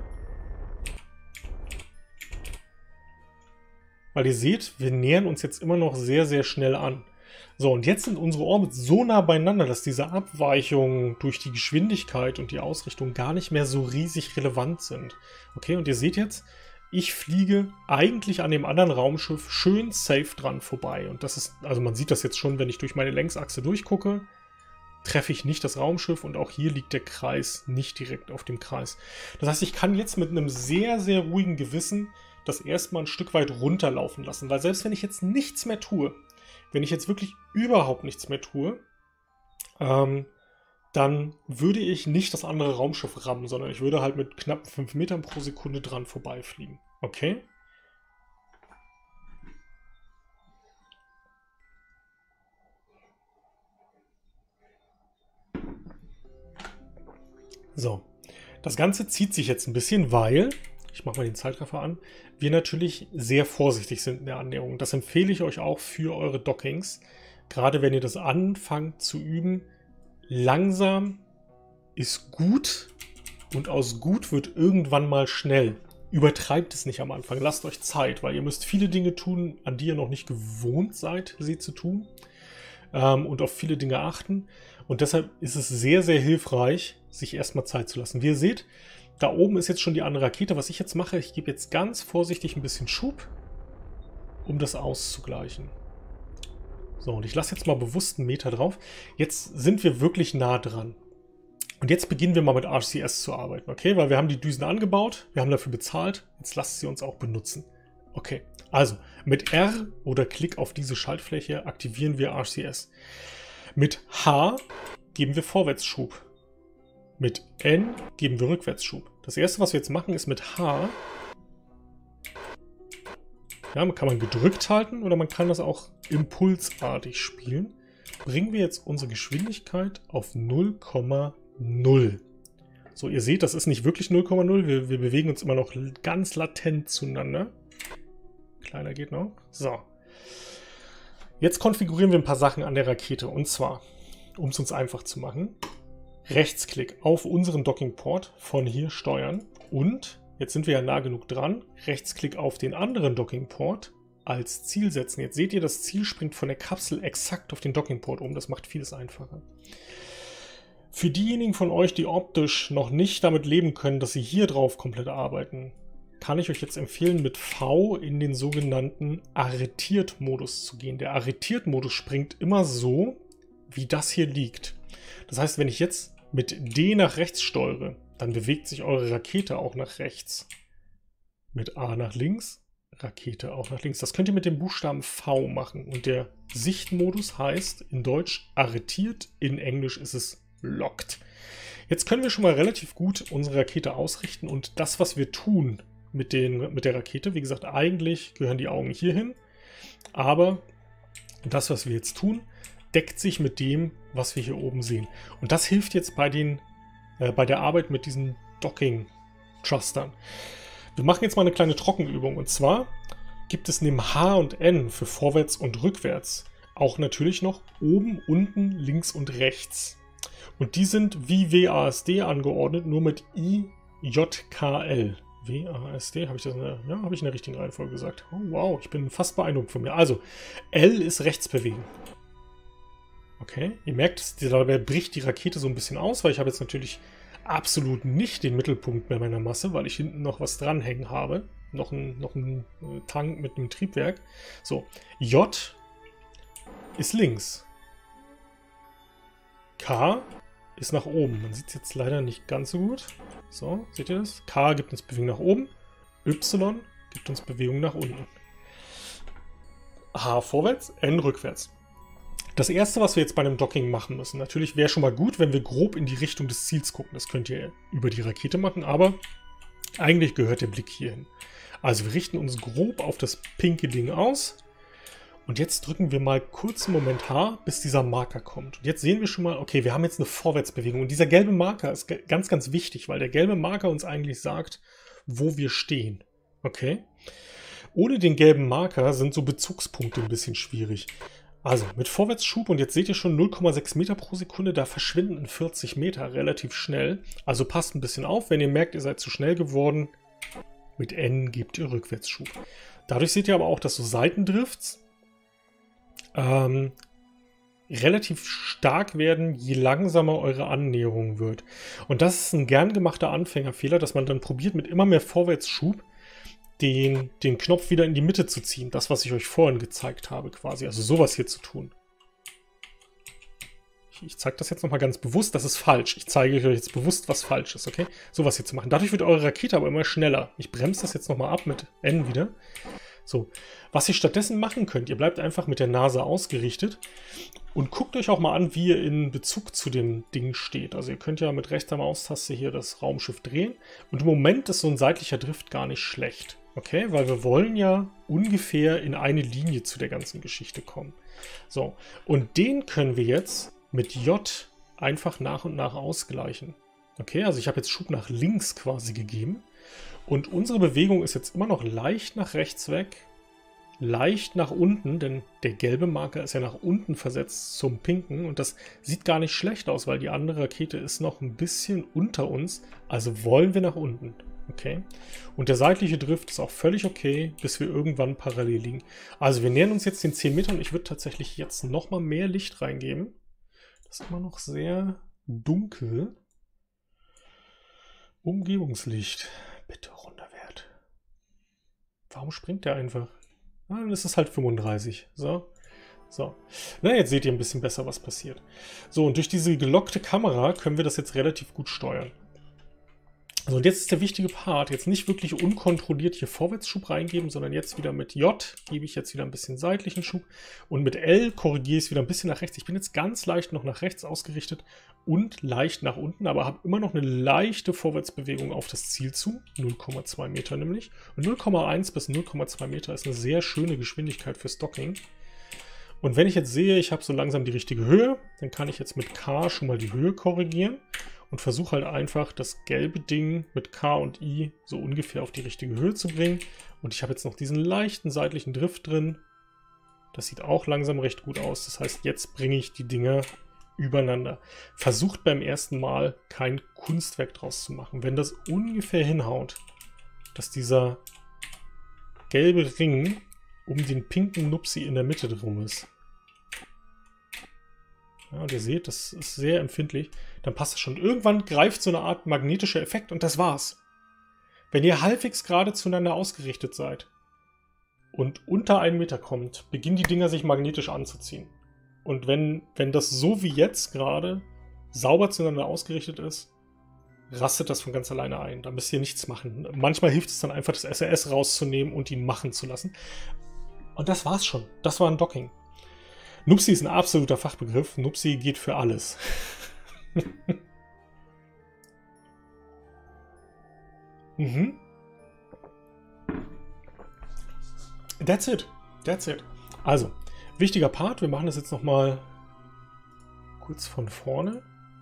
Weil ihr seht, wir nähern uns jetzt immer noch sehr, sehr schnell an. So, und jetzt sind unsere Orbits so nah beieinander, dass diese Abweichungen durch die Geschwindigkeit und die Ausrichtung gar nicht mehr so riesig relevant sind. Okay, und ihr seht jetzt, ich fliege eigentlich an dem anderen Raumschiff schön safe dran vorbei. Und das ist, also man sieht das jetzt schon, wenn ich durch meine Längsachse durchgucke, treffe ich nicht das Raumschiff und auch hier liegt der Kreis nicht direkt auf dem Kreis. Das heißt, ich kann jetzt mit einem sehr, sehr ruhigen Gewissen das erstmal ein Stück weit runterlaufen lassen. Weil selbst wenn ich jetzt nichts mehr tue, wenn ich jetzt wirklich überhaupt nichts mehr tue, dann würde ich nicht das andere Raumschiff rammen, sondern ich würde halt mit knapp 5 Metern pro Sekunde dran vorbeifliegen. Okay? So. Das Ganze zieht sich jetzt ein bisschen, weil, ich mache mal den Zeitraffer an, wir natürlich sehr vorsichtig sind in der Annäherung. Das empfehle ich euch auch für eure Dockings. Gerade wenn ihr das anfangt zu üben, langsam ist gut und aus gut wird irgendwann mal schnell. Übertreibt es nicht am Anfang, lasst euch Zeit, weil ihr müsst viele Dinge tun, an die ihr noch nicht gewohnt seid, sie zu tun, und auf viele Dinge achten. Und deshalb ist es sehr, sehr hilfreich, sich erstmal Zeit zu lassen. Wie ihr seht, da oben ist jetzt schon die andere Rakete. Was ich jetzt mache, ich gebe jetzt ganz vorsichtig ein bisschen Schub, um das auszugleichen. So, und ich lasse jetzt mal bewusst einen Meter drauf. Jetzt sind wir wirklich nah dran. Und jetzt beginnen wir mal mit RCS zu arbeiten, okay? Weil wir haben die Düsen angebaut, wir haben dafür bezahlt, jetzt lasst sie uns auch benutzen. Okay, also mit R oder Klick auf diese Schaltfläche aktivieren wir RCS. Mit H geben wir Vorwärtsschub. Mit N geben wir Rückwärtsschub. Das erste, was wir jetzt machen, ist mit H. Ja, kann man gedrückt halten oder man kann das auch impulsartig spielen. Bringen wir jetzt unsere Geschwindigkeit auf 0,0. So, ihr seht, das ist nicht wirklich 0,0. Wir bewegen uns immer noch ganz latent zueinander. Kleiner geht noch. So. Jetzt konfigurieren wir ein paar Sachen an der Rakete. Und zwar, um es uns einfach zu machen, Rechtsklick auf unseren Dockingport, von hier steuern. Und, jetzt sind wir ja nah genug dran, Rechtsklick auf den anderen Dockingport als Ziel setzen. Jetzt seht ihr, das Ziel springt von der Kapsel exakt auf den Dockingport um. Das macht vieles einfacher. Für diejenigen von euch, die optisch noch nicht damit leben können, dass sie hier drauf komplett arbeiten, kann ich euch jetzt empfehlen, mit V in den sogenannten Arretiert-Modus zu gehen. Der Arretiert-Modus springt immer so, wie das hier liegt. Das heißt, wenn ich jetzt mit D nach rechts steuere, dann bewegt sich eure Rakete auch nach rechts. Mit A nach links, Rakete auch nach links. Das könnt ihr mit dem Buchstaben V machen. Und der Sichtmodus heißt in Deutsch arretiert, in Englisch ist es locked. Jetzt können wir schon mal relativ gut unsere Rakete ausrichten und das, was wir tun mit der Rakete, wie gesagt, eigentlich gehören die Augen hier hin, aber das, was wir jetzt tun, deckt sich mit dem, was wir hier oben sehen. Und das hilft jetzt bei der Arbeit mit diesen Docking-Thrustern. Wir machen jetzt mal eine kleine Trockenübung und zwar gibt es neben H und N für vorwärts und rückwärts auch natürlich noch oben, unten, links und rechts. Und die sind wie WASD angeordnet, nur mit IJKL. WASD, habe ich das habe ich in der richtigen Reihenfolge gesagt. Oh, wow, ich bin fast beeindruckt von mir. Also, L ist rechts bewegen. Okay, ihr merkt, dabei bricht die Rakete so ein bisschen aus, weil ich habe jetzt natürlich absolut nicht den Mittelpunkt mehr meiner Masse, weil ich hinten noch was dranhängen habe. Noch ein Tank mit einem Triebwerk. So, J ist links. K ist nach oben. Man sieht es jetzt leider nicht ganz so gut. So, seht ihr das? K gibt uns Bewegung nach oben. Y gibt uns Bewegung nach unten. H vorwärts, N rückwärts. Das erste, was wir jetzt bei einem Docking machen müssen, natürlich wäre schon mal gut, wenn wir grob in die Richtung des Ziels gucken. Das könnt ihr über die Rakete machen, aber eigentlich gehört der Blick hierhin. Also wir richten uns grob auf das pinke Ding aus. Und jetzt drücken wir mal kurz einen Moment H, bis dieser Marker kommt. Und jetzt sehen wir schon mal, okay, wir haben jetzt eine Vorwärtsbewegung. Und dieser gelbe Marker ist ganz, ganz wichtig, weil der gelbe Marker uns eigentlich sagt, wo wir stehen. Okay? Ohne den gelben Marker sind so Bezugspunkte ein bisschen schwierig. Also mit Vorwärtsschub, und jetzt seht ihr schon 0,6 Meter pro Sekunde, da verschwinden 40 Meter relativ schnell. Also passt ein bisschen auf, wenn ihr merkt, ihr seid zu schnell geworden. Mit N gebt ihr Rückwärtsschub. Dadurch seht ihr aber auch, dass so Seitendrifts relativ stark werden, je langsamer eure Annäherung wird. Und das ist ein gern gemachter Anfängerfehler, dass man dann probiert, mit immer mehr Vorwärtsschub den Knopf wieder in die Mitte zu ziehen. Das, was ich euch vorhin gezeigt habe, quasi. Also sowas hier zu tun. Ich zeige das jetzt nochmal ganz bewusst, das ist falsch. Ich zeige euch jetzt bewusst, was falsch ist, okay? Sowas hier zu machen. Dadurch wird eure Rakete aber immer schneller. Ich bremse das jetzt nochmal ab mit N wieder. So, was ihr stattdessen machen könnt, ihr bleibt einfach mit der Nase ausgerichtet und guckt euch auch mal an, wie ihr in Bezug zu dem Ding steht. Also ihr könnt ja mit rechter Maustaste hier das Raumschiff drehen und im Moment ist so ein seitlicher Drift gar nicht schlecht. Okay, weil wir wollen ja ungefähr in eine Linie zu der ganzen Geschichte kommen. So, und den können wir jetzt mit J einfach nach und nach ausgleichen. Okay, also ich habe jetzt Schub nach links quasi gegeben. Und unsere Bewegung ist jetzt immer noch leicht nach rechts weg, leicht nach unten, denn der gelbe Marker ist ja nach unten versetzt zum pinken. Und das sieht gar nicht schlecht aus, weil die andere Rakete ist noch ein bisschen unter uns. Also wollen wir nach unten. Okay. Und der seitliche Drift ist auch völlig okay, bis wir irgendwann parallel liegen. Also wir nähern uns jetzt den 10 Metern und ich würde tatsächlich jetzt nochmal mehr Licht reingeben. Das ist immer noch sehr dunkel. Umgebungslicht. Bitte Runderwert. Warum springt der einfach? Ah, das ist halt 35. So. So, na, jetzt seht ihr ein bisschen besser, was passiert. So, und durch diese gelockte Kamera können wir das jetzt relativ gut steuern. So, und jetzt ist der wichtige Part, jetzt nicht wirklich unkontrolliert hier Vorwärtsschub reingeben, sondern jetzt wieder mit J gebe ich jetzt wieder ein bisschen seitlichen Schub und mit L korrigiere ich es wieder ein bisschen nach rechts. Ich bin jetzt ganz leicht noch nach rechts ausgerichtet und leicht nach unten, aber habe immer noch eine leichte Vorwärtsbewegung auf das Ziel zu, 0,2 Meter nämlich. Und 0,1 bis 0,2 Meter ist eine sehr schöne Geschwindigkeit fürs Docking. Und wenn ich jetzt sehe, ich habe so langsam die richtige Höhe, dann kann ich jetzt mit K schon mal die Höhe korrigieren. Und versuche halt einfach das gelbe Ding mit K und I so ungefähr auf die richtige Höhe zu bringen. Und ich habe jetzt noch diesen leichten seitlichen Drift drin. Das sieht auch langsam recht gut aus. Das heißt, jetzt bringe ich die Dinger übereinander. Versucht beim ersten Mal kein Kunstwerk draus zu machen. Wenn das ungefähr hinhaut, dass dieser gelbe Ring um den pinken Nupsi in der Mitte drum ist. Ja, und ihr seht, das ist sehr empfindlich. Dann passt das schon. Irgendwann greift so eine Art magnetischer Effekt und das war's. Wenn ihr halbwegs gerade zueinander ausgerichtet seid und unter 1 Meter kommt, beginnen die Dinger sich magnetisch anzuziehen. Und wenn das so wie jetzt gerade sauber zueinander ausgerichtet ist, rastet das von ganz alleine ein. Da müsst ihr nichts machen. Manchmal hilft es dann einfach, das SRS rauszunehmen und ihn machen zu lassen. Und das war's schon. Das war ein Docking. Nupsi ist ein absoluter Fachbegriff. Nupsi geht für alles. Mhm. That's it. That's it. Also, wichtiger Part. Wir machen das jetzt nochmal kurz von vorne.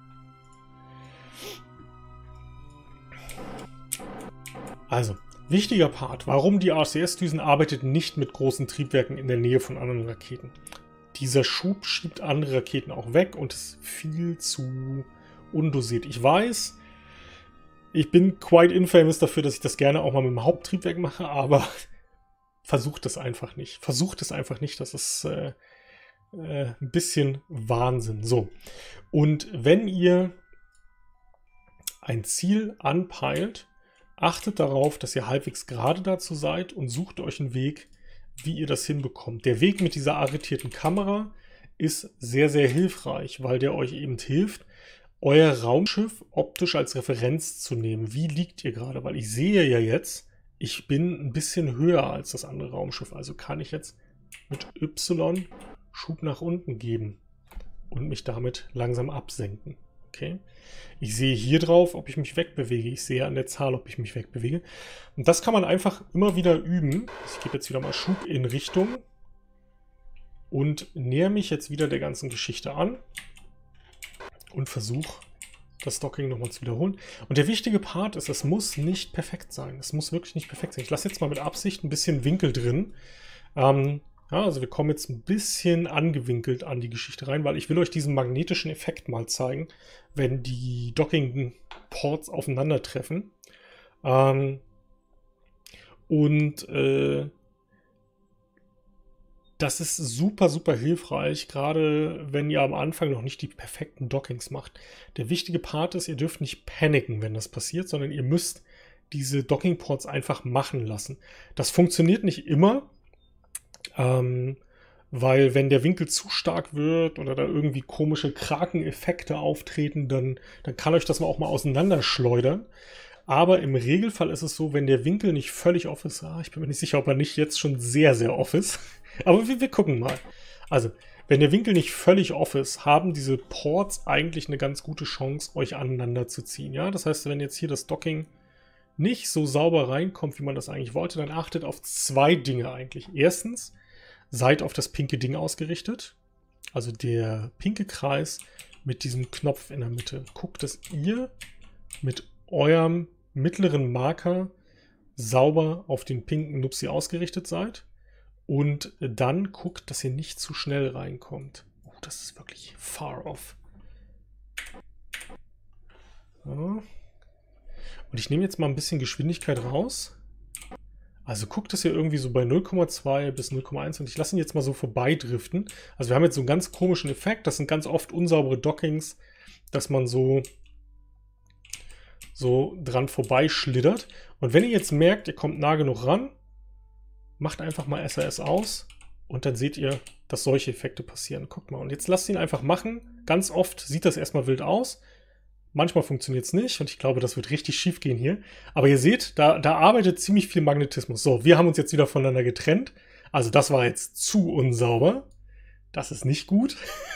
Also, wichtiger Part. Warum die ACS-Düsen arbeitet nicht mit großen Triebwerken in der Nähe von anderen Raketen. Dieser Schub schiebt andere Raketen auch weg und ist viel zu undosiert. Ich weiß, ich bin quite infamous dafür, dass ich das gerne auch mal mit dem Haupttriebwerk mache, aber versucht es einfach nicht. Versucht es einfach nicht, das ist ein bisschen Wahnsinn. So, und wenn ihr ein Ziel anpeilt, achtet darauf, dass ihr halbwegs gerade dazu seid und sucht euch einen Weg, wie ihr das hinbekommt. Der Weg mit dieser arretierten Kamera ist sehr, sehr hilfreich, weil der euch eben hilft, euer Raumschiff optisch als Referenz zu nehmen. Wie liegt ihr gerade? Weil ich sehe ja jetzt, ich bin ein bisschen höher als das andere Raumschiff. Also kann ich jetzt mit Y Schub nach unten geben und mich damit langsam absenken. Okay. Ich sehe hier drauf, ob ich mich wegbewege. Ich sehe an der Zahl, ob ich mich wegbewege. Und das kann man einfach immer wieder üben. Ich gebe jetzt wieder mal Schub in Richtung und nähere mich jetzt wieder der ganzen Geschichte an und versuche, das Docking nochmal zu wiederholen. Und der wichtige Part ist, es muss nicht perfekt sein. Es muss wirklich nicht perfekt sein. Ich lasse jetzt mal mit Absicht ein bisschen Winkel drin. Ja, also wir kommen jetzt ein bisschen angewinkelt an die Geschichte rein, weil ich will euch diesen magnetischen Effekt mal zeigen, wenn die Docking-Ports aufeinandertreffen. Das ist super, super hilfreich, gerade wenn ihr am Anfang noch nicht die perfekten Dockings macht. Der wichtige Part ist, ihr dürft nicht paniken, wenn das passiert, sondern ihr müsst diese Docking-Ports einfach machen lassen. Das funktioniert nicht immer. Weil wenn der Winkel zu stark wird oder da irgendwie komische Krakeneffekte auftreten, dann kann euch das auch mal auseinanderschleudern. Aber im Regelfall ist es so, wenn der Winkel nicht völlig off ist, ich bin mir nicht sicher, ob er nicht jetzt schon sehr, sehr off ist. Aber wir gucken mal. Also, wenn der Winkel nicht völlig off ist, haben diese Ports eigentlich eine ganz gute Chance, euch aneinander zu ziehen. Ja? Das heißt, wenn jetzt hier das Docking nicht so sauber reinkommt, wie man das eigentlich wollte, dann achtet auf 2 Dinge eigentlich. Erstens, seid auf das pinke Ding ausgerichtet. Also der pinke Kreis mit diesem Knopf in der Mitte. Guckt, dass ihr mit eurem mittleren Marker sauber auf den pinken Nupsi ausgerichtet seid. Und dann guckt, dass ihr nicht zu schnell reinkommt. Oh, das ist wirklich far off. So. Und ich nehme jetzt mal ein bisschen Geschwindigkeit raus. Also guckt, dass ihr irgendwie so bei 0,2 bis 0,1 und ich lasse ihn jetzt mal so vorbeidriften. Also wir haben jetzt so einen ganz komischen Effekt. Das sind ganz oft unsaubere Dockings, dass man so dran vorbeischlittert. Und wenn ihr jetzt merkt, ihr kommt nah genug ran, macht einfach mal SRS aus Und dann seht ihr, dass solche Effekte passieren. Guckt mal. Und jetzt lasst ihn einfach machen. Ganz oft sieht das erstmal wild aus. Manchmal funktioniert es nicht. Und ich glaube, das wird richtig schief gehen hier. Aber ihr seht, da arbeitet ziemlich viel Magnetismus. So, wir haben uns jetzt wieder voneinander getrennt. Also das war jetzt zu unsauber. Das ist nicht gut.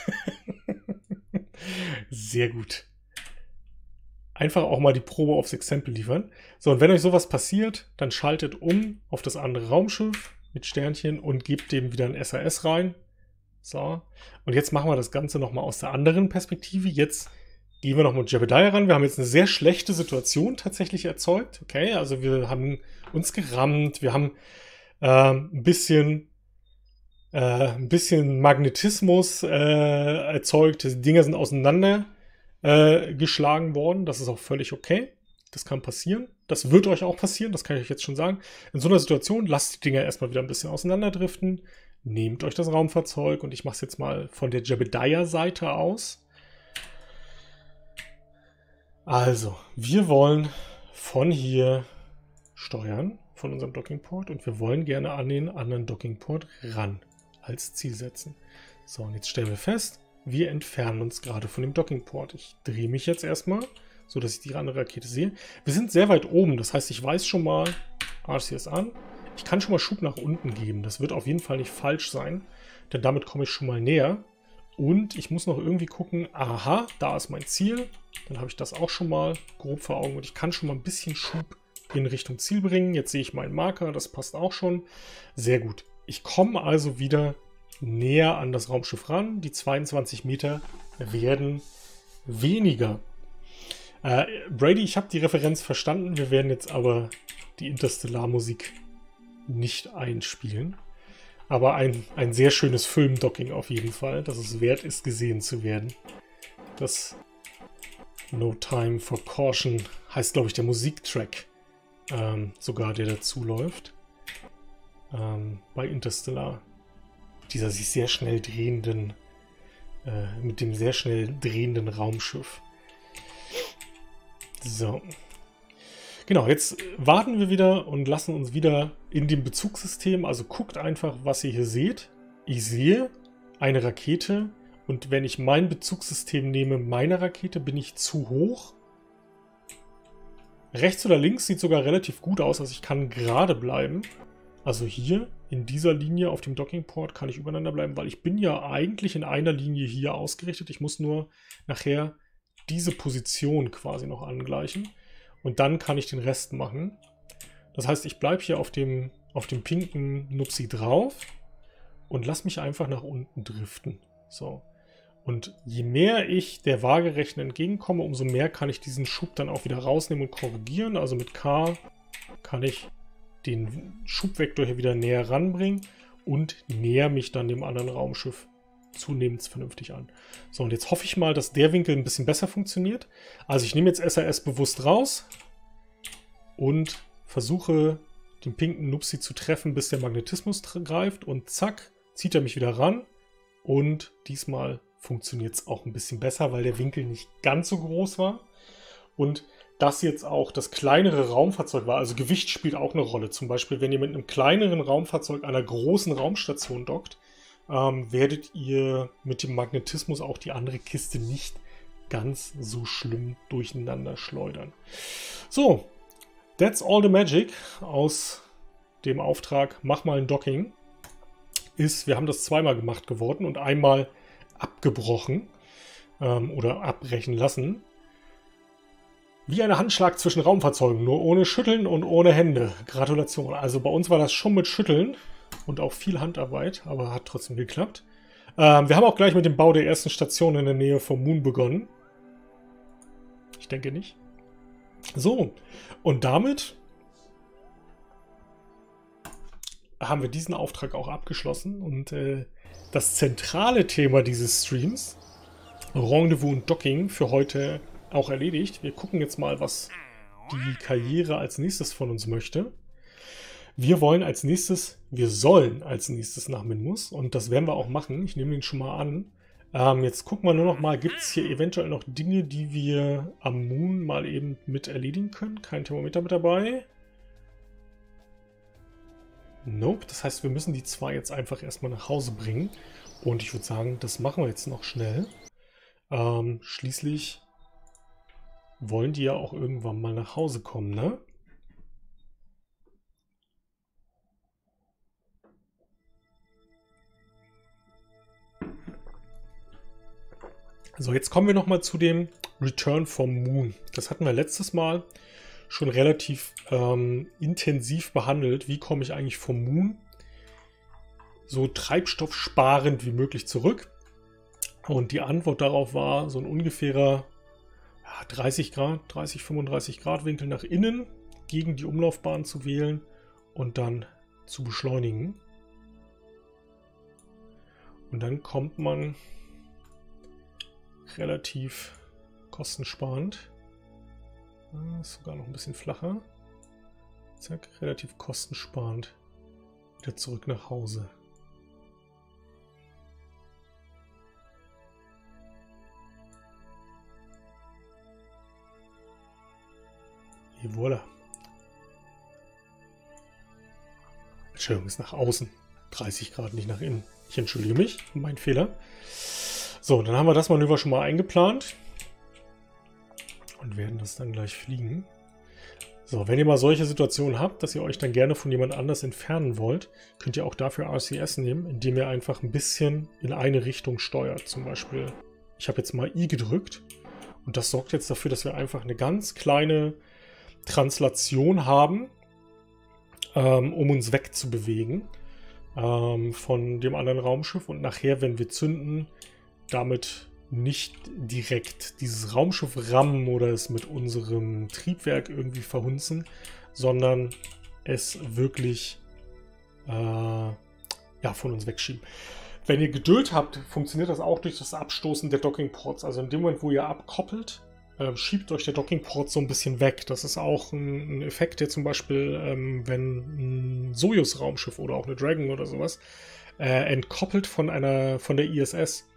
Sehr gut. Einfach auch mal die Probe aufs Exempel liefern. So, und wenn euch sowas passiert, dann schaltet um auf das andere Raumschiff mit Sternchen und gebt dem wieder ein SAS rein. So, und jetzt machen wir das Ganze nochmal aus der anderen Perspektive. Jetzt gehen wir nochmal mit Jebediah ran. Wir haben jetzt eine sehr schlechte Situation tatsächlich erzeugt. Okay, also wir haben uns gerammt, wir haben ein bisschen Magnetismus erzeugt. Die Dinger sind auseinander geschlagen worden. Das ist auch völlig okay. Das kann passieren. Das wird euch auch passieren, das kann ich euch jetzt schon sagen. In so einer Situation lasst die Dinger erstmal wieder ein bisschen auseinanderdriften. Nehmt euch das Raumfahrzeug und ich mache es jetzt mal von der Jebediah-Seite aus. Also, wir wollen von hier steuern, von unserem Dockingport, und wir wollen gerne an den anderen Dockingport ran, als Ziel setzen. So, und jetzt stellen wir fest, wir entfernen uns gerade von dem Dockingport. Ich drehe mich jetzt erstmal, so dass ich die andere Rakete sehe. Wir sind sehr weit oben, das heißt, ich weiß schon mal, RCS an. Ich kann schon mal Schub nach unten geben. Das wird auf jeden Fall nicht falsch sein, denn damit komme ich schon mal näher. Und ich muss noch irgendwie gucken, aha, da ist mein Ziel. Dann habe ich das auch schon mal grob vor Augen und ich kann schon mal ein bisschen Schub in Richtung Ziel bringen. Jetzt sehe ich meinen Marker, das passt auch schon. Sehr gut. Ich komme also wieder näher an das Raumschiff ran. Die 22 Meter werden weniger. Brady, ich habe die Referenz verstanden. Wir werden jetzt aber die Interstellar-Musik nicht einspielen. Aber ein sehr schönes Filmdocking auf jeden Fall, dass es wert ist, gesehen zu werden. Das No Time for Caution heißt, glaube ich, der Musiktrack, sogar der dazu läuft. Bei Interstellar. Dieser sich sehr schnell drehenden, mit dem sehr schnell drehenden Raumschiff. So. Genau, jetzt warten wir wieder und lassen uns wieder in dem Bezugssystem, also guckt einfach, was ihr hier seht. Ich sehe eine Rakete und wenn ich mein Bezugssystem nehme, meine Rakete, bin ich zu hoch. Rechts oder links sieht sogar relativ gut aus, also ich kann gerade bleiben. Also hier in dieser Linie auf dem Dockingport kann ich übereinander bleiben, weil ich bin ja eigentlich in einer Linie hier ausgerichtet. Ich muss nur nachher diese Position quasi noch angleichen. Und dann kann ich den Rest machen. Das heißt, ich bleibe hier auf dem pinken Nupsi drauf und lasse mich einfach nach unten driften. So. Und je mehr ich der Waagerechten entgegenkomme, umso mehr kann ich diesen Schub dann auch wieder rausnehmen und korrigieren. Also mit K kann ich den Schubvektor hier wieder näher ranbringen und näher mich dann dem anderen Raumschiff zunehmend vernünftig an. So, und jetzt hoffe ich mal, dass der Winkel ein bisschen besser funktioniert. Also ich nehme jetzt SAS bewusst raus und versuche den pinken Nupsi zu treffen, bis der Magnetismus greift und zack, zieht er mich wieder ran und diesmal funktioniert es auch ein bisschen besser, weil der Winkel nicht ganz so groß war und das jetzt auch das kleinere Raumfahrzeug war. Also Gewicht spielt auch eine Rolle. Zum Beispiel, wenn ihr mit einem kleineren Raumfahrzeug einer großen Raumstation dockt, werdet ihr mit dem Magnetismus auch die andere Kiste nicht ganz so schlimm durcheinander schleudern. So, that's all the magic aus dem Auftrag Mach mal ein Docking. Wir haben das zweimal gemacht geworden und einmal abgebrochen oder abbrechen lassen. Wie ein Handschlag zwischen Raumfahrzeugen, nur ohne Schütteln und ohne Hände. Gratulation. Also bei uns war das schon mit Schütteln und auch viel Handarbeit, aber hat trotzdem geklappt. Wir haben auch gleich mit dem Bau der ersten Station in der Nähe vom Moon begonnen. Ich denke nicht. So, und damit haben wir diesen Auftrag auch abgeschlossen. Und das zentrale Thema dieses Streams, Rendezvous und Docking, für heute auch erledigt. Wir gucken jetzt mal, was die Karriere als nächstes von uns möchte. Wir sollen als nächstes nach Minmus und das werden wir auch machen. Ich nehme den schon mal an. Jetzt gucken wir nur noch mal, gibt es hier eventuell noch Dinge, die wir am Moon mal eben mit erledigen können? Kein Thermometer mit dabei. Nope. Das heißt, wir müssen die zwei jetzt einfach erstmal nach Hause bringen. Und ich würde sagen, das machen wir jetzt noch schnell. Schließlich wollen die ja auch irgendwann mal nach Hause kommen, ne? So, jetzt kommen wir nochmal zu dem Return vom Moon. Das hatten wir letztes Mal schon relativ intensiv behandelt. Wie komme ich eigentlich vom Moon so treibstoffsparend wie möglich zurück? Und die Antwort darauf war so ein ungefährer 30 Grad, 30, 35 Grad Winkel nach innen gegen die Umlaufbahn zu wählen und dann zu beschleunigen. Und dann kommt man relativ kostensparend. Ist sogar noch ein bisschen flacher. Zack, relativ kostensparend wieder zurück nach Hause. Et voilà. Entschuldigung, ist nach außen. 30 Grad, nicht nach innen. Ich entschuldige mich, mein Fehler. So, dann haben wir das Manöver schon mal eingeplant. Und werden das dann gleich fliegen. So, wenn ihr mal solche Situationen habt, dass ihr euch dann gerne von jemand anders entfernen wollt, könnt ihr auch dafür RCS nehmen, indem ihr einfach ein bisschen in eine Richtung steuert. Zum Beispiel, ich habe jetzt mal I gedrückt. Und das sorgt jetzt dafür, dass wir einfach eine ganz kleine Translation haben, um uns wegzubewegen von dem anderen Raumschiff. Und nachher, wenn wir zünden, damit nicht direkt dieses Raumschiff rammen oder es mit unserem Triebwerk irgendwie verhunzen, sondern es wirklich von uns wegschieben. Wenn ihr Geduld habt, funktioniert das auch durch das Abstoßen der Dockingports. Also in dem Moment, wo ihr abkoppelt, schiebt euch der Dockingport so ein bisschen weg. Das ist auch ein Effekt, der zum Beispiel, wenn ein Sojus-Raumschiff oder auch eine Dragon oder sowas entkoppelt von der ISS,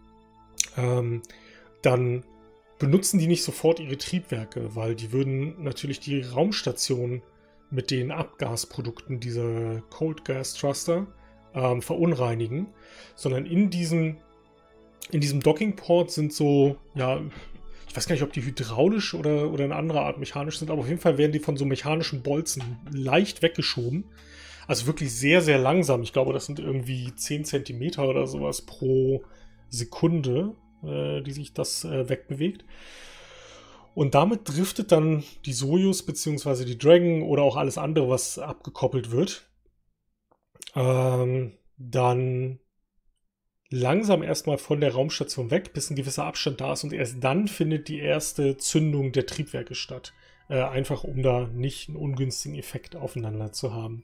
dann benutzen die nicht sofort ihre Triebwerke, weil die würden natürlich die Raumstation mit den Abgasprodukten dieser Cold Gas Thruster verunreinigen, sondern in diesem Dockingport sind so, ja, ich weiß gar nicht, ob die hydraulisch oder eine andere Art mechanisch sind, aber auf jeden Fall werden die von so mechanischen Bolzen leicht weggeschoben. Also wirklich sehr, sehr langsam. Ich glaube, das sind irgendwie 10 Zentimeter oder sowas pro Sekunde, die sich das wegbewegt. Und damit driftet dann die Sojus bzw. die Dragon oder auch alles andere, was abgekoppelt wird, dann langsam erstmal von der Raumstation weg, bis ein gewisser Abstand da ist und erst dann findet die erste Zündung der Triebwerke statt. Einfach um da nicht einen ungünstigen Effekt aufeinander zu haben.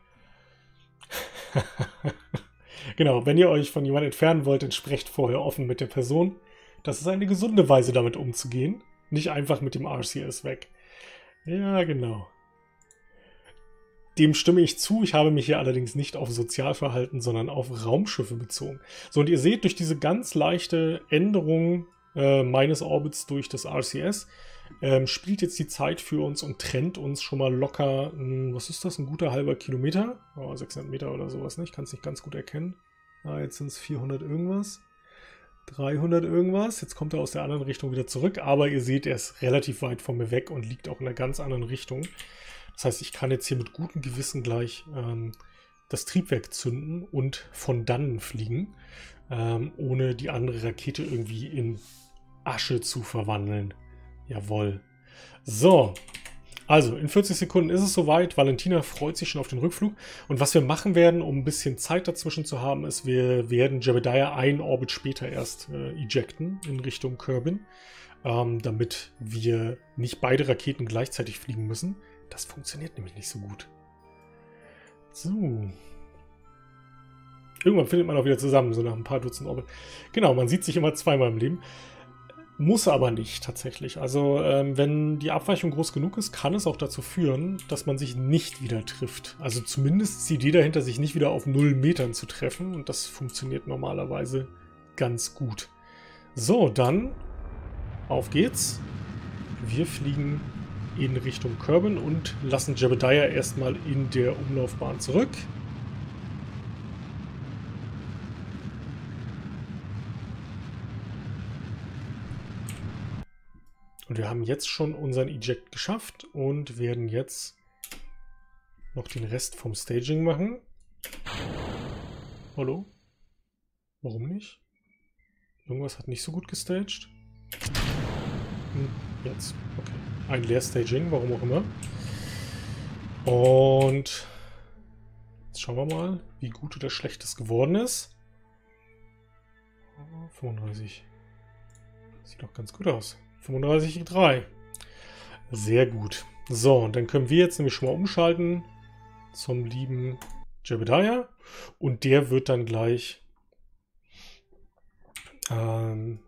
Genau, wenn ihr euch von jemandem entfernen wollt, dann sprecht vorher offen mit der Person. Das ist eine gesunde Weise, damit umzugehen. Nicht einfach mit dem RCS weg. Ja, genau. Dem stimme ich zu. Ich habe mich hier allerdings nicht auf Sozialverhalten, sondern auf Raumschiffe bezogen. So, und ihr seht, durch diese ganz leichte Änderung meines Orbits durch das RCS spielt jetzt die Zeit für uns und trennt uns schon mal locker, was ist das, ein guter halber Kilometer? Oh, 600 Meter oder sowas, ne? Ich kann es nicht ganz gut erkennen. Jetzt sind es 400 irgendwas. 300 irgendwas. Jetzt kommt er aus der anderen Richtung wieder zurück. Aber ihr seht, er ist relativ weit von mir weg und liegt auch in einer ganz anderen Richtung. Das heißt, ich kann jetzt hier mit gutem Gewissen gleich das Triebwerk zünden und von dannen fliegen, ohne die andere Rakete irgendwie in Asche zu verwandeln. Jawohl. So, also in 40 Sekunden ist es soweit. Valentina freut sich schon auf den Rückflug. Und was wir machen werden, um ein bisschen Zeit dazwischen zu haben, ist, wir werden Jebediah einen Orbit später erst ejecten in Richtung Kerbin, damit wir nicht beide Raketen gleichzeitig fliegen müssen. Das funktioniert nämlich nicht so gut. So. Irgendwann findet man auch wieder zusammen, so nach ein paar Dutzend Orbit. Genau, man sieht sich immer zweimal im Leben. Muss aber nicht tatsächlich. Also wenn die Abweichung groß genug ist, kann es auch dazu führen, dass man sich nicht wieder trifft. Also zumindest ist die Idee dahinter, sich nicht wieder auf 0 Metern zu treffen. Und das funktioniert normalerweise ganz gut. So, dann auf geht's. Wir fliegen in Richtung Kerbin und lassen Jebediah erstmal in der Umlaufbahn zurück. Und wir haben jetzt schon unseren Eject geschafft und werden jetzt noch den Rest vom Staging machen. Hallo? Warum nicht? Irgendwas hat nicht so gut gestaged. Jetzt. Okay. Ein Leerstaging, warum auch immer. Und jetzt schauen wir mal, wie gut oder schlecht es geworden ist. 35. Sieht doch ganz gut aus. 35,3. Sehr gut. So, und dann können wir jetzt nämlich schon mal umschalten zum lieben Jebediah. Und der wird dann gleich einen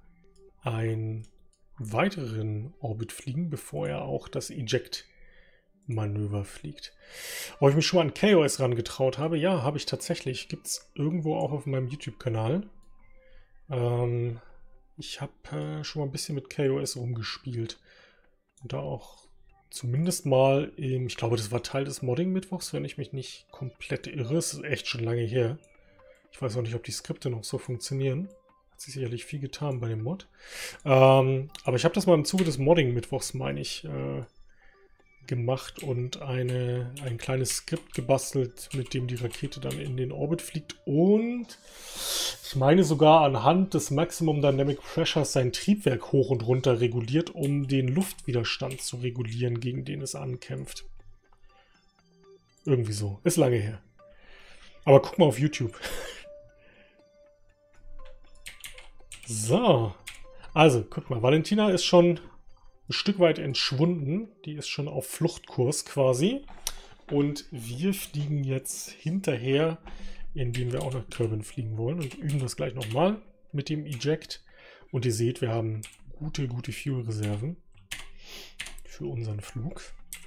weiteren Orbit fliegen, bevor er auch das Eject-Manöver fliegt. Ob ich mich schon mal an KOS rangetraut habe? Ja, habe ich tatsächlich. Gibt es irgendwo auch auf meinem YouTube-Kanal. Ich habe schon mal ein bisschen mit KOS rumgespielt. Und da auch zumindest mal ich glaube, das war Teil des Modding-Mittwochs, wenn ich mich nicht komplett irre. Es ist echt schon lange her. Ich weiß auch nicht, ob die Skripte noch so funktionieren. Hat sich sicherlich viel getan bei dem Mod. Aber ich habe das mal im Zuge des Modding-Mittwochs, meine ich, gemacht und ein kleines Skript gebastelt, mit dem die Rakete dann in den Orbit fliegt und ich meine sogar anhand des Maximum Dynamic Pressures sein Triebwerk hoch und runter reguliert, um den Luftwiderstand zu regulieren, gegen den es ankämpft. Irgendwie so. Ist lange her. Aber guck mal auf YouTube. So. Also, guck mal. Valentina ist schon ein Stück weit entschwunden. Die ist schon auf Fluchtkurs quasi. Und wir fliegen jetzt hinterher, indem wir auch nach Kerbin fliegen wollen. Und üben das gleich nochmal mit dem Eject. Und ihr seht, wir haben gute Fuel-Reserven für unseren Flug.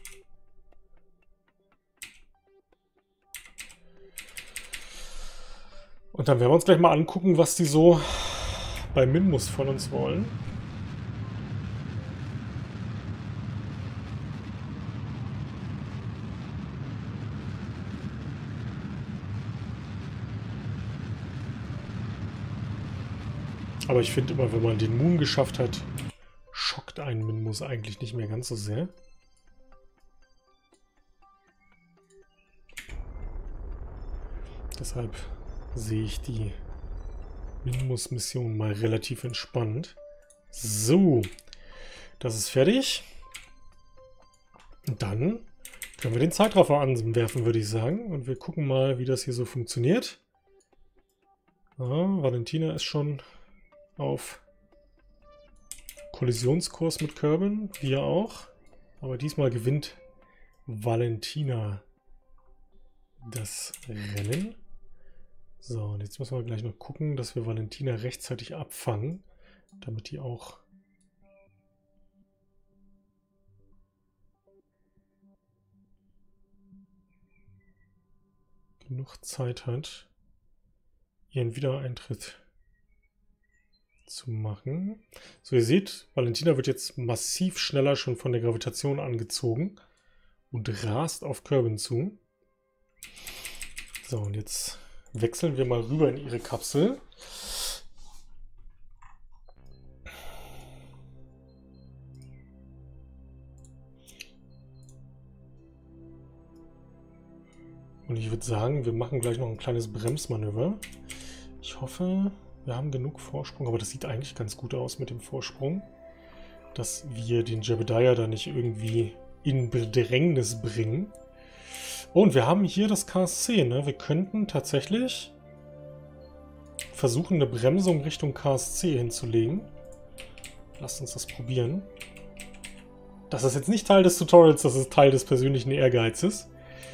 Und dann werden wir uns gleich mal angucken, was die so bei Minmus von uns wollen. Aber ich finde immer, wenn man den Moon geschafft hat, schockt einen Minmus eigentlich nicht mehr ganz so sehr. Deshalb sehe ich die Minmus-Mission mal relativ entspannt. So, das ist fertig. Und dann können wir den Zeitraffer anwerfen, würde ich sagen. Und wir gucken mal, wie das hier so funktioniert. Valentina ist schon auf Kollisionskurs mit Kerbin, wir auch. Aber diesmal gewinnt Valentina das Rennen. So, und jetzt müssen wir gleich noch gucken, dass wir Valentina rechtzeitig abfangen, damit die auch genug Zeit hat, ihren Wiedereintritt zu machen. So, ihr seht, Valentina wird jetzt massiv schneller schon von der Gravitation angezogen und rast auf Kerbin zu. So, und jetzt wechseln wir mal rüber in ihre Kapsel. Und ich würde sagen, wir machen gleich noch ein kleines Bremsmanöver. Ich hoffe, wir haben genug Vorsprung, aber das sieht eigentlich ganz gut aus mit dem Vorsprung, dass wir den Jebediah da nicht irgendwie in Bedrängnis bringen. Oh, und wir haben hier das KSC, ne? Wir könnten tatsächlich versuchen, eine Bremsung Richtung KSC hinzulegen. Lasst uns das probieren. Das ist jetzt nicht Teil des Tutorials, das ist Teil des persönlichen Ehrgeizes.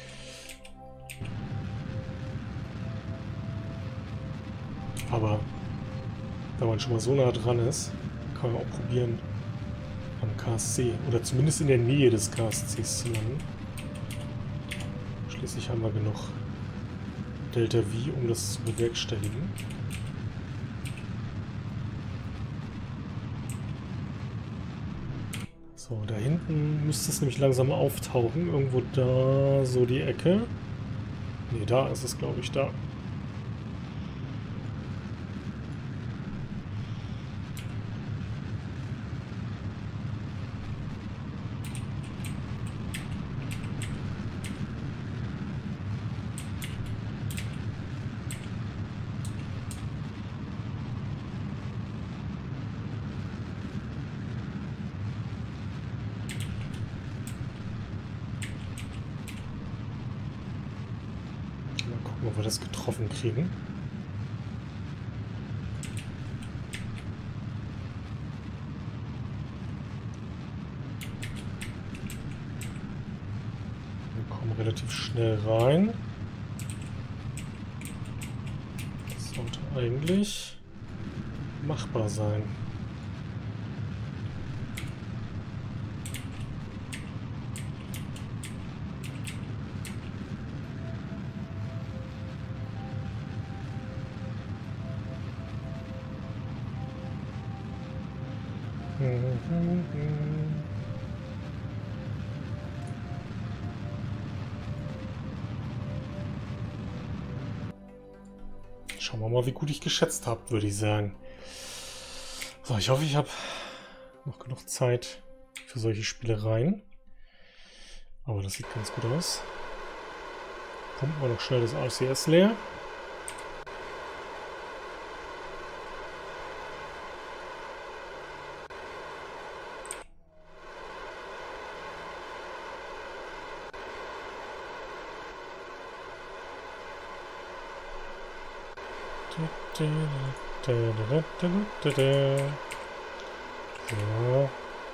Aber wenn man schon mal so nah dran ist, kann man auch probieren, am KSC oder zumindest in der Nähe des KSCs zu landen. Schließlich haben wir genug Delta V, um das zu bewerkstelligen. So, da hinten müsste es nämlich langsam auftauchen. Irgendwo da, so die Ecke. Ne, da ist es, glaube ich, da. Ob wir das getroffen kriegen. Wir kommen relativ schnell rein. Das sollte eigentlich machbar sein. Schauen wir mal, wie gut ich geschätzt habe, würde ich sagen. So, ich hoffe, ich habe noch genug Zeit für solche Spielereien. Aber das sieht ganz gut aus. Pumpen wir noch schnell das RCS leer. So.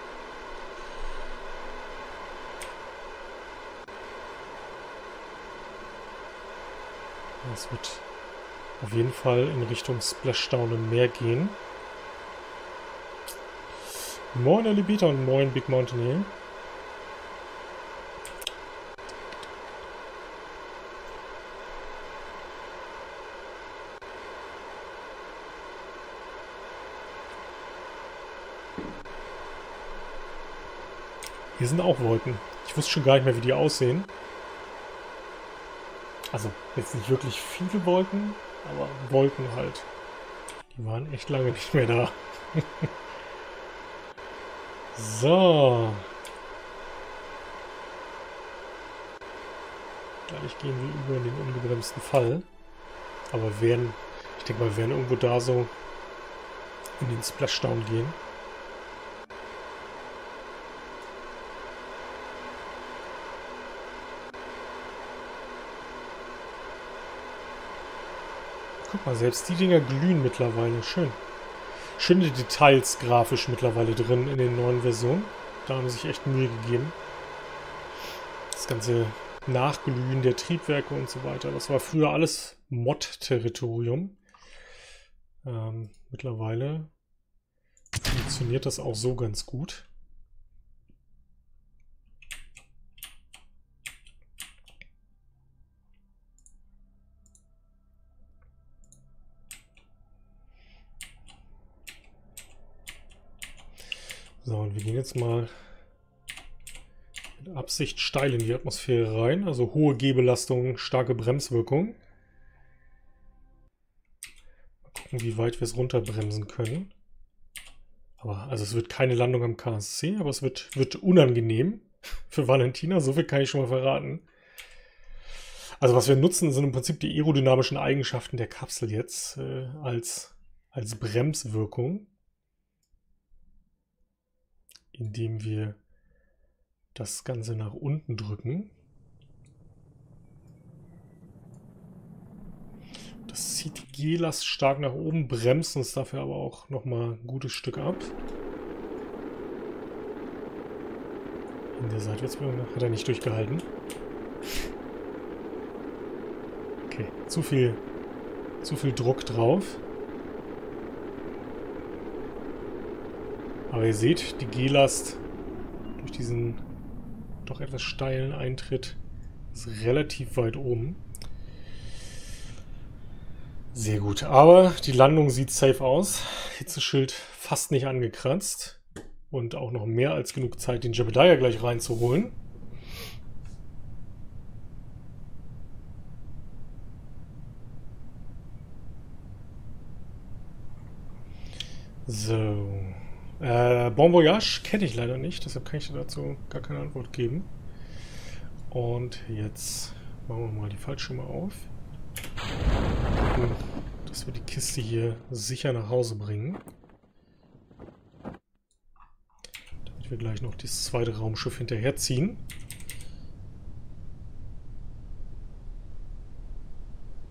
Das wird auf jeden Fall in Richtung Splashdown im Meer gehen. Moin Alibita und moin Big Mountain Hill. Hier sind auch Wolken. Ich wusste schon gar nicht mehr, wie die aussehen. Also, jetzt nicht wirklich viele Wolken, aber Wolken halt. Die waren echt lange nicht mehr da. So. Gleich gehen wir über in den ungebremsten Fall. Aber werden, ich denke mal, werden irgendwo da so in den Splashdown gehen. Guck mal, selbst die Dinger glühen mittlerweile. Schön. Schöne Details grafisch mittlerweile drin in den neuen Versionen. Da haben sie sich echt Mühe gegeben. Das ganze Nachglühen der Triebwerke und so weiter. Das war früher alles Mod-Territorium. Mittlerweile funktioniert das auch so ganz gut. So, und wir gehen jetzt mal mit Absicht steil in die Atmosphäre rein. Also hohe Gehbelastung, starke Bremswirkung. Mal gucken, wie weit wir es runterbremsen können. Aber, also es wird keine Landung am KSC, aber es wird unangenehm für Valentina. So viel kann ich schon mal verraten. Also was wir nutzen, sind im Prinzip die aerodynamischen Eigenschaften der Kapsel jetzt als Bremswirkung. Indem wir das Ganze nach unten drücken. Das zieht die G-Last stark nach oben, bremst uns dafür aber auch nochmal ein gutes Stück ab. In der Seitwärtsbewegung hat er nicht durchgehalten. Okay, zu viel Druck drauf. Aber ihr seht, die G-Last durch diesen doch etwas steilen Eintritt ist relativ weit oben. Sehr gut, aber die Landung sieht safe aus. Hitzeschild fast nicht angekratzt. Und auch noch mehr als genug Zeit, den Jebediah gleich reinzuholen. So. Bon Voyage kenne ich leider nicht, deshalb kann ich dazu gar keine Antwort geben. Und jetzt machen wir mal die Fallschirme auf. Gucken, dass wir die Kiste hier sicher nach Hause bringen. Damit wir gleich noch das zweite Raumschiff hinterherziehen.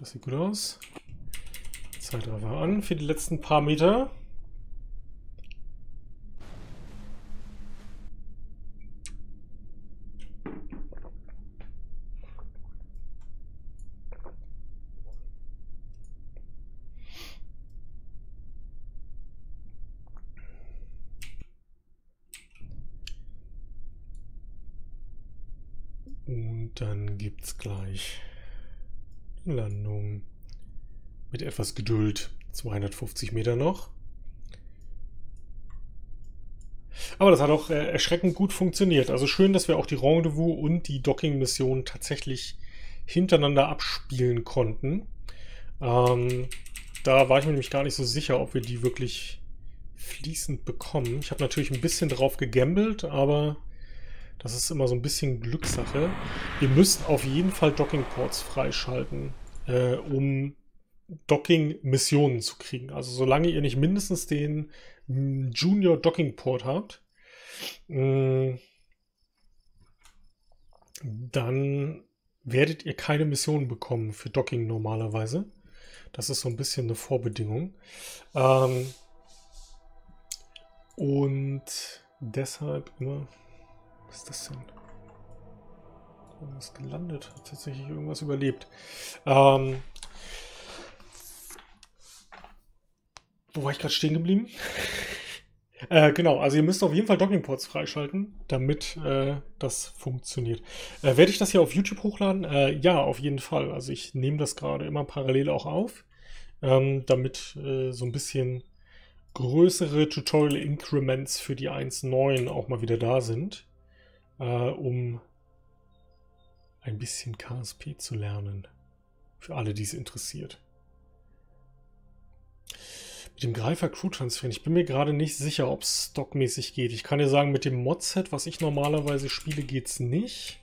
Das sieht gut aus. Zeitraffer an für die letzten paar Meter. Und dann gibt es gleich eine Landung mit etwas Geduld. 250 Meter noch. Aber das hat auch erschreckend gut funktioniert. Also schön, dass wir auch die Rendezvous und die Docking-Mission tatsächlich hintereinander abspielen konnten. Da war ich mir nämlich gar nicht so sicher, ob wir die wirklich fließend bekommen. Ich habe natürlich ein bisschen drauf gegambelt, aber das ist immer so ein bisschen Glückssache. Ihr müsst auf jeden Fall Docking-Ports freischalten, um Docking-Missionen zu kriegen. Also solange ihr nicht mindestens den Junior Docking-Port habt, dann werdet ihr keine Missionen bekommen für Docking normalerweise. Das ist so ein bisschen eine Vorbedingung. Und deshalb immer... Was ist das denn? Irgendwas gelandet. Hat tatsächlich irgendwas überlebt. Wo war ich gerade stehen geblieben? Genau, also ihr müsst auf jeden Fall Dockingports freischalten, damit das funktioniert. Werde ich das hier auf YouTube hochladen? Ja, auf jeden Fall. Also ich nehme das gerade immer parallel auch auf, damit so ein bisschen größere Tutorial-Increments für die 1.9 auch mal wieder da sind, um ein bisschen KSP zu lernen. Für alle, die es interessiert. Mit dem Greifer Crew Transfer, ich bin mir gerade nicht sicher, ob es stockmäßig geht. Ich kann dir sagen, mit dem Mod-Set, was ich normalerweise spiele, geht es nicht.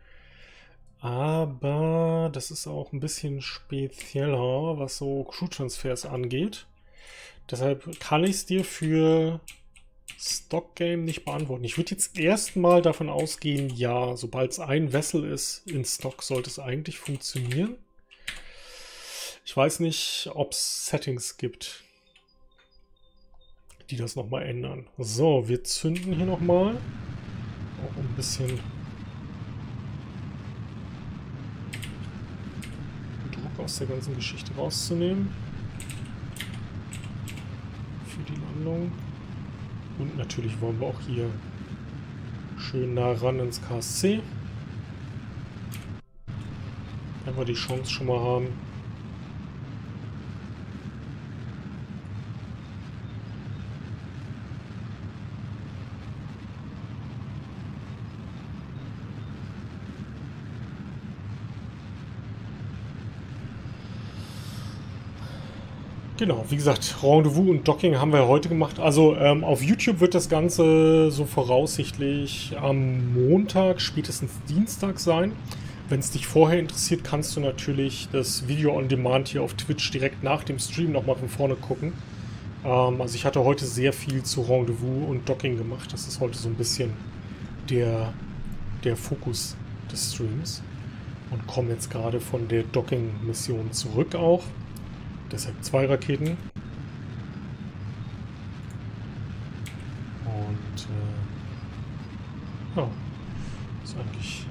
Aber das ist auch ein bisschen spezieller, was so Crew Transfers angeht. Deshalb kann ich es dir für Stock-Game nicht beantworten. Ich würde jetzt erstmal davon ausgehen, ja, sobald es ein Vessel ist in Stock, sollte es eigentlich funktionieren. Ich weiß nicht, ob es Settings gibt, die das nochmal ändern. So, wir zünden hier nochmal. Auch ein bisschen Druck aus der ganzen Geschichte rauszunehmen. Für die Landung. Und natürlich wollen wir auch hier schön nah ran ins KSC. Wenn wir die Chance schon mal haben. Genau, wie gesagt, Rendezvous und Docking haben wir heute gemacht. Also auf YouTube wird das Ganze so voraussichtlich am Montag, spätestens Dienstag sein. Wenn es dich vorher interessiert, kannst du natürlich das Video on Demand hier auf Twitch direkt nach dem Stream nochmal von vorne gucken. Also ich hatte heute sehr viel zu Rendezvous und Docking gemacht. Das ist heute so ein bisschen der Fokus des Streams. Und komme jetzt gerade von der Docking-Mission zurück auch. Deshalb 2 Raketen. Und ja, ist eigentlich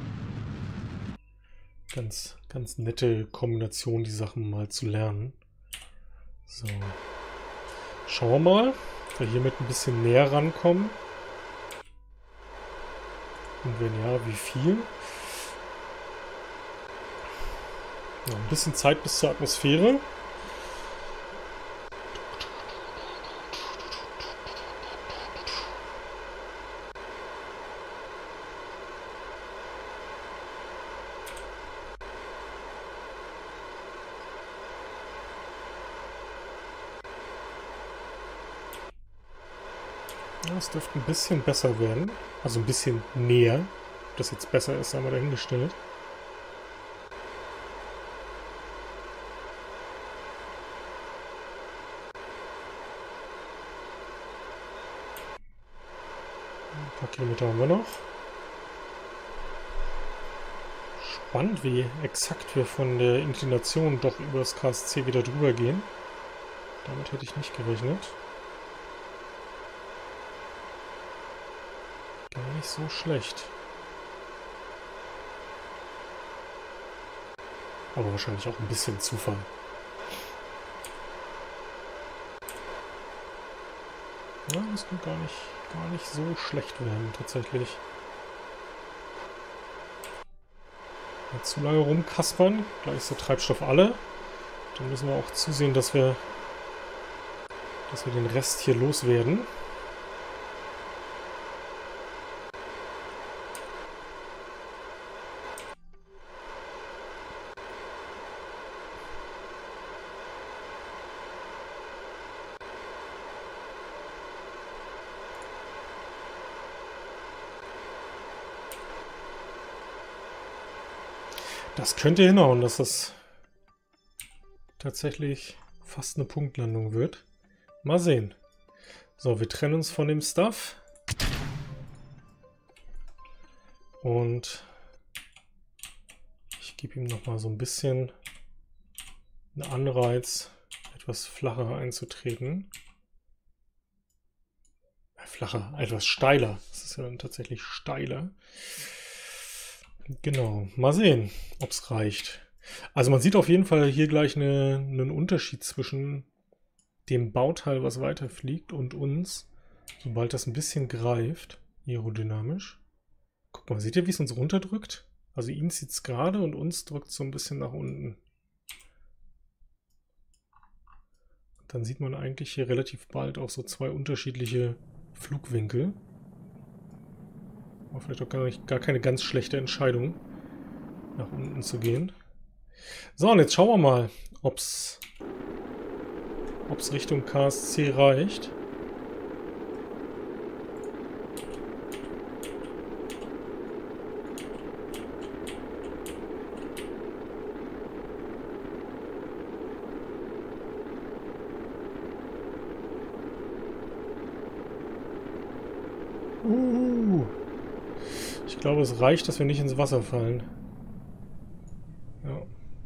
ganz nette Kombination, die Sachen mal zu lernen. So. Schauen wir mal, ob wir hiermit ein bisschen näher rankommen. Und wenn ja, wie viel? Noch ein bisschen Zeit bis zur Atmosphäre. Es dürfte ein bisschen besser werden. Also ein bisschen näher. Ob das jetzt besser ist, haben wir dahingestellt. Ein paar Kilometer haben wir noch. spannend, wie exakt wir von der Inklination doch über das KSC wieder drüber gehen. Damit hätte ich nicht gerechnet. Gar nicht so schlecht. Aber wahrscheinlich auch ein bisschen Zufall. Ja, das kann gar nicht so schlecht werden, tatsächlich. Nicht zu lange rumkaspern. Gleich ist der Treibstoff alle. Dann müssen wir auch zusehen, dass wir den Rest hier loswerden. Das könnte hinhauen, dass das tatsächlich fast eine Punktlandung wird. Mal sehen. So, wir trennen uns von dem Stuff. Und ich gebe ihm nochmal so ein bisschen einen Anreiz, etwas flacher einzutreten. Flacher, etwas steiler. Das ist ja dann tatsächlich steiler. Genau, mal sehen, ob es reicht. Also man sieht auf jeden Fall hier gleich einen Unterschied zwischen dem Bauteil, was weiterfliegt, und uns, sobald das ein bisschen greift, aerodynamisch. Guck mal, seht ihr, wie es uns runterdrückt? Also ihn zieht es gerade und uns drückt es so ein bisschen nach unten. Dann sieht man eigentlich hier relativ bald auch so zwei unterschiedliche Flugwinkel. Aber vielleicht auch gar keine ganz schlechte Entscheidung, nach unten zu gehen. So, und jetzt schauen wir mal, ob es Richtung KSC reicht. Ich glaube, es reicht, dass wir nicht ins Wasser fallen. Ja.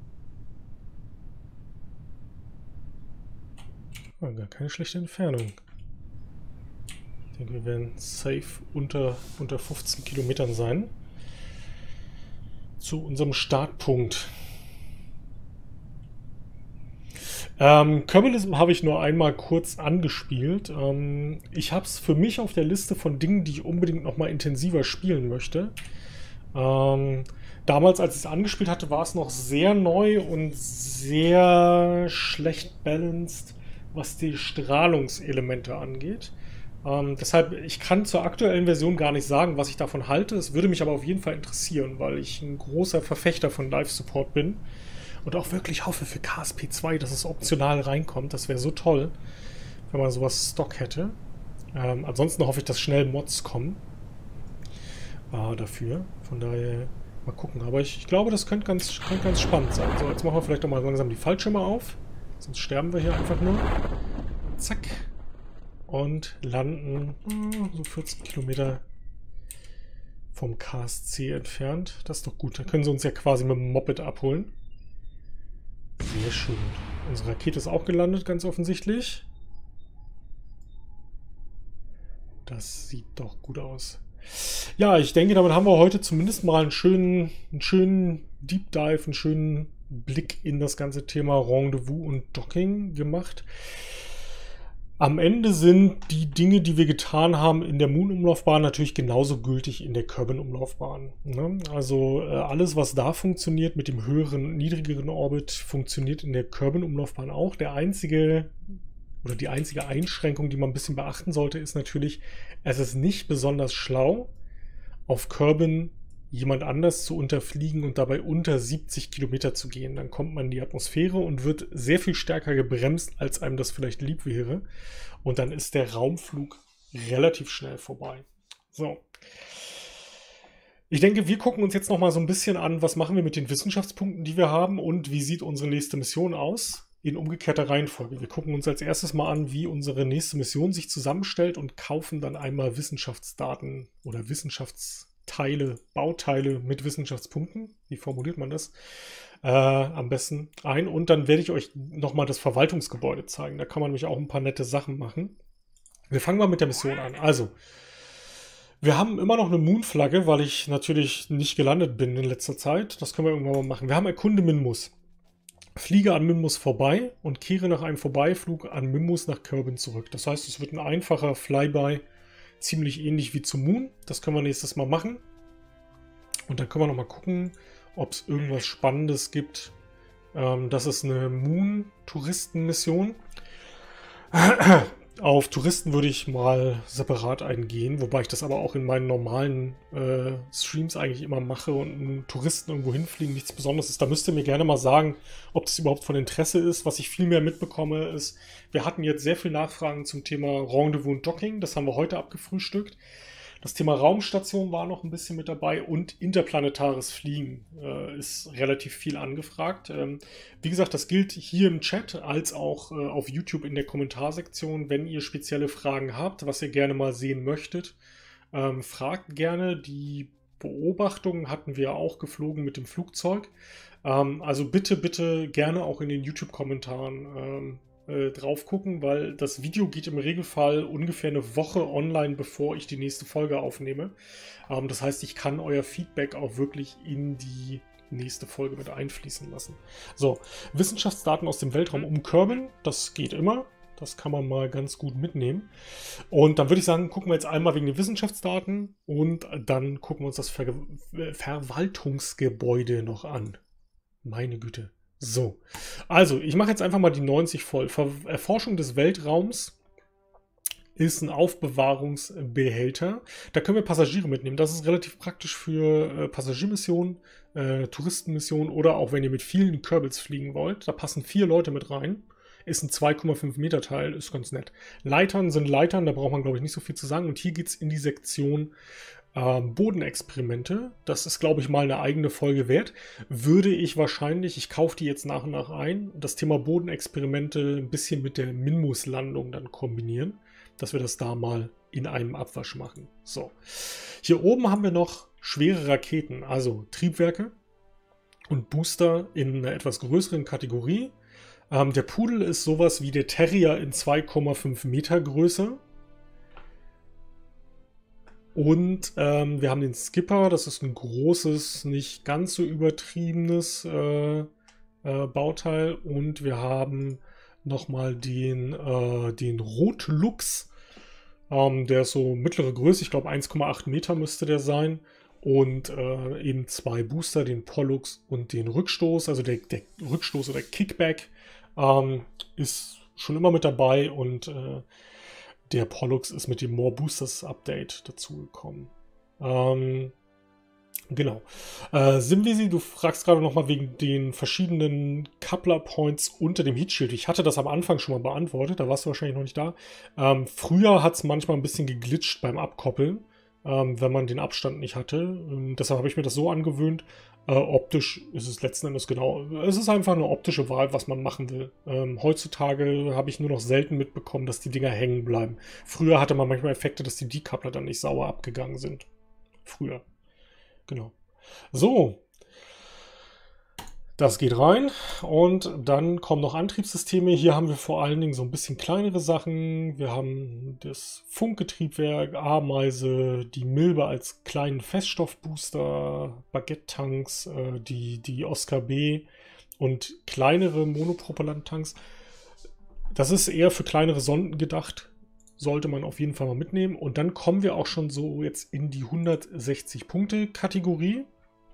Oh, gar keine schlechte Entfernung. Ich denke, wir werden safe unter 15 Kilometern sein. Zu unserem Startpunkt. Kerbalism habe ich nur einmal kurz angespielt. Ich habe es für mich auf der Liste von Dingen, die ich unbedingt noch mal intensiver spielen möchte. Damals, als ich es angespielt hatte, war es noch sehr neu und sehr schlecht balanced, was die Strahlungselemente angeht. Deshalb, ich kann zur aktuellen Version gar nicht sagen, was ich davon halte. Es würde mich aber auf jeden Fall interessieren, weil ich ein großer Verfechter von Live-Support bin. Und auch wirklich hoffe für KSP2, dass es optional reinkommt. Das wäre so toll, wenn man sowas Stock hätte. Ansonsten hoffe ich, dass schnell Mods kommen dafür. Von daher mal gucken. Aber ich glaube, das könnte ganz spannend sein. So, jetzt machen wir vielleicht doch mal langsam die Fallschirme auf. Sonst sterben wir hier einfach nur. Zack. Und landen so 14 Kilometer vom KSC entfernt. Das ist doch gut. Da können sie uns ja quasi mit dem Moped abholen. Sehr schön. Unsere Rakete ist auch gelandet, ganz offensichtlich. Das sieht doch gut aus. Ja, ich denke, damit haben wir heute zumindest mal einen schönen Deep Dive, einen schönen Blick in das ganze Thema Rendezvous und Docking gemacht. Am Ende sind die Dinge, die wir getan haben in der Moon-Umlaufbahn, natürlich genauso gültig in der Kerbin-Umlaufbahn. Ne? Also alles, was da funktioniert mit dem höheren, niedrigeren Orbit, funktioniert in der Kerbin-Umlaufbahn auch. Die einzige Einschränkung, die man ein bisschen beachten sollte, ist natürlich, es ist nicht besonders schlau, auf Kerbin jemand anders zu unterfliegen und dabei unter 70 Kilometer zu gehen. Dann kommt man in die Atmosphäre und wird sehr viel stärker gebremst, als einem das vielleicht lieb wäre. Und dann ist der Raumflug relativ schnell vorbei. So. Ich denke, wir gucken uns jetzt noch mal so ein bisschen an, was machen wir mit den Wissenschaftspunkten, die wir haben, und wie sieht unsere nächste Mission aus in umgekehrter Reihenfolge. Wir gucken uns als erstes mal an, wie unsere nächste Mission sich zusammenstellt und kaufen dann einmal Wissenschaftsdaten oder Wissenschaftsdaten Bauteile mit Wissenschaftspunkten. Wie formuliert man das? Am besten ein. Und dann werde ich euch nochmal das Verwaltungsgebäude zeigen. Da kann man nämlich auch ein paar nette Sachen machen. Wir fangen mal mit der Mission an. Also, wir haben immer noch eine Moon-Flagge, weil ich natürlich nicht gelandet bin in letzter Zeit. Das können wir irgendwann mal machen. Wir haben Erkunde Minmus. Fliege an Minmus vorbei und kehre nach einem Vorbeiflug an Minmus nach Kerbin zurück. Das heißt, es wird ein einfacher Flyby, ziemlich ähnlich wie zum Moon. Das können wir nächstes Mal machen. Und dann können wir noch mal gucken, ob es irgendwas Spannendes gibt. Das ist eine Moon-Touristenmission. Auf Touristen würde ich mal separat eingehen, wobei ich das aber auch in meinen normalen Streams eigentlich immer mache und Touristen irgendwo hinfliegen nichts Besonderes ist. Da müsst ihr mir gerne mal sagen, ob das überhaupt von Interesse ist. Was ich viel mehr mitbekomme ist, wir hatten jetzt sehr viel Nachfragen zum Thema Rendezvous und Docking. Das haben wir heute abgefrühstückt. Das Thema Raumstation war noch ein bisschen mit dabei und interplanetares Fliegen ist relativ viel angefragt. Wie gesagt, das gilt hier im Chat als auch auf YouTube in der Kommentarsektion. Wenn ihr spezielle Fragen habt, was ihr gerne mal sehen möchtet, fragt gerne. Die Beobachtungen hatten wir auch geflogen mit dem Flugzeug. Also bitte, bitte gerne auch in den YouTube-Kommentaren drauf gucken, weil das Video geht im Regelfall ungefähr eine Woche online, bevor ich die nächste Folge aufnehme. Das heißt, ich kann euer Feedback auch wirklich in die nächste Folge mit einfließen lassen. So, Wissenschaftsdaten aus dem Weltraum um Kerbin, das geht immer. Das kann man mal ganz gut mitnehmen. Und dann würde ich sagen, gucken wir jetzt einmal wegen den Wissenschaftsdaten und dann gucken wir uns das Verwaltungsgebäude noch an. Meine Güte. So, also ich mache jetzt einfach mal die 90 voll. Erforschung des Weltraums ist ein Aufbewahrungsbehälter. Da können wir Passagiere mitnehmen. Das ist relativ praktisch für Passagiermissionen, Touristenmissionen oder auch wenn ihr mit vielen Kerbals fliegen wollt. Da passen 4 Leute mit rein. Ist ein 2,5 Meter Teil, ist ganz nett. Leitern sind Leitern, da braucht man glaube ich nicht so viel zu sagen. Und hier geht es in die Sektion Bodenexperimente. Das ist, glaube ich, mal eine eigene Folge wert. Würde ich wahrscheinlich, ich kaufe die jetzt nach und nach ein, das Thema Bodenexperimente ein bisschen mit der Minmus-Landung dann kombinieren, dass wir das da mal in einem Abwasch machen. So, hier oben haben wir noch schwere Raketen, also Triebwerke und Booster in einer etwas größeren Kategorie. Der Pudel ist sowas wie der Terrier in 2,5 Meter Größe. Und wir haben den Skipper, das ist ein großes, nicht ganz so übertriebenes Bauteil. Und wir haben nochmal den Rotlux, der ist so mittlere Größe, ich glaube 1,8 Meter müsste der sein. Und eben 2 Booster, den Pollux und den Rückstoß. Also der Rückstoß oder Kickback ist schon immer mit dabei und der Pollux ist mit dem More Boosters Update dazugekommen. Genau. Simvisi, du fragst gerade nochmal wegen den verschiedenen Coupler Points unter dem Heatshield. Ich hatte das am Anfang schon mal beantwortet, da warst du wahrscheinlich noch nicht da. Früher hat es manchmal ein bisschen geglitscht beim Abkoppeln, wenn man den Abstand nicht hatte. Deshalb habe ich mir das so angewöhnt. Optisch ist es letzten Endes genau. Es ist einfach eine optische Wahl, was man machen will. Heutzutage habe ich nur noch selten mitbekommen, dass die Dinger hängen bleiben. Früher hatte man manchmal Effekte, dass die Decoupler dann nicht sauer abgegangen sind. Früher. Genau. So. Das geht rein und dann kommen noch Antriebssysteme. Hier haben wir vor allen Dingen so ein bisschen kleinere Sachen. Wir haben das Funkgetriebwerk, Ameise, die Milbe als kleinen Feststoffbooster, Baguette-Tanks, die Oscar B und kleinere Monopropellant-Tanks. Das ist eher für kleinere Sonden gedacht. Sollte man auf jeden Fall mal mitnehmen. Und dann kommen wir auch schon so jetzt in die 160-Punkte-Kategorie.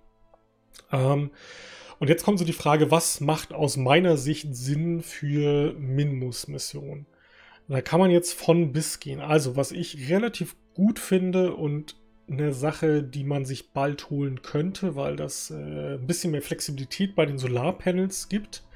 Und jetzt kommt so die Frage, was macht aus meiner Sicht Sinn für Minmus-Missionen? Da kann man jetzt von bis gehen. Also, was ich relativ gut finde und eine Sache, die man sich bald holen könnte, weil das ein bisschen mehr Flexibilität bei den Solarpanels gibt,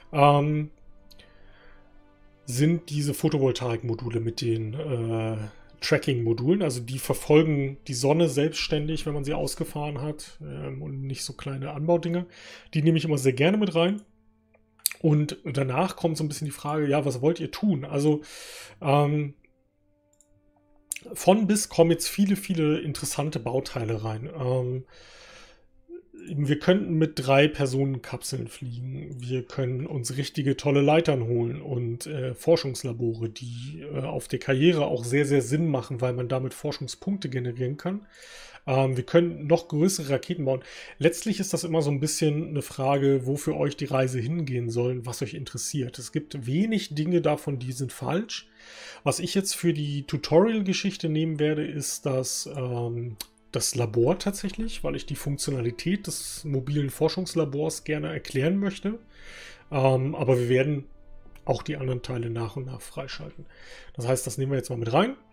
sind diese Photovoltaik-Module mit den Tracking-Modulen. Also die verfolgen die Sonne selbstständig, wenn man sie ausgefahren hat und nicht so kleine Anbaudinger. Die nehme ich immer sehr gerne mit rein. Und danach kommt so ein bisschen die Frage, ja, was wollt ihr tun? Also Von bis kommen jetzt viele, viele interessante Bauteile rein. Wir könnten mit 3-Personen-Kapseln fliegen. Wir können uns richtige tolle Leitern holen und Forschungslabore, die auf der Karriere auch sehr, sehr Sinn machen, weil man damit Forschungspunkte generieren kann. Wir können noch größere Raketen bauen. Letztlich ist das immer so ein bisschen eine Frage, wo für euch die Reise hingehen soll, was euch interessiert. Es gibt wenig Dinge davon, die sind falsch. Was ich jetzt für die Tutorial-Geschichte nehmen werde, ist das Labor tatsächlich, weil ich die Funktionalität des mobilen Forschungslabors gerne erklären möchte. Aber wir werden auch die anderen Teile nach und nach freischalten. Das heißt, das nehmen wir jetzt mal mit rein.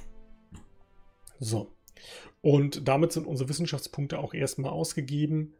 So. Und damit sind unsere Wissenschaftspunkte auch erstmal ausgegeben.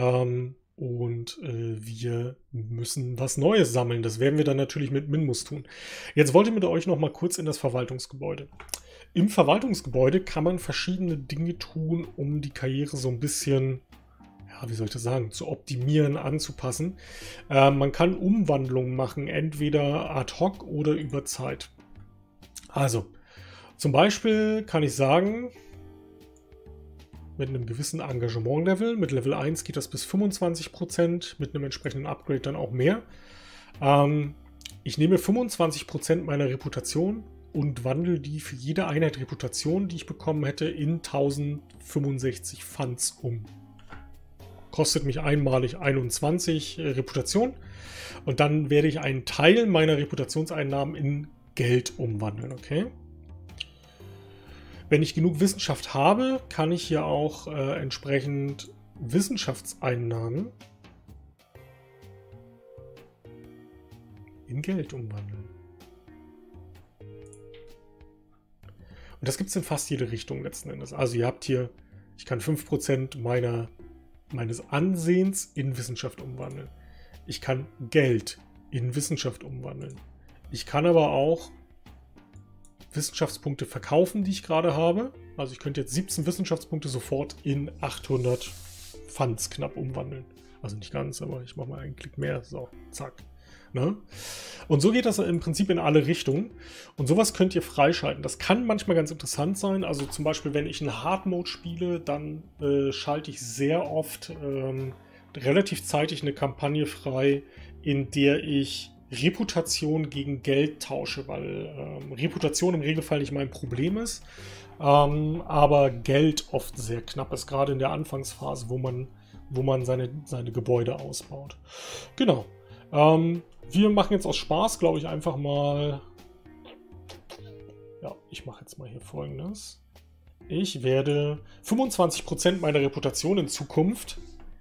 Wir müssen was Neues sammeln. Das werden wir dann natürlich mit Minmus tun. Jetzt wollte ich mit euch noch mal kurz in das Verwaltungsgebäude. Im Verwaltungsgebäude kann man verschiedene Dinge tun, um die Karriere so ein bisschen, ja, wie soll ich das sagen, zu optimieren, anzupassen. Man kann Umwandlungen machen, entweder ad hoc oder über Zeit. Also, zum Beispiel kann ich sagen, mit einem gewissen Engagement-Level, mit Level 1 geht das bis 25%, mit einem entsprechenden Upgrade dann auch mehr. Ich nehme 25% meiner Reputation und wandle die für jede Einheit Reputation, die ich bekommen hätte, in 1065 Funds um. Kostet mich einmalig 21 Reputation und dann werde ich einen Teil meiner Reputationseinnahmen in Geld umwandeln, okay? Wenn ich genug Wissenschaft habe, kann ich hier auch entsprechend Wissenschaftseinnahmen in Geld umwandeln. Und das gibt es in fast jede Richtung letzten Endes. Also ihr habt hier, ich kann 5% meines Ansehens in Wissenschaft umwandeln. Ich kann Geld in Wissenschaft umwandeln. Ich kann aber auch Wissenschaftspunkte verkaufen, die ich gerade habe. Also ich könnte jetzt 17 Wissenschaftspunkte sofort in 800 Funds knapp umwandeln. Also nicht ganz, aber ich mache mal einen Klick mehr. So, zack. Ne? Und so geht das im Prinzip in alle Richtungen. Und sowas könnt ihr freischalten. Das kann manchmal ganz interessant sein. Also zum Beispiel, wenn ich einen Hard Mode spiele, dann schalte ich sehr oft relativ zeitig eine Kampagne frei, in der ich Reputation gegen Geld tausche, weil Reputation im Regelfall nicht mein Problem ist, aber Geld oft sehr knapp ist, gerade in der Anfangsphase, wo man seine Gebäude ausbaut. Genau. Wir machen jetzt aus Spaß, glaube ich, einfach mal... Ja, ich mache jetzt mal hier Folgendes. Ich werde 25% meiner Reputation in Zukunft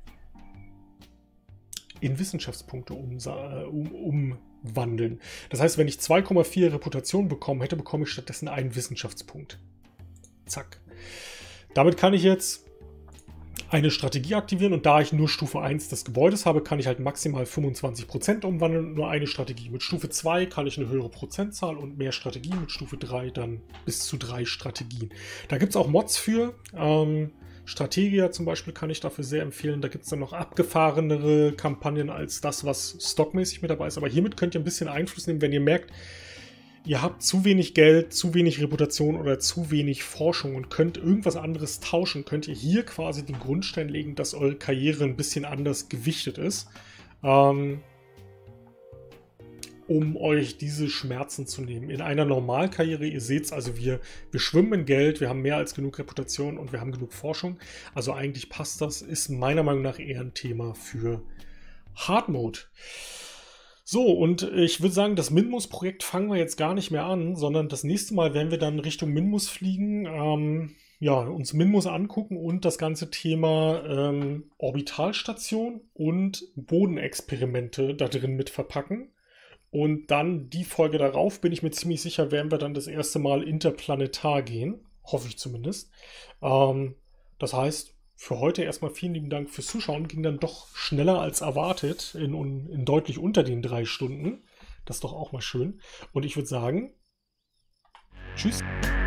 in Wissenschaftspunkte umwandeln. Das heißt, wenn ich 2,4 Reputation bekommen hätte, bekomme ich stattdessen einen Wissenschaftspunkt. Zack. Damit kann ich jetzt eine Strategie aktivieren und da ich nur Stufe 1 des Gebäudes habe, kann ich halt maximal 25% umwandeln und nur eine Strategie. Mit Stufe 2 kann ich eine höhere Prozentzahl und mehr Strategien, mit Stufe 3 dann bis zu 3 Strategien. Da gibt es auch Mods für. Strategia zum Beispiel kann ich dafür sehr empfehlen. Da gibt es dann noch abgefahrenere Kampagnen als das, was stockmäßig mit dabei ist. Aber hiermit könnt ihr ein bisschen Einfluss nehmen, wenn ihr merkt, ihr habt zu wenig Geld, zu wenig Reputation oder zu wenig Forschung und könnt irgendwas anderes tauschen, könnt ihr hier quasi den Grundstein legen, dass eure Karriere ein bisschen anders gewichtet ist, um euch diese Schmerzen zu nehmen. In einer Normalkarriere, ihr seht es, also wir schwimmen in Geld, wir haben mehr als genug Reputation und wir haben genug Forschung. Also eigentlich passt das, ist meiner Meinung nach eher ein Thema für Hard Mode. So, und ich würde sagen, das Minmus-Projekt fangen wir jetzt gar nicht mehr an, sondern das nächste Mal werden wir dann Richtung Minmus fliegen, uns Minmus angucken und das ganze Thema Orbitalstation und Bodenexperimente da drin mit verpacken. Und dann die Folge darauf, bin ich mir ziemlich sicher, werden wir dann das erste Mal interplanetar gehen. Hoffe ich zumindest. Das heißt, für heute erstmal vielen lieben Dank fürs Zuschauen. Ging dann doch schneller als erwartet, in deutlich unter den 3 Stunden. Das ist doch auch mal schön. Und ich würde sagen, tschüss.